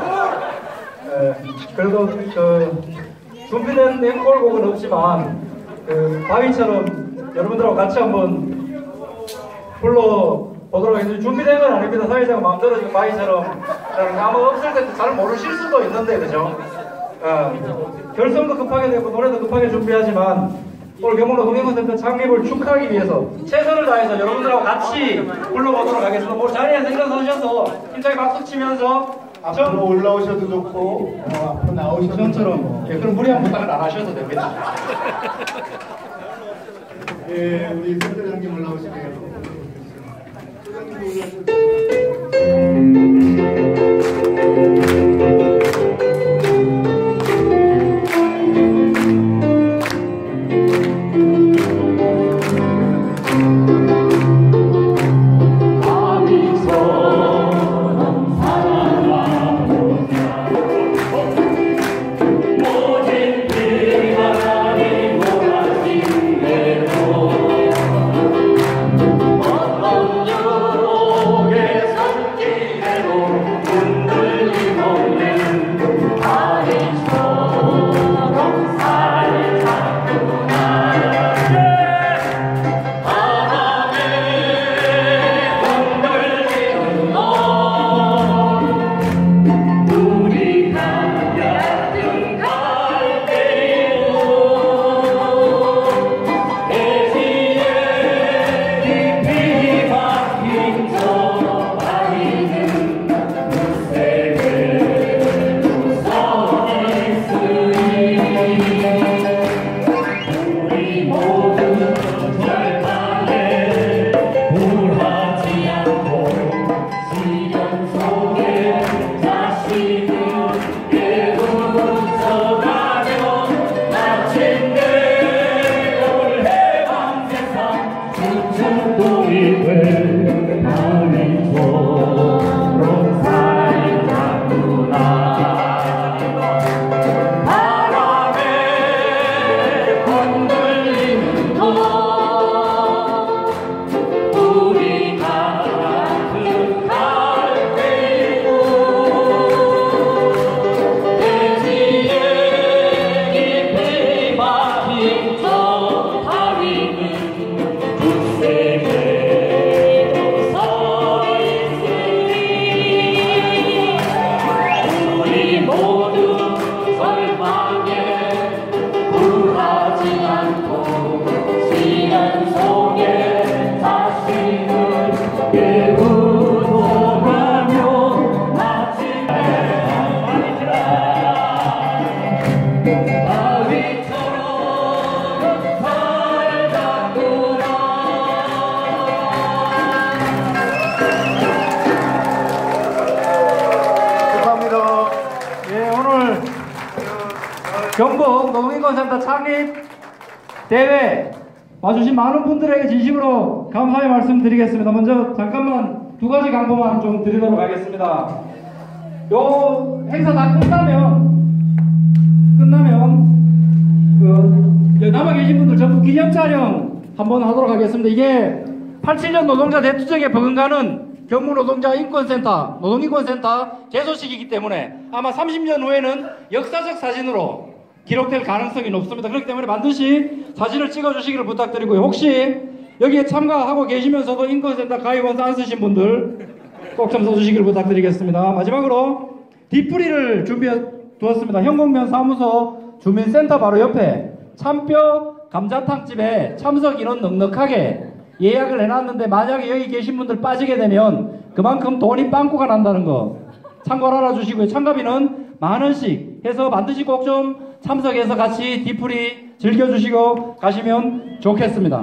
그래도 그 준비된 앵콜곡은 없지만 그 바위처럼 여러분들하고 같이 한번 불러보도록 하겠습니다. 준비된 건 아닙니다. 사회자가 마음대로 지금 바위처럼 아마 없을 때 잘 모르실 수도 있는데 그죠? 결성도 급하게 되고 노래도 급하게 준비하지만 오늘 경북노동인권센터 창립을 축하하기 위해서 최선을 다해서 여러분들하고 같이 불러보도록 하겠습니다. 오늘 자리에서 일어서셔서 힘차게 박수 치면서 앞으로 올라오셔도 좋고 앞으로 나오셔도 전처럼 그런 무리한 부탁을 안 하셔도 됩니다. 예, 우리 선대장님 올라오시네요. 오 경북 노동인권센터 창립 대회 와주신 많은 분들에게 진심으로 감사의 말씀드리겠습니다. 먼저 잠깐만 두 가지 강보만 좀 드리도록 하겠습니다. 요 행사 다 끝나면 남아 계신 분들 전부 기념 촬영 한번 하도록 하겠습니다. 이게 87년 노동자 대투쟁에 버금가는 경북 노동자 인권센터, 노동인권센터 개소식이기 때문에 아마 30년 후에는 역사적 사진으로 기록될 가능성이 높습니다. 그렇기 때문에 반드시 사진을 찍어주시기를 부탁드리고요. 혹시 여기에 참가하고 계시면서도 인권센터 가입원서 안 쓰신 분들 꼭 좀 써주시기를 부탁드리겠습니다. 마지막으로 뒷풀이를 준비해 두었습니다. 현곡면 사무소 주민센터 바로 옆에 참뼈 감자탕집에 참석 인원 넉넉하게 예약을 해놨는데 만약에 여기 계신 분들 빠지게 되면 그만큼 돈이 빵꾸가 난다는 거 참고를 알아주시고요. 참가비는 10,000원씩 해서 반드시 꼭 좀 참석해서 같이 뒤풀이 즐겨주시고 가시면 좋겠습니다.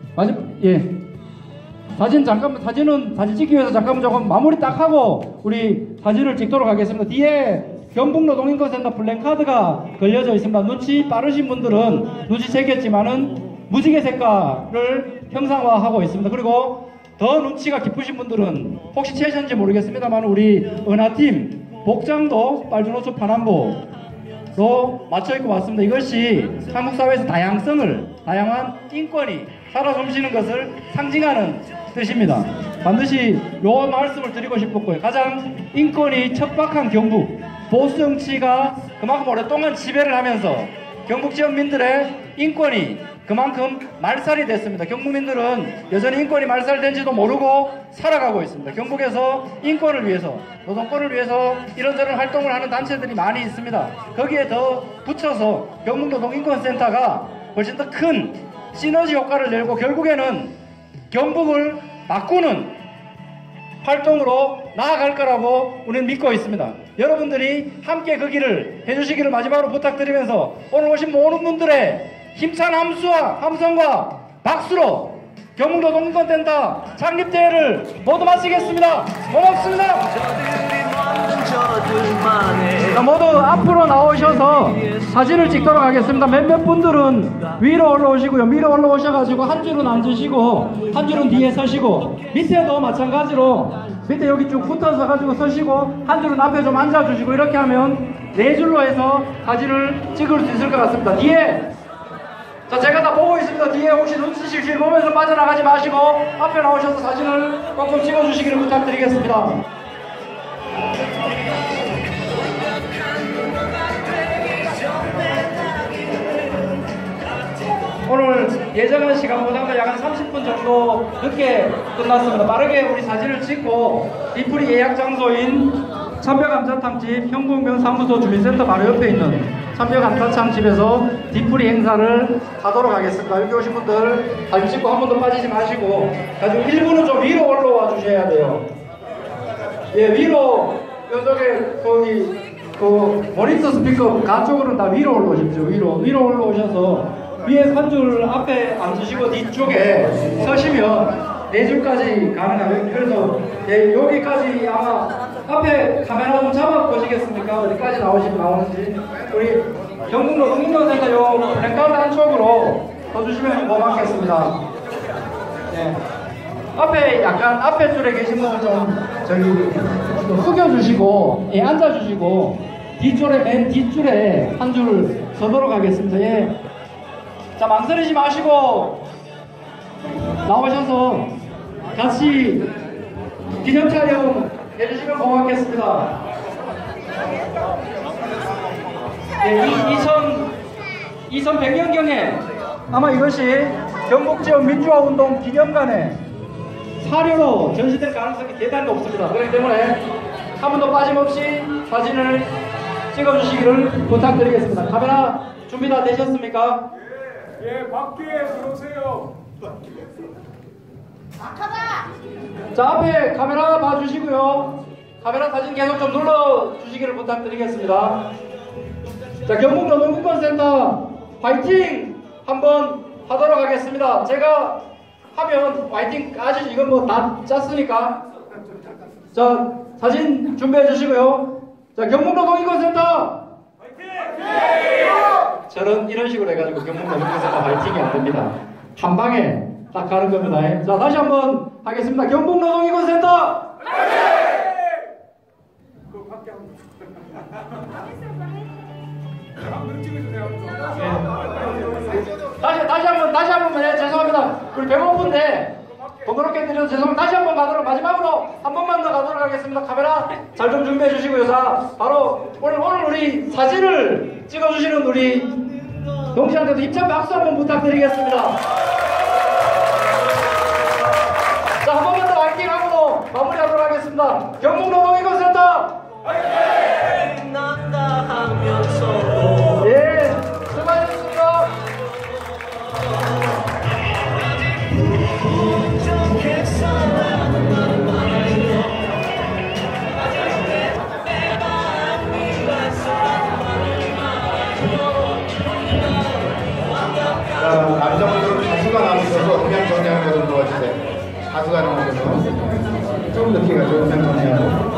사진 찍기 위해서 잠깐만 조금 마무리 딱 하고 우리 사진을 찍도록 하겠습니다. 뒤에 경북노동인권센터 플랜카드가 걸려져 있습니다. 눈치 빠르신 분들은 눈치챘겠지만은 무지개 색깔을 형상화하고 있습니다. 그리고 더 눈치가 깊으신 분들은 혹시 채셨는지 모르겠습니다만 우리 은하팀 복장도 빨주노초 파남보로 맞춰 입고 왔습니다. 이것이 한국 사회에서 다양한 인권이 살아 숨쉬는 것을 상징하는 뜻입니다. 반드시 요 말씀을 드리고 싶었고요. 가장 인권이 척박한 경북, 보수 정치가 그만큼 오랫동안 지배를 하면서 경북 지역민들의 인권이 그만큼 말살이 됐습니다. 경북민들은 여전히 인권이 말살된지도 모르고 살아가고 있습니다. 경북에서 인권을 위해서, 노동권을 위해서 이런저런 활동을 하는 단체들이 많이 있습니다. 거기에 더 붙여서 경북노동인권센터가 훨씬 더 큰 시너지 효과를 내고 결국에는 경북을 바꾸는 활동으로 나아갈 거라고 우리는 믿고 있습니다. 여러분들이 함께 그 길을 해주시기를 마지막으로 부탁드리면서 오늘 오신 모든 분들의 힘찬 함성과 박수로 경북노동인권센터 창립대회를 모두 마치겠습니다. 고맙습니다. 모두 앞으로 나오셔서 사진을 찍도록 하겠습니다. 몇몇 분들은 위로 올라오시고요. 위로 올라오셔가지고 한 줄은 앉으시고 한 줄은 뒤에 서시고 밑에도 마찬가지로 밑에 여기 쭉 붙어서 가지고 서시고 한 줄은 앞에 좀 앉아주시고 이렇게 하면 네 줄로 해서 사진을 찍을 수 있을 것 같습니다. 뒤에 자, 제가 다 보고 있습니다. 뒤에 혹시 눈치실 보면서 빠져나가지 마시고 앞에 나오셔서 사진을 꼭 좀 찍어주시기를 부탁드리겠습니다. 오늘 예정한 시간보다 약 한 30분 정도 늦게 끝났습니다. 빠르게 우리 사진을 찍고 뒤풀이 예약 장소인 참뼈감자탕집 현곡면 사무소 주민센터 바로 옆에 있는 참뼈감자탕집에서 뒤풀이 행사를 하도록 하겠습니다. 여기 오신 분들 사진 찍고 한 번도 빠지지 마시고 가지고 1분은 좀 위로 올라와 주셔야 돼요. 예, 위로 이쪽에 거기 그 모니터 스피커 가쪽으로는 다 위로 올라오십시오. 위로 올라오셔서 위에 한 줄 앞에 앉으시고 뒤쪽에 서시면 네 줄까지 가능하면 그래서 예, 여기까지 아마 앞에 카메라 좀 잡아 보시겠습니까? 어디까지 나오는지 우리 경북노동인권센터 요 플랜카드 한쪽으로 서주시면 고맙겠습니다. 예. 앞에 약간 앞에 줄에 계신 분은 좀 숙여주시고 예, 앉아주시고 뒤줄에 맨 뒷줄에 한 줄 서도록 하겠습니다. 예. 자, 망설이지 마시고 나오셔서 같이 기념 촬영 해주시면 고맙겠습니다. 예, 2100년경에 아마 이것이 경북지역 민주화운동 기념관에 사료로 전시될 가능성이 대단히 높습니다. 그렇기 때문에 한 번도 빠짐없이 사진을 찍어주시기를 부탁드리겠습니다. 카메라 준비 다 되셨습니까? 예, 밖에 들어오세요. 자, 앞에 카메라 봐주시고요. 카메라 사진 계속 좀 눌러주시기를 부탁드리겠습니다. 자, 경북노동인권센터 화이팅 한번 하도록 하겠습니다. 제가 하면 화이팅까지 이건 뭐 다 짰으니까. 자, 사진 준비해 주시고요. 자, 경북노동인권센터 화이팅! 저는 이런 식으로 해가지고 경북노동인권센터 화이팅이 안 됩니다. 한 방에 딱 가는 겁니다. 자, 다시 한번 하겠습니다. 경북노동인권센터 다시 한번 네, 죄송합니다. 우리 배고픈데 번거롭게 드려서 죄송합니다. 다시 한번 가도록 마지막으로 한 번만 더 가도록 하겠습니다. 카메라 잘 좀 준비해 주시고요. 자, 바로 오늘 우리 사진을 찍어 주시는 우리 동시한테도 힘찬 박수 한번 부탁드리겠습니다. 자, 한 번만 더 화이팅하고 마무리하도록 하겠습니다. 경북노동인권센터 화이팅! 난다 하면서 예, 수고하셨습니다. 남자분들은 가수가 나오셔서 음향 정리하는 거 좀 도와주세요. 가수가 나오셔서 좀 듣기가 좋은 음향 정리하고